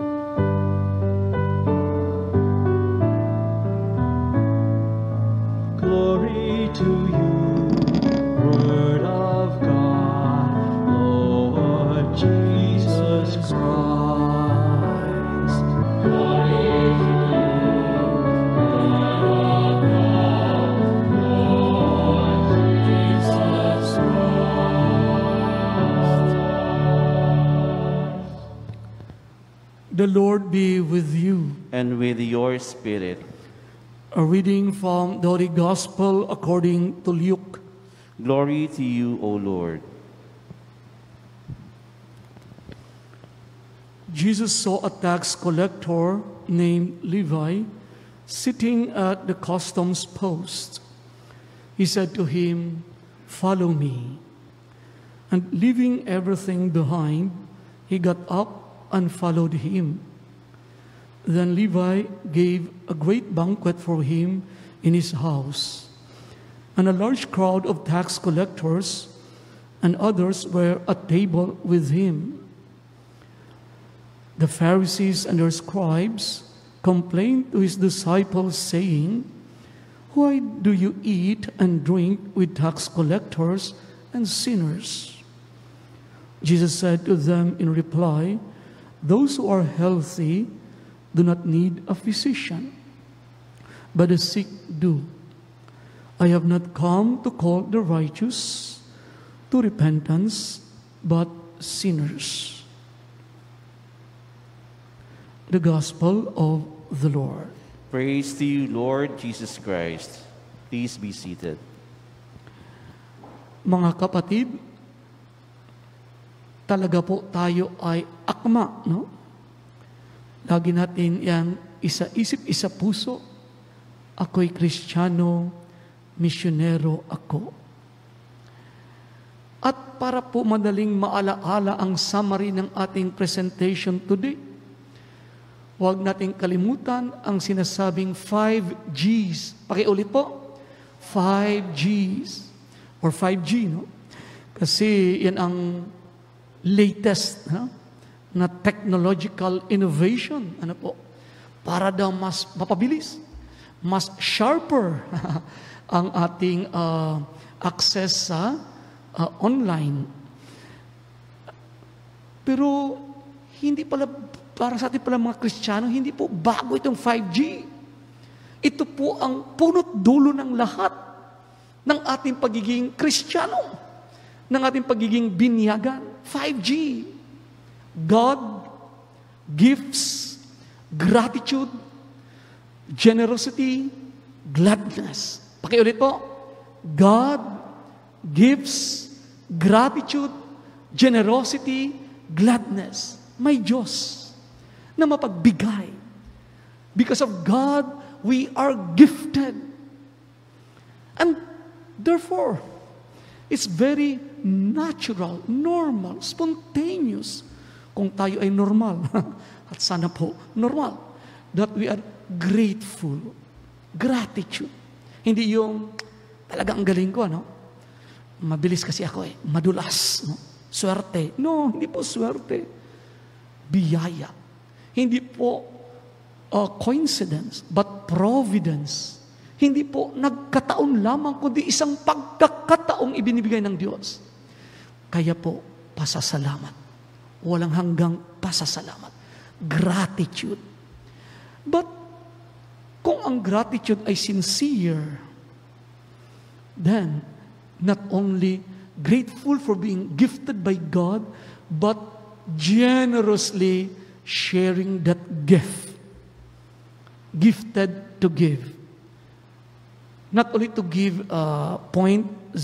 Glory to you, Word of God, Lord Jesus Christ. Glory to you, Word of God, Lord Jesus Christ. The Lord be with you. And with your spirit. A reading from the Holy Gospel according to Luke. Glory to you, O Lord. Jesus saw a tax collector named Levi sitting at the customs post. He said to him, "Follow me." And leaving everything behind, he got up and followed him. Then Levi gave a great banquet for him in his house, and a large crowd of tax collectors and others were at table with him. The Pharisees and their scribes complained to his disciples, saying, "Why do you eat and drink with tax collectors and sinners?" Jesus said to them in reply, "Those who are healthy do not need a physician, but the sick do. I have not come to call the righteous to repentance, but sinners." The Gospel of the Lord. Praise to you, Lord Jesus Christ. Please be seated. Mga kapatid, talaga po tayo ay akma, no? Lagi natin yan isa-isip, isa-puso. Ako'y Kristiyano, misyonero ako. At para po madaling maalaala ang summary ng ating presentation today, huwag nating kalimutan ang sinasabing 5 Gs. Pakiulit po, 5 Gs or 5G, no? Kasi yan ang latest na technological innovation. Ano po? Para daw mas mapabilis, mas sharper ang ating access sa online. Pero hindi pala, para sa ating pala mga Kristiyano, hindi po bago itong 5G. Ito po ang punot dulo ng lahat ng ating pagiging Kristiyano, ng ating pagiging binyagan. 5G. God, gifts, gratitude, generosity, gladness. Pakiulit po. God, gifts, gratitude, generosity, gladness. May Diyos na mapagbigay. Because of God, we are gifted. And therefore, it's very natural, normal, spontaneous. Kung tayo ay normal, at sana po normal, that we are grateful. Gratitude. Hindi yung talagang galing ko, no? Mabilis kasi ako madulas, no? Swerte. No, hindi po swerte. Biyaya. Hindi po coincidence, but providence. Hindi po nagkataon lamang, kundi isang pagkakataong ibinibigay ng Diyos. Kaya po, pasasalamat. Walang hanggang pasasalamat. Gratitude. But, kung ang gratitude ay sincere, then, not only grateful for being gifted by God, but generously sharing that gift. Gifted to give. Not only to give 0.001%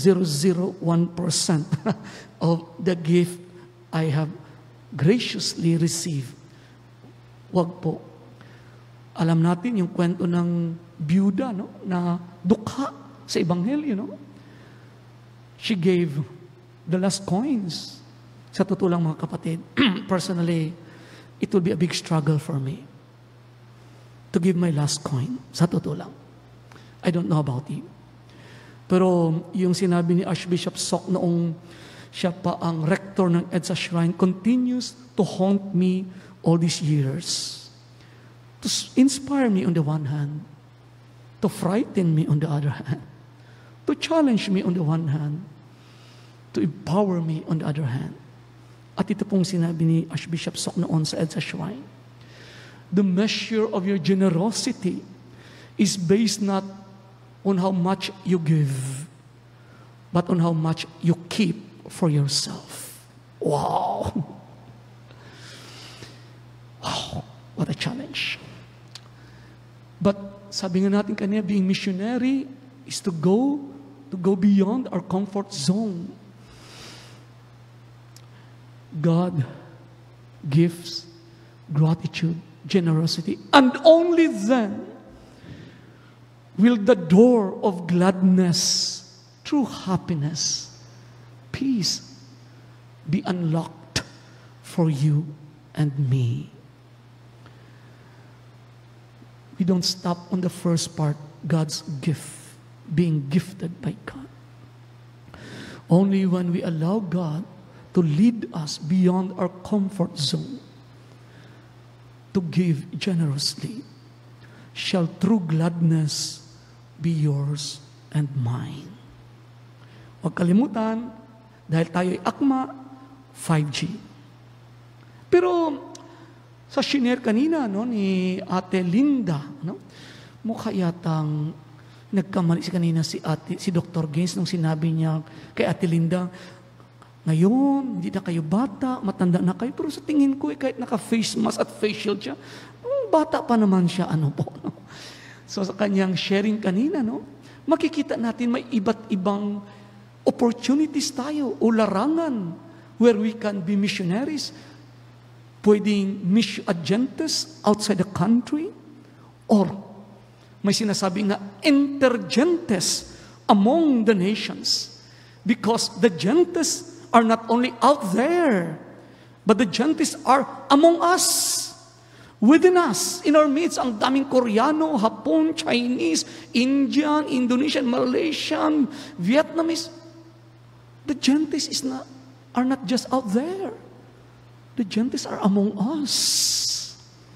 of the gift I have graciously received. Wag po. Alam natin yung kwento ng byuda, no? Na dukha sa Ebanghelyo, no? She gave the last coins. Sa totoo lang, mga kapatid, personally, it will be a big struggle for me to give my last coin. Sa totoo lang. I don't know about you. Pero yung sinabi ni Archbishop Sok noong siya pa ang rector ng EDSA Shrine continues to haunt me all these years. To inspire me on the one hand, to frighten me on the other hand, to challenge me on the one hand, to empower me on the other hand. At ito pong sinabi ni Archbishop Sok noon sa EDSA Shrine. The measure of your generosity is based not on how much you give, but on how much you keep for yourself. Wow! Wow, what a challenge. But sabi nga natin kanina, being missionary is to go to go beyond our comfort zone. God gives gratitude, generosity, and only then will the door of gladness, true happiness, peace be unlocked for you and me. We don't stop on the first part, God's gift, being gifted by God. Only when we allow God to lead us beyond our comfort zone, to give generously, shall true gladness be yours and mine. Huwag kalimutan, dahil tayo ay akma, 5G. Pero, sa shinare kanina, ni Ate Linda, mukha yatang nagkamali kanina si Dr. Gaines nung sinabi niya kay Ate Linda, ngayon, hindi na kayo bata, matanda na kayo, pero sa tingin ko, kahit naka-face mask at face shield siya, bata pa naman siya, So sa kanyang sharing kanina, makikita natin may iba't ibang opportunities tayo o larangan where we can be missionaries. Pwedeng mission agentes outside the country, or may sinasabi nga intergentes among the nations, because the gentes are not only out there, but the gentes are among us, within us, in our midst. Ang daming Koreano, Hapon, Chinese, Indian, Indonesian, Malaysian, Vietnamese. The gentes are not just out there. The gentes are among us.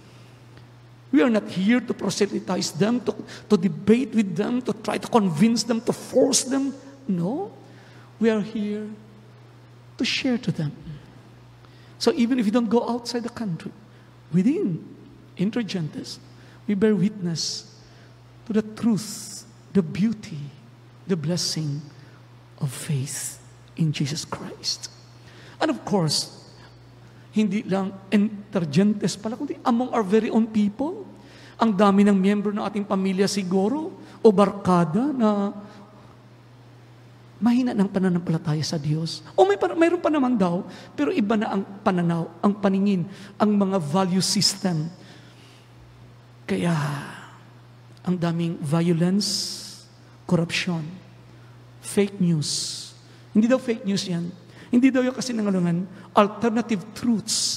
We are not here to proselytize them, to debate with them, to try to convince them, to force them. No. We are here to share to them. So even if you don't go outside the country, within intergentes, we bear witness to the truth, the beauty, the blessing of faith in Jesus Christ. And of course, hindi lang intergentes pala, kundi among our very own people. Ang dami ng miyembro ng ating pamilya siguro, o barkada na mahina ng pananampalataya sa Diyos. O mayroon pa naman daw, pero iba na ang pananaw, ang paningin, ang mga value system. Kaya, ang daming violence, corruption, fake news. Hindi daw fake news yan. Hindi daw yung kasinungalingan, alternative truths.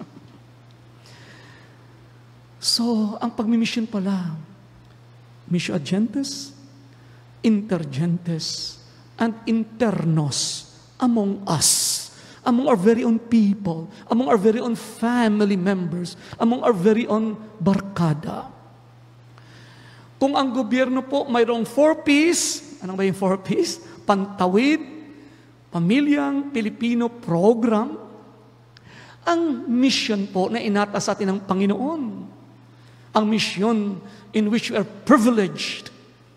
So, ang pagmimission pala, mission agentes, intergentes, and internos among us, among our very own people, among our very own family members, among our very own barkada. Kung ang gobyerno po mayroong 4Ps, anong ba yung 4Ps? Pantawid, Pamilyang Pilipino Program, ang mission po na inata sa atin ng Panginoon, ang mission in which we are privileged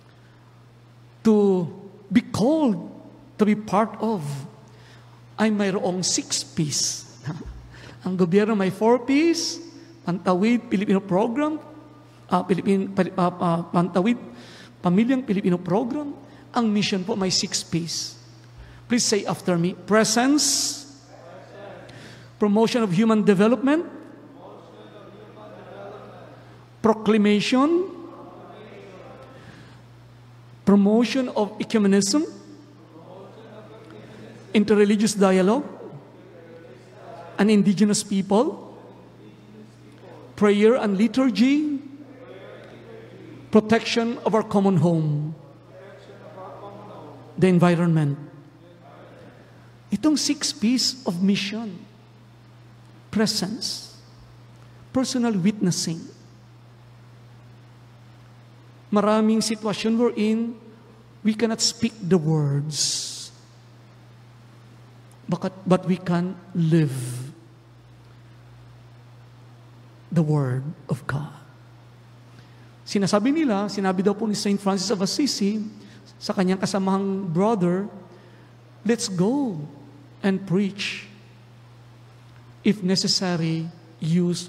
to be called to be part of, ay mayroong 6Ps. Ang gobyerno may 4Ps, Pantawid, Pilipino Program, Pantawid, Pamilyang Pilipino Program. Ang mission po may 6Ps. Please say after me: presence, promotion of human development, proclamation, promotion of ecumenism, interreligious dialogue, and indigenous people, prayer and liturgy, protection of our common home, the environment. Itong 6Ps of mission: presence, personal witnessing. Maraming sitwasyon we're in, we cannot speak the words, but we can live the Word of God. Sinabi daw po ni St. Francis of Assisi sa kanyang kasamahang brother, let's go and preach. If necessary, use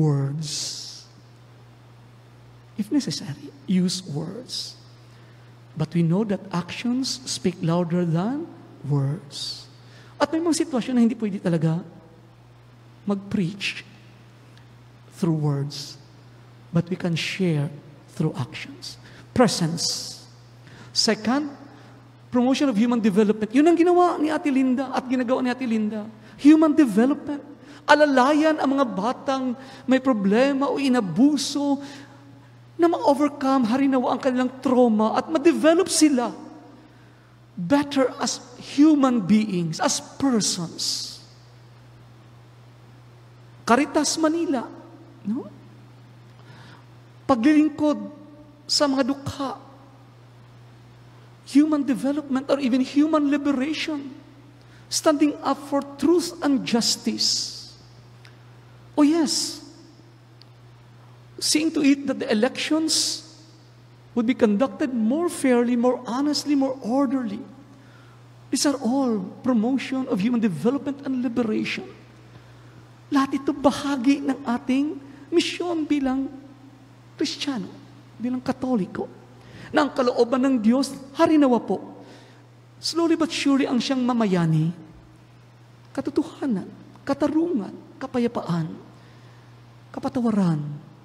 words. If necessary, use words. But we know that actions speak louder than words. At may mga sitwasyon na hindi pwede talaga mag-preach through words, but we can share through actions. Presence. Second, promotion of human development. Yun ang ginawa ni Ate Linda at ginagawa ni Ate Linda. Human development. Alalayan ang mga batang may problema o inabuso na ma-overcome, harinawa ang kanilang trauma at ma-develop sila better as human beings, as persons. Caritas Manila, no? Paglilingkod sa mga dukha, human development or even human liberation, standing up for truth and justice. Oh yes, seeing to it that the elections would be conducted more fairly, more honestly, more orderly. These are all promotion of human development and liberation. Lahat ito bahagi ng ating misyon bilang Kristiyano, bilang Katoliko, na ang kalooban ng Diyos, harinawa po, slowly but surely ang siyang mamayani, katotohanan, katarungan, kapayapaan, kapatawaran,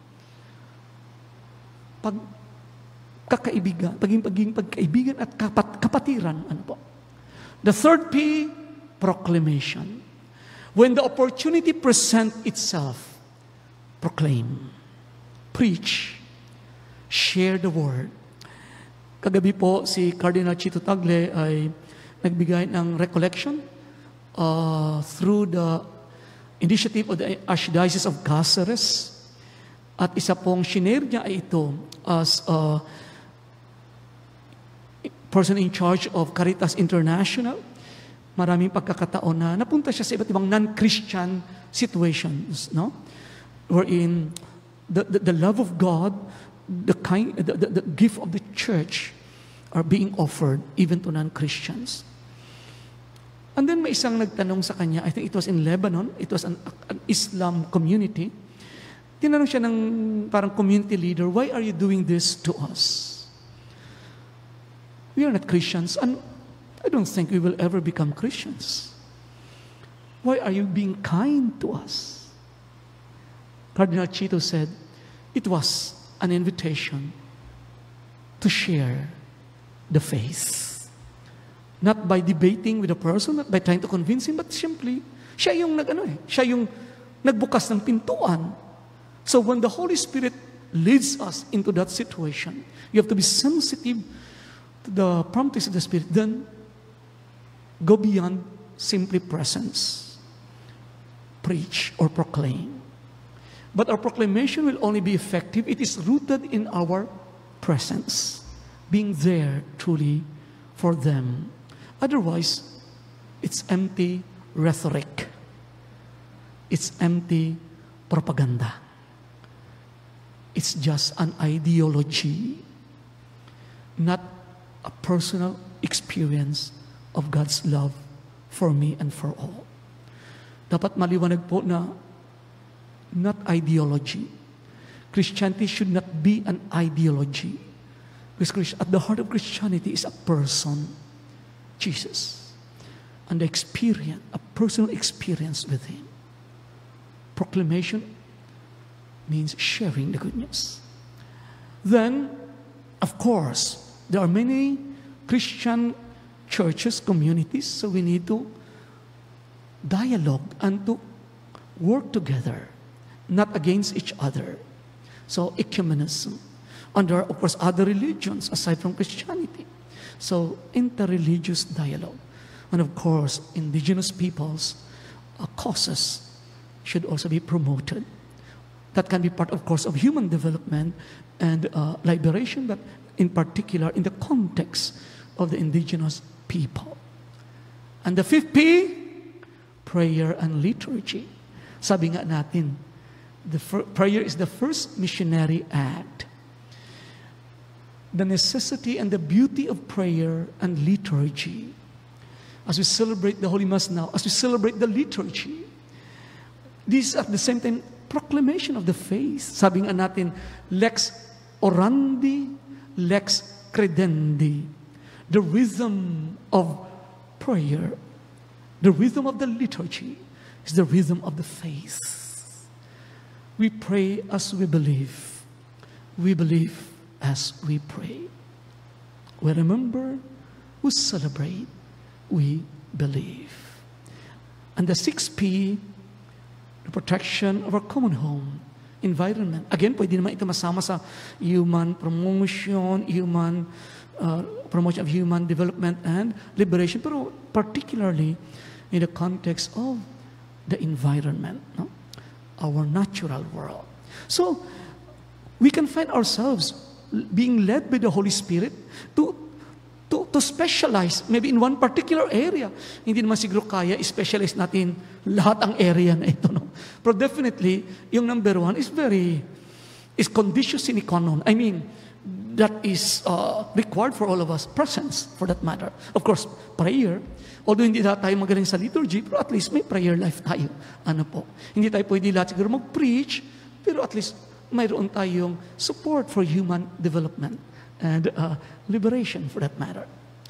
pagkaibigan at kapatiran. Ano po? The third P, proclamation. When the opportunity presents itself, proclaim, preach, share the word. Kagabi po, si Cardinal Chito Tagle ay nagbigay ng recollection through the initiative of the Archdiocese of Cáceres. At isa pong shinare niya ay ito as a person in charge of Caritas International. Maraming pagkakataon na napunta siya sa iba't ibang non-Christian situations, no? Wherein the love of God, the gift of the church are being offered even to non-Christians. And then may isang nagtanong sa kanya, I think it was in Lebanon, it was an Islam community. Tinanong siya ng parang community leader, why are you doing this to us? We are not Christians, and I don't think we will ever become Christians. Why are you being kind to us? Cardinal Chito said, it was an invitation to share the faith. Not by debating with a person, not by trying to convince him, but simply, siya yung siya yung nagbukas ng pintuan. So when the Holy Spirit leads us into that situation, you have to be sensitive to the promptings of the Spirit, then go beyond simply presence. Preach or proclaim. But our proclamation will only be effective. It is rooted in our presence, being there truly for them. Otherwise, it's empty rhetoric. It's empty propaganda. It's just an ideology, not a personal experience of God's love for me and for all. Dapat maliwanag po na not ideology. Christianity should not be an ideology. Because at the heart of Christianity is a person, Jesus. And the experience, a personal experience with Him. Proclamation means sharing the good news. Then, of course, there are many Christian churches, communities, so we need to dialogue and to work together, not against each other. So, ecumenism. And there are, of course, other religions aside from Christianity. So, interreligious dialogue. And of course, indigenous peoples' causes should also be promoted. That can be part, of course, of human development and liberation, but in particular in the context of the indigenous people. And the fifth P, prayer and liturgy. Sabi nga natin, prayer is the first missionary act. The necessity and the beauty of prayer and liturgy. As we celebrate the Holy Mass now, as we celebrate the liturgy, this at the same time proclamation of the faith. Sabi nga natin, lex orandi, lex credendi, the rhythm of prayer, the rhythm of the liturgy is the rhythm of the faith. We pray as we believe. We believe as we pray. We remember, we celebrate, we believe. And the 6P, the protection of our common home, environment. Again, pwede naman ito masama sa human promotion, promotion of human development and liberation, pero particularly in the context of the environment, no? Our natural world. So, we can find ourselves being led by the Holy Spirit to specialize maybe in one particular area. Hindi naman siguro kaya i-specialize natin lahat ang area na ito, no? Pero definitely, yung number one is condition sine qua non. I mean, that is required for all of us, presence for that matter. Of course, prayer. Although hindi tayo magaling sa liturgy, pero at least may prayer life tayo. Ano po? Hindi tayo pwede lahat siguro mag-preach, pero at least mayroon tayong support for human development and liberation for that matter.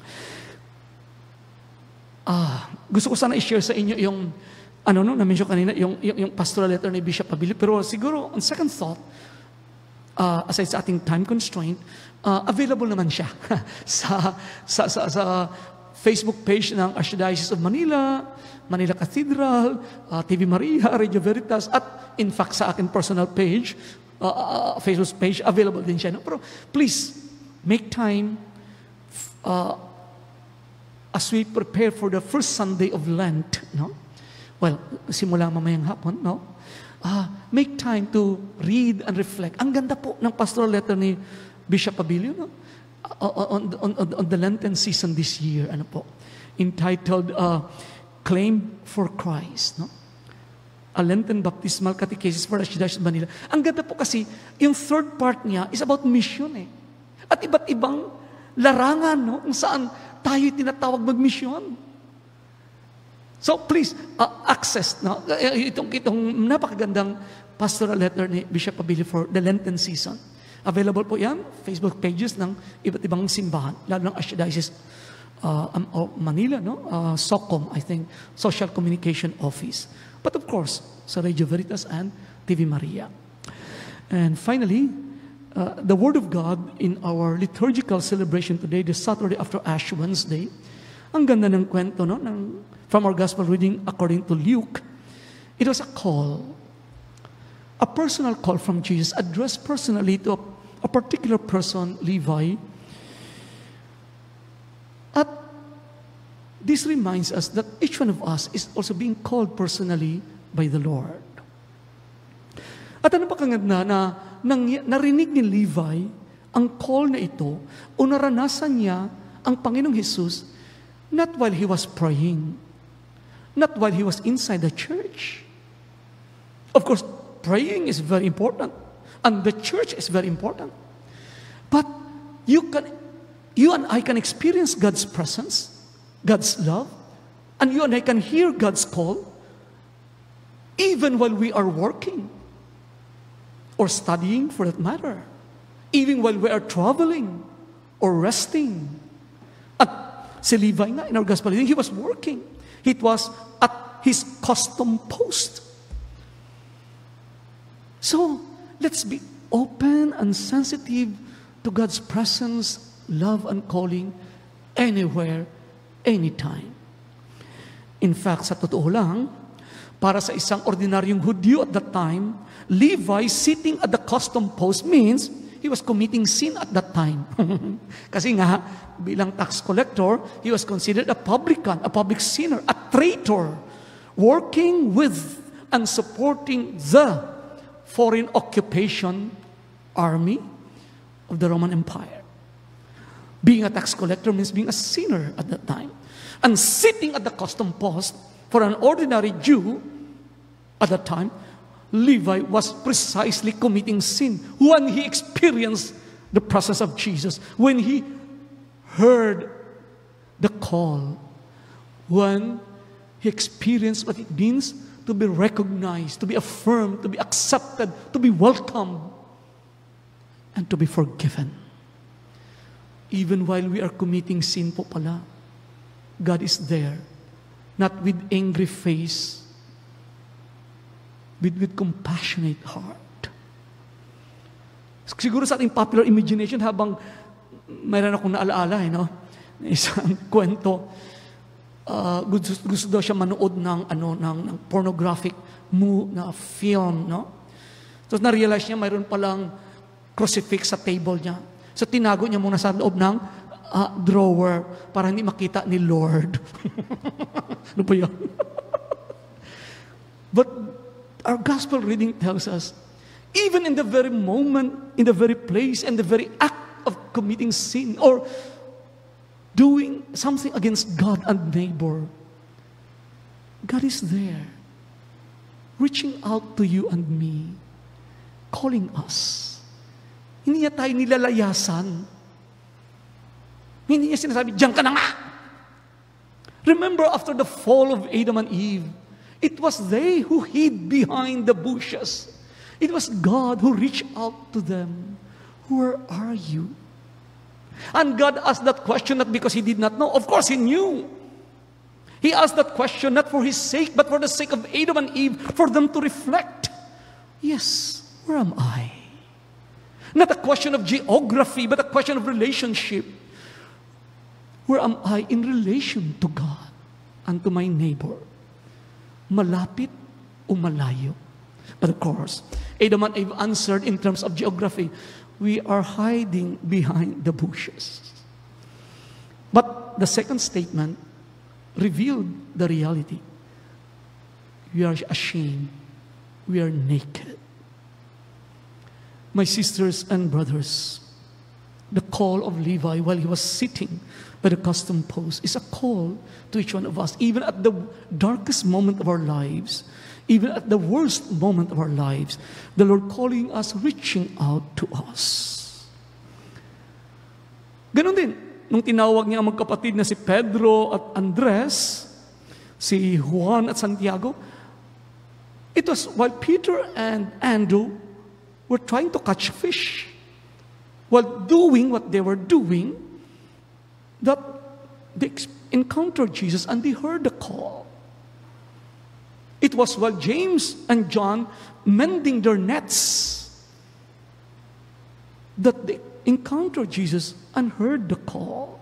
Gusto ko sana i-share sa inyo yung na-mention kanina, yung pastoral letter ni Bishop Abilio, pero siguro on second thought, aside sa ating time constraint, available naman siya sa Facebook page ng Archdiocese of Manila, Manila Cathedral, TV Maria, Radio Veritas, at in fact sa akin personal page, Facebook page, available din siya. No? Pero please, make time as we prepare for the first Sunday of Lent. No? Well, simula mamayang hapon, no? Make time to read and reflect. Ang ganda po ng pastoral letter ni Bishop Abilio, no? On the Lenten season this year, ano po, entitled Claim for Christ, no? A Lenten Baptismal Catechesis for Archdiocese of Manila. Ang ganda po kasi, yung third part niya is about mission eh. At iba't ibang larangan, no? Kung saan tayo tinatawag mag-mission. So please, access, no? Itong napakagandang pastoral letter ni Bishop Abilio for the Lenten season. Available po yan, Facebook pages ng iba't ibang simbahan, lalo ng Archdiocese Manila, no? SOCOM, I think, Social Communication Office. But of course, sa Radio Veritas and TV Maria. And finally, the Word of God in our liturgical celebration today, the Saturday after Ash Wednesday, ang ganda ng kwento, no? From our Gospel reading according to Luke, it was a call, a personal call from Jesus, addressed personally to a particular person, Levi. At this reminds us that each one of us is also being called personally by the Lord. At ano pa kaganda na narinig ni Levi ang call na ito o naranasan niya ang Panginoong Jesus not while he was praying, not while he was inside the church. Of course, praying is very important, and the church is very important. But you and I can experience God's presence, God's love, and you and I can hear God's call even while we are working or studying for that matter, even while we are traveling or resting. At si Levi nga, in our gospel reading, he was working. It was at his custom post. So, let's be open and sensitive to God's presence, love, and calling anywhere, anytime. In fact, sa totoo lang, para sa isang ordinaryong Hudyo at that time, Levi sitting at the custom post means he was committing sin at that time. Kasi nga, bilang tax collector, he was considered a publican, a public sinner, a traitor, working with and supporting the foreign occupation army of the Roman Empire. Being a tax collector means being a sinner at that time. And sitting at the custom post for an ordinary Jew at that time, Levi was precisely committing sin when he experienced the presence of Jesus, when he heard the call, when he experienced what it means to be recognized, to be affirmed, to be accepted, to be welcomed, and to be forgiven. Even while we are committing sin po pala, God is there. Not with angry face, with compassionate heart. Siguro sa ating popular imagination, habang mayroon akong naalaala, no? Isang kwento, gusto daw siya manood ng pornographic na film, no? Tapos na-realize niya mayroon palang crucifix sa table niya. So tinago niya muna sa loob ng drawer para hindi makita ni Lord. Ano pa yan? But our gospel reading tells us, even in the very moment, in the very place, and the very act of committing sin or doing something against God and neighbor, God is there, reaching out to you and me, calling us. Hindi niya tayo nilalayasan. Hindi niya sinasabi, diyan ka na nga. Remember, after the fall of Adam and Eve, it was they who hid behind the bushes. It was God who reached out to them. Where are you? And God asked that question not because He did not know. Of course, He knew. He asked that question not for His sake, but for the sake of Adam and Eve, for them to reflect. Yes, where am I? Not a question of geography, but a question of relationship. Where am I in relation to God and to my neighbor? Malapit o malayo? But of course, Adam and Eve answered in terms of geography. We are hiding behind the bushes. But the second statement revealed the reality. We are ashamed. We are naked. My sisters and brothers, the call of Levi while he was sitting by the custom post is a call to each one of us, even at the darkest moment of our lives, even at the worst moment of our lives, the Lord calling us, reaching out to us. Ganon din, nung tinawag niya ang magkapatid na si Pedro at Andres, si Juan at Santiago, it was while Peter and Andrew were trying to catch fish, while doing what they were doing, that they encountered Jesus and they heard the call. It was while James and John mending their nets that they encountered Jesus and heard the call.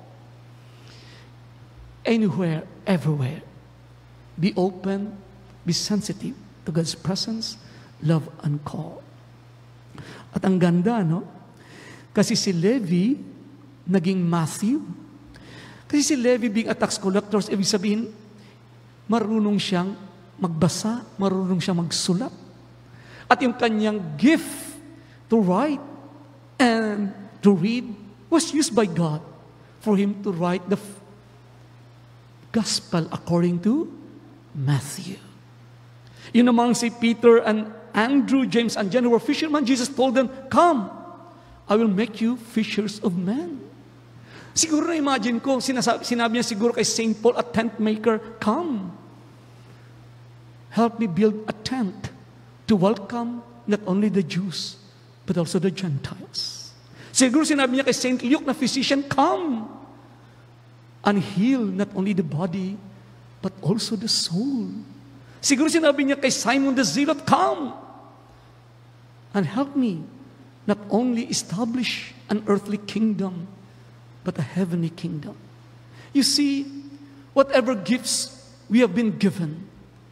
Anywhere, everywhere, be open, be sensitive to God's presence, love, and call. At ang ganda, no? Kasi si Levi naging Matthew. Kasi si Levi being a tax collector, ibig sabihin, marunong siyang magbasa, marunong siyang magsulat. At yung kanyang gift to write and to read was used by God for him to write the gospel according to Matthew. Yun namang si Peter and Andrew, James, and John were fishermen. Jesus told them, come, I will make you fishers of men. Siguro na-imagine ko, sinabi niya siguro kay St. Paul, a tent maker, come, help me build a tent to welcome not only the Jews, but also the Gentiles. Siguro sinabi niya kay St. Luke na physician, come and heal not only the body, but also the soul. Siguro sinabi niya kay Simon the Zealot, come and help me not only establish an earthly kingdom, but a heavenly kingdom. You see, whatever gifts we have been given,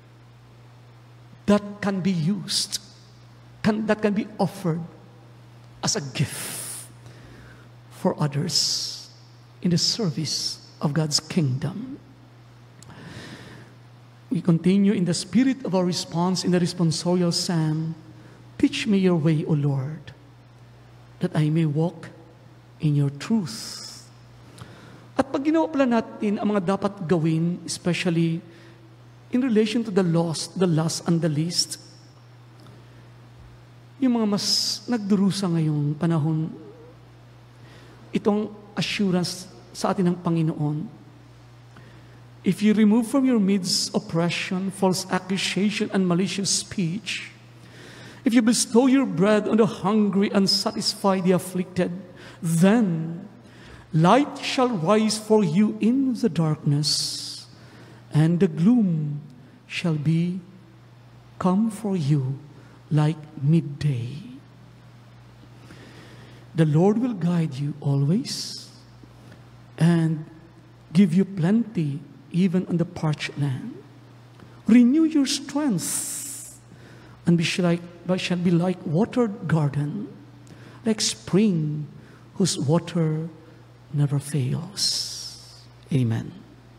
that can be used, that can be offered as a gift for others in the service of God's kingdom. We continue in the spirit of our response in the responsorial psalm, teach me your way, O Lord, that I may walk in your truth. At pag ginawa pala natin ang mga dapat gawin, especially in relation to the lost, the last, and the least, yung mga mas nagdurusa ngayong panahon, itong assurance sa atin ng Panginoon. If you remove from your midst oppression, false accusation, and malicious speech, if you bestow your bread on the hungry and satisfy the afflicted, then Light shall rise for you in the darkness, and the gloom shall be come for you like midday. The Lord will guide you always and give you plenty even on the parched land. Renew your strength and shall be like watered garden, like spring whose water never fails. Amen.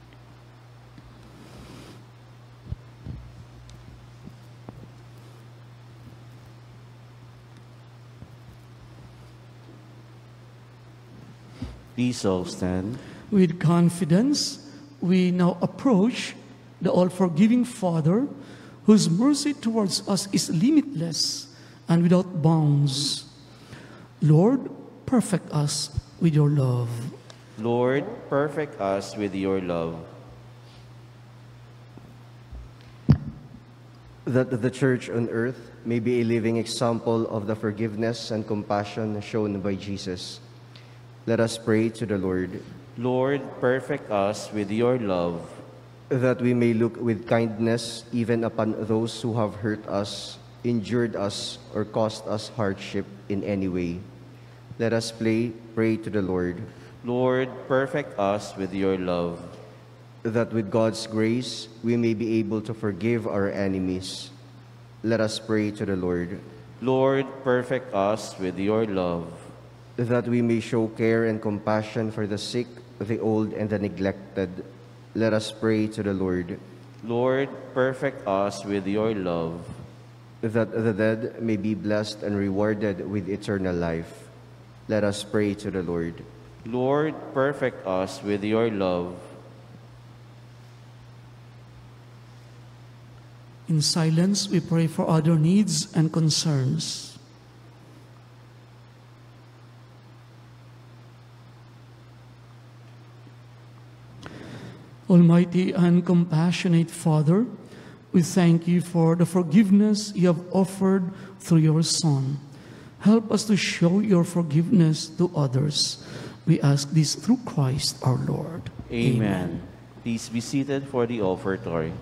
Please all stand. With confidence, we now approach the all-forgiving Father, whose mercy towards us is limitless and without bounds. Lord, perfect us with your love. Lord, perfect us with your love. That the Church on earth may be a living example of the forgiveness and compassion shown by Jesus. Let us pray to the Lord. Lord, perfect us with your love. That we may look with kindness even upon those who have hurt us, injured us, or caused us hardship in any way. Let us pray to the Lord. Lord, perfect us with your love. That with God's grace, we may be able to forgive our enemies. Let us pray to the Lord. Lord, perfect us with your love. That we may show care and compassion for the sick, the old, and the neglected. Let us pray to the Lord. Lord, perfect us with your love. That the dead may be blessed and rewarded with eternal life. Let us pray to the Lord. Lord, perfect us with your love. In silence, we pray for other needs and concerns. Almighty and compassionate Father, we thank you for the forgiveness you have offered through your Son. Help us to show your forgiveness to others. We ask this through Christ our Lord. Amen. Please be seated for the offertory.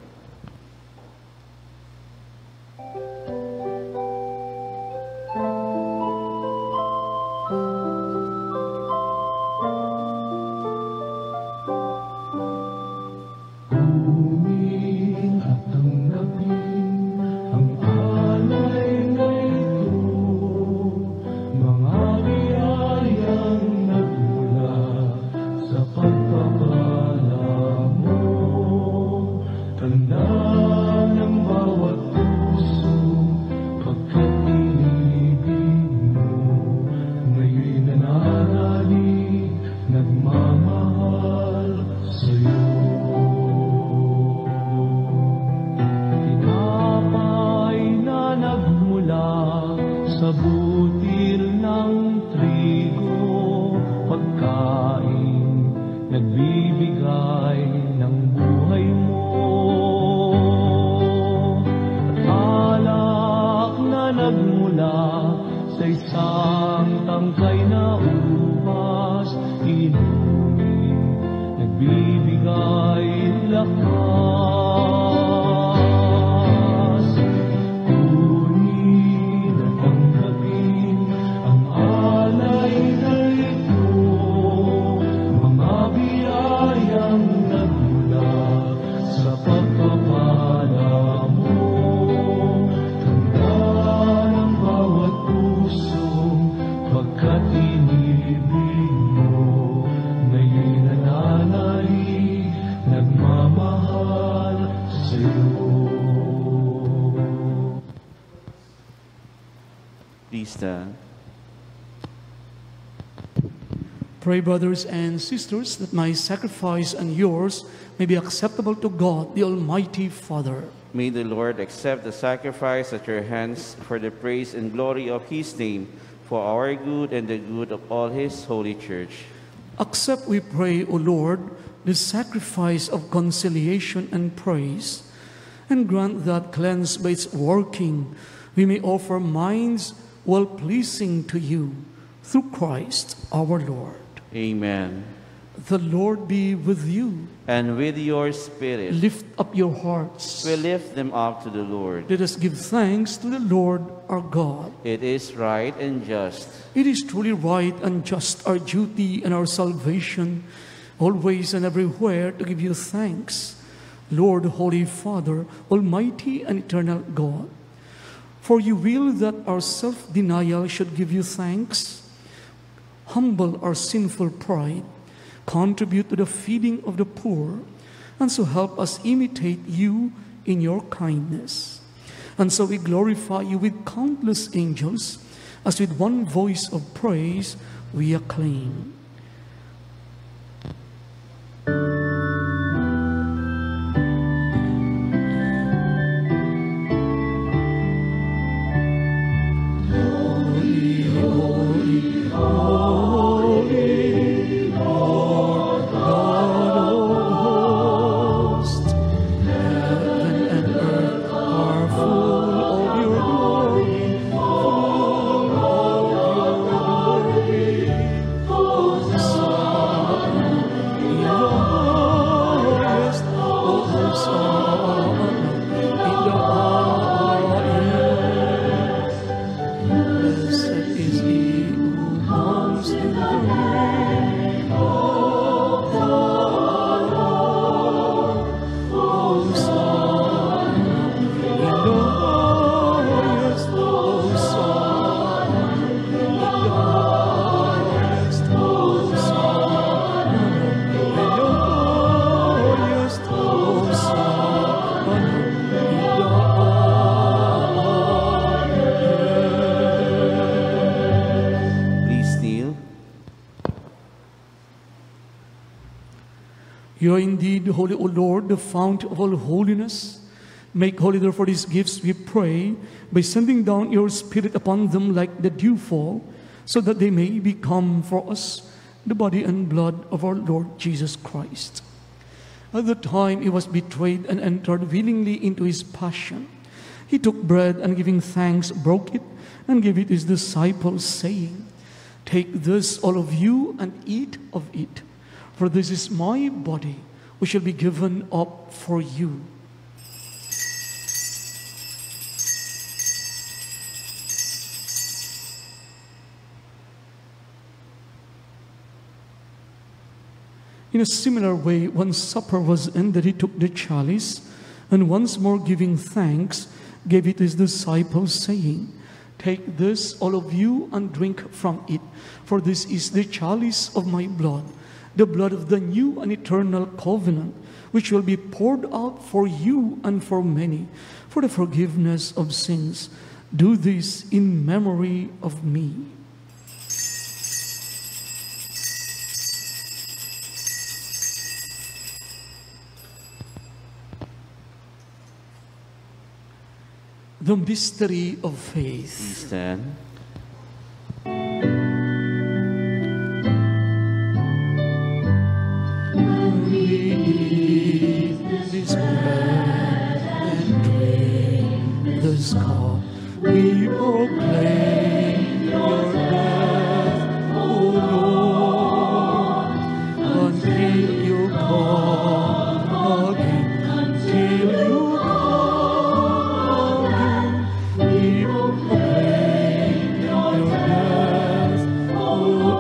Pray, brothers and sisters, that my sacrifice and yours may be acceptable to God, the Almighty Father. May the Lord accept the sacrifice at your hands for the praise and glory of his name, for our good and the good of all his holy church. Accept, we pray, O Lord, the sacrifice of conciliation and praise, and grant that, cleansed by its working, we may offer minds well-pleasing to you, through Christ our Lord. Amen. The Lord be with you. And with your spirit, Lift up your hearts. we lift them up to the Lord. Let us give thanks to the Lord our God. It is right and just. It is truly right and just, our duty and our salvation, always and everywhere to give you thanks, Lord, Holy Father, Almighty and eternal God. For you will that our self-denial should give you thanks, humble our sinful pride, contribute to the feeding of the poor, and so help us imitate you in your kindness. And so we glorify you with countless angels, as with one voice of praise we acclaim. You are indeed holy, O Lord, the fount of all holiness. Make holy therefore these gifts, we pray, by sending down your Spirit upon them like the dewfall, so that they may become for us the body and blood of our Lord Jesus Christ. At the time he was betrayed and entered willingly into his passion, he took bread and giving thanks, broke it and gave it to his disciples, saying, "Take this, all of you, and eat of it. For this is my body, which shall be given up for you." In a similar way, when supper was ended, he took the chalice, and once more giving thanks, gave it to his disciples, saying, "Take this, all of you, and drink from it. For this is the chalice of my blood, the blood of the new and eternal covenant, which will be poured out for you and for many, for the forgiveness of sins. Do this in memory of me." The mystery of faith. Please stand. This bread and drink this cup, we proclaim your death, O Lord, until you come again, until you come again, we proclaim your death, O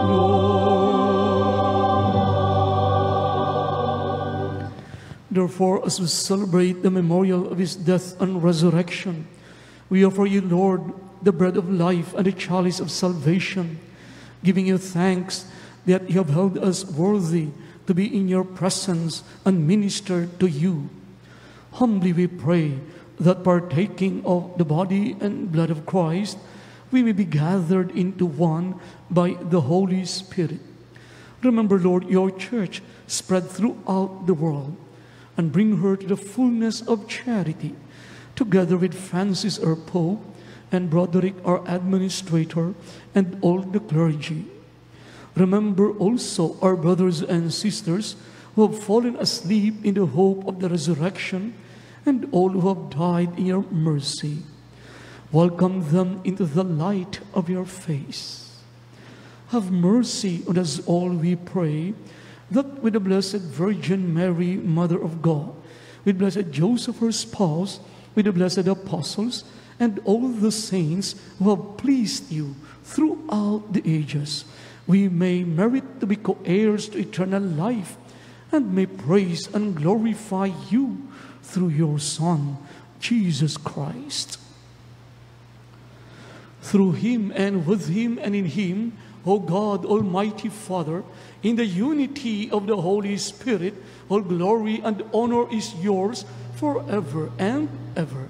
Lord. Therefore, as we celebrate the memorial of his death and resurrection, we offer you, Lord, the bread of life and the chalice of salvation, giving you thanks that you have held us worthy to be in your presence and minister to you. Humbly we pray that partaking of the body and blood of Christ, we may be gathered into one by the Holy Spirit. Remember, Lord, your church spread throughout the world, and bring her to the fullness of charity, together with Francis, our Pope, and Broderick, our administrator, and all the clergy. Remember also our brothers and sisters who have fallen asleep in the hope of the resurrection, and all who have died in your mercy. Welcome them into the light of your face. have mercy on us all, we pray, that with the Blessed Virgin Mary, Mother of God, with Blessed Joseph, her spouse, with the blessed apostles, and all the saints who have pleased you throughout the ages, we may merit to be co-heirs to eternal life, and may praise and glorify you through your Son, Jesus Christ. Through him and with him and in him, O God, Almighty Father, in the unity of the Holy Spirit, all glory and honor is yours forever and ever.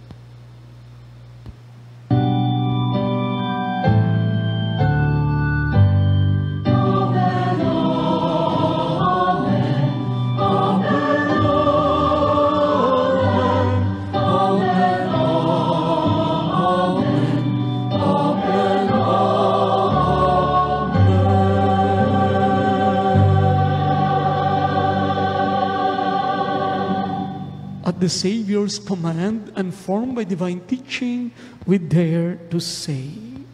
At the Savior's command and formed by divine teaching, we dare to say,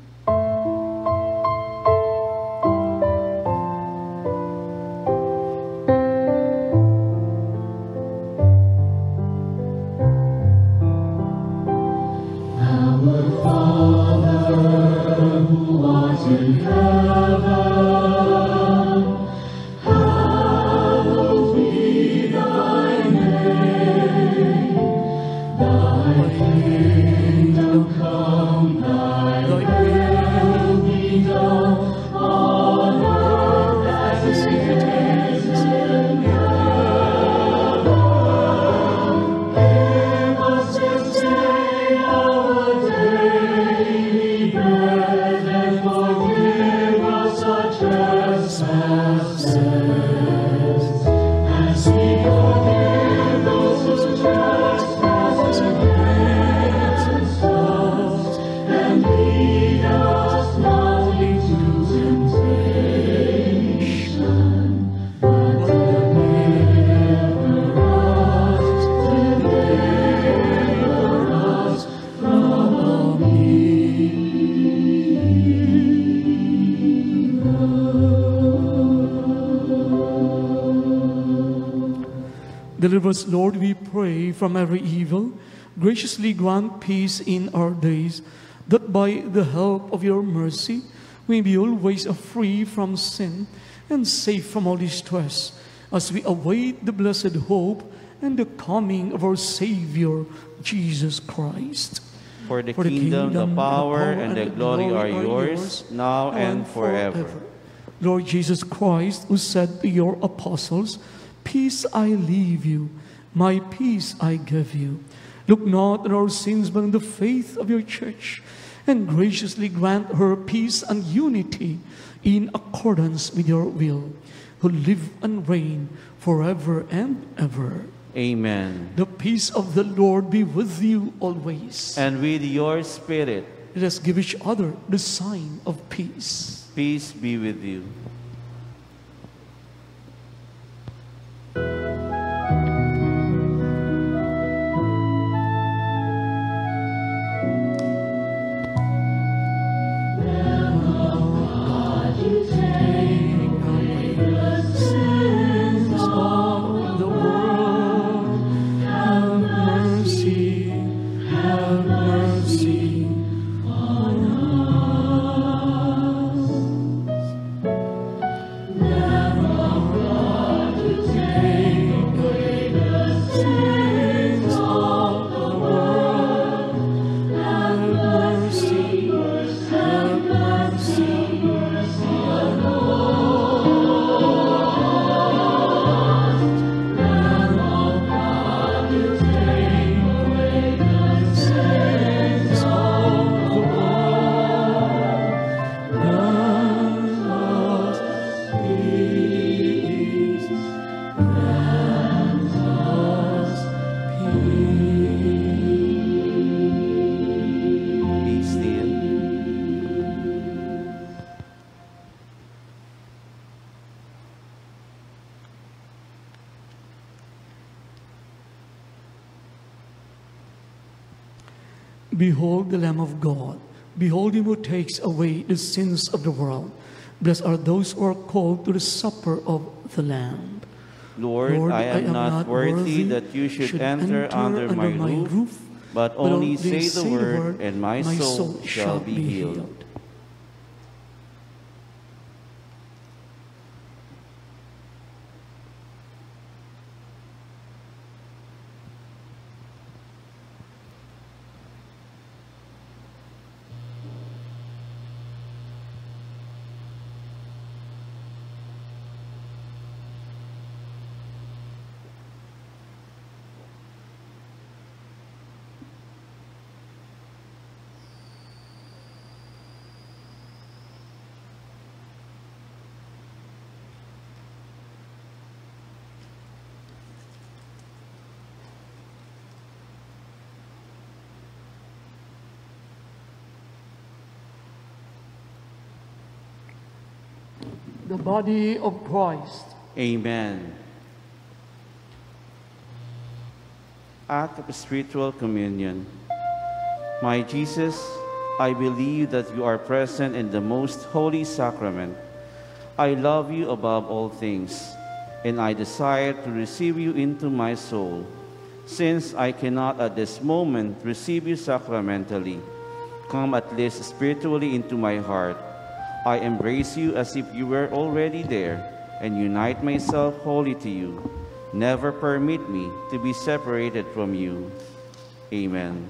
Deliver us, Lord, we pray, from every evil. Graciously grant peace in our days, that by the help of your mercy we be always free from sin and safe from all distress, as we await the blessed hope and the coming of our Savior, Jesus Christ. For the kingdom, the power, and the glory are yours, now and forever. Lord Jesus Christ, who said to your apostles, "Peace I leave you, my peace I give you," look not on our sins, but on the faith of your church, and graciously grant her peace and unity in accordance with your will, who live and reign forever and ever. Amen. The peace of the Lord be with you always. And with your spirit. Let us give each other the sign of peace. Peace be with you. Behold the Lamb of God. Behold him who takes away the sins of the world. Blessed are those who are called to the supper of the Lamb. Lord, I am not worthy that you should enter under my roof, but only say the word, and my soul shall be healed. The body of Christ. Amen. Act of spiritual communion. My Jesus, I believe that you are present in the most holy sacrament. I love you above all things, and I desire to receive you into my soul. Since I cannot at this moment receive you sacramentally, come at least spiritually into my heart. I embrace you as if you were already there, and unite myself wholly to you. Never permit me to be separated from you. Amen.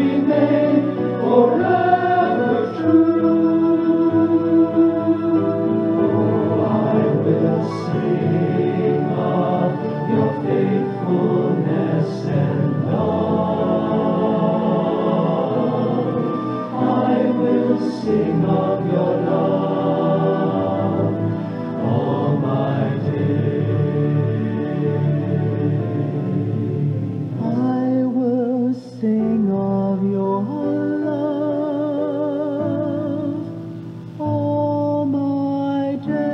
remain forever true. Oh, I will sing of your faithfulness and love. I will sing of your love all my days. I will sing of your love all my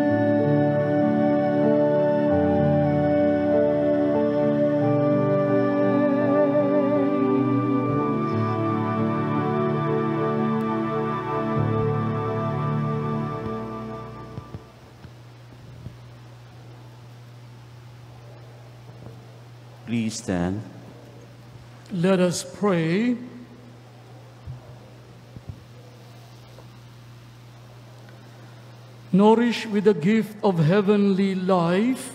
Please stand. Let us pray. Nourished with the gift of heavenly life,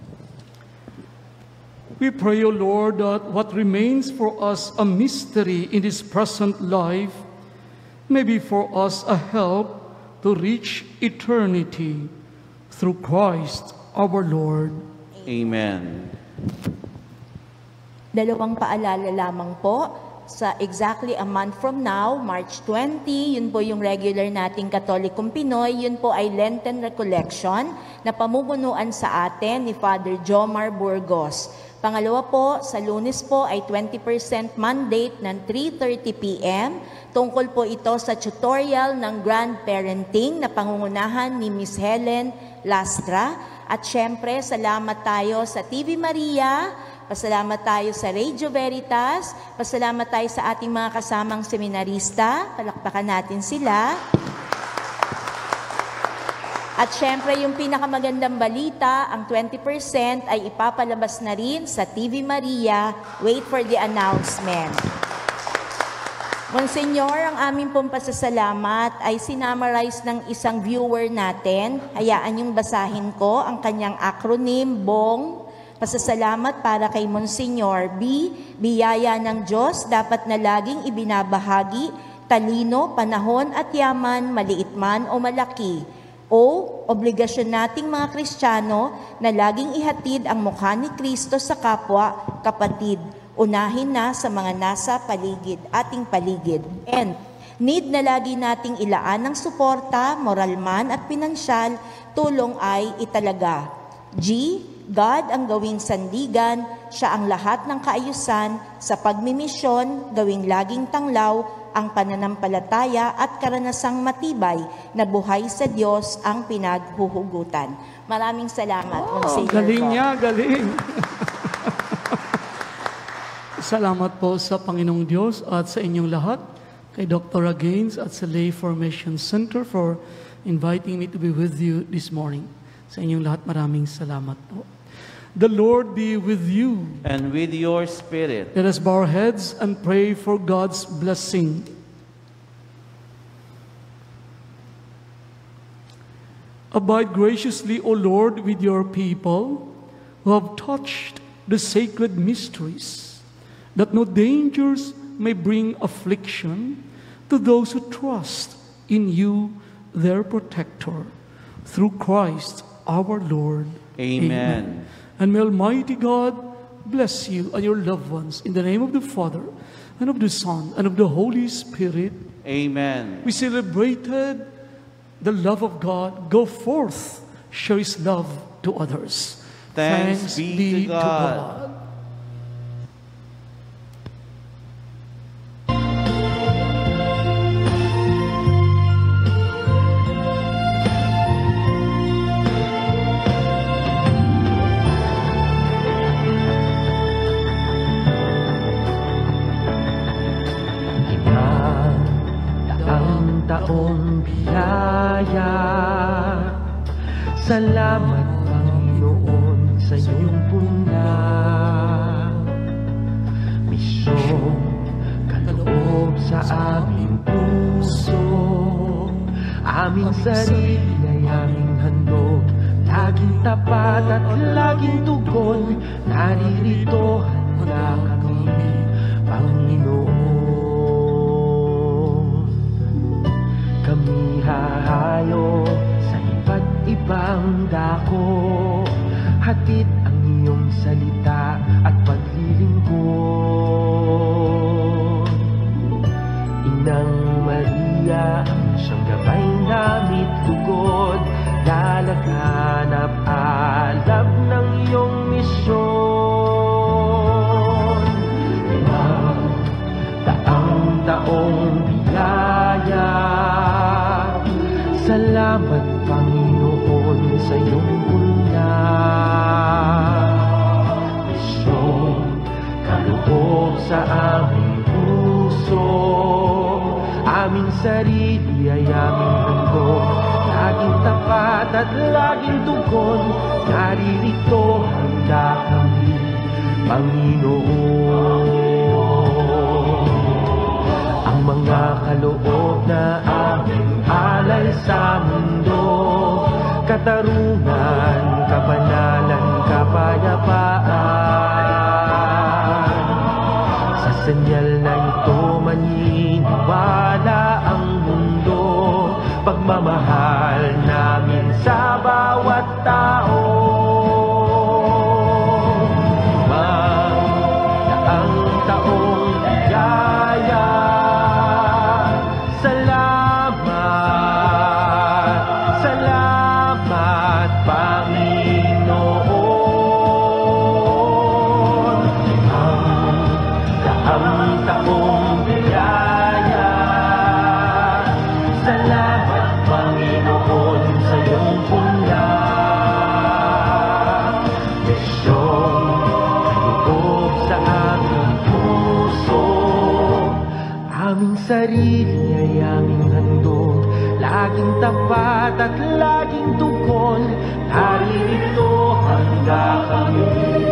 we pray, O Lord, that what remains for us a mystery in this present life may be for us a help to reach eternity through Christ our Lord. Amen. Dalawang paalala lamang po. Sa exactly a month from now, March 20, yun po yung regular nating Katolikong Pinoy, yun po ay Lenten Recollection na pamumunuan sa atin ni Father Jomar Burgos. Pangalawa po, sa Lunes po ay 20% mandate ng 3:30 p.m. Tungkol po ito sa tutorial ng grandparenting na pangungunahan ni Miss Helen Lastra. At syempre, salamat tayo sa TV Maria, pasalamat tayo sa Radio Veritas, pasalamat tayo sa ating mga kasamang seminarista, palakpakan natin sila. At syempre, yung pinakamagandang balita, ang 20% ay ipapalabas na rin sa TV Maria. Wait for the announcement. Monsignor, ang aming pong pasasalamat ay sinamarize ng isang viewer natin. Hayaan yung basahin ko ang kanyang acronym, BONG. Pasasalamat para kay Monsignor. B, biyaya ng Diyos dapat na laging ibinabahagi, talino, panahon at yaman, maliit man o malaki. O, obligasyon nating mga Kristiyano na laging ihatid ang mukha ni Kristo sa kapwa, kapatid. Unahin na sa mga nasa paligid, ating paligid. And, need na lagi nating ilaan ng suporta, moral man at pinansyal, tulong ay italaga. G, God ang gawing sandigan, siya ang lahat ng kaayusan, sa pagmimisyon, gawing laging tanglaw, ang pananampalataya at karanasang matibay na buhay sa Diyos ang pinaghuhugutan. Maraming salamat, Monsignor. Galing niya, galing. Salamat po sa Panginoong Diyos at sa inyong lahat, kay Dr. Agains at sa Lay Formation Center for inviting me to be with you this morning. Sa inyong lahat, maraming salamat po. The Lord be with you. And with your spirit. Let us bow our heads and pray for God's blessing. Abide graciously, O Lord, with your people who have touched the sacred mysteries, that no dangers may bring affliction to those who trust in you, their protector, through Christ our Lord. Amen. And may Almighty God bless you and your loved ones in the name of the Father, and of the Son, and of the Holy Spirit. Amen. We celebrated the love of God. Go forth, share His love to others. Thanks be to God. Taong biyaya, salamat Panginoon sa iyong puna. Misyong kaloob sa aming puso, aming sarili ay aming handog, laging tapat at laging tugon, naririto handa kami, Panginoon. ako, hatid ang iyong salita at paglilingkod. Inang Maria, siyang gabay namit lugod, lalaganap alab ng iyong misyon. Daang taong biyaya, salamat Panginoon sa iyong unyag. Misyon, kaloob sa aming puso, aming sarili ay aming handog, laging tapat at laging tugon, naririto handa kami, Panginoon. Ang mga kaloob na aming alay sa mundo, katarungan, kabanalan, kapayapaan. Sa senyal na ito maniniwala ang mundo, pagmamahal namin sa bawat tao. Daang taong biyaya, salamat, salamat Panginoon. Daang taong biyaya, salamat Panginoon sa iyong punyag. Misyon, kaloob sa aming puso, aming sarili ay aming handog, laging tapat at laging tugon, naririto handa kami,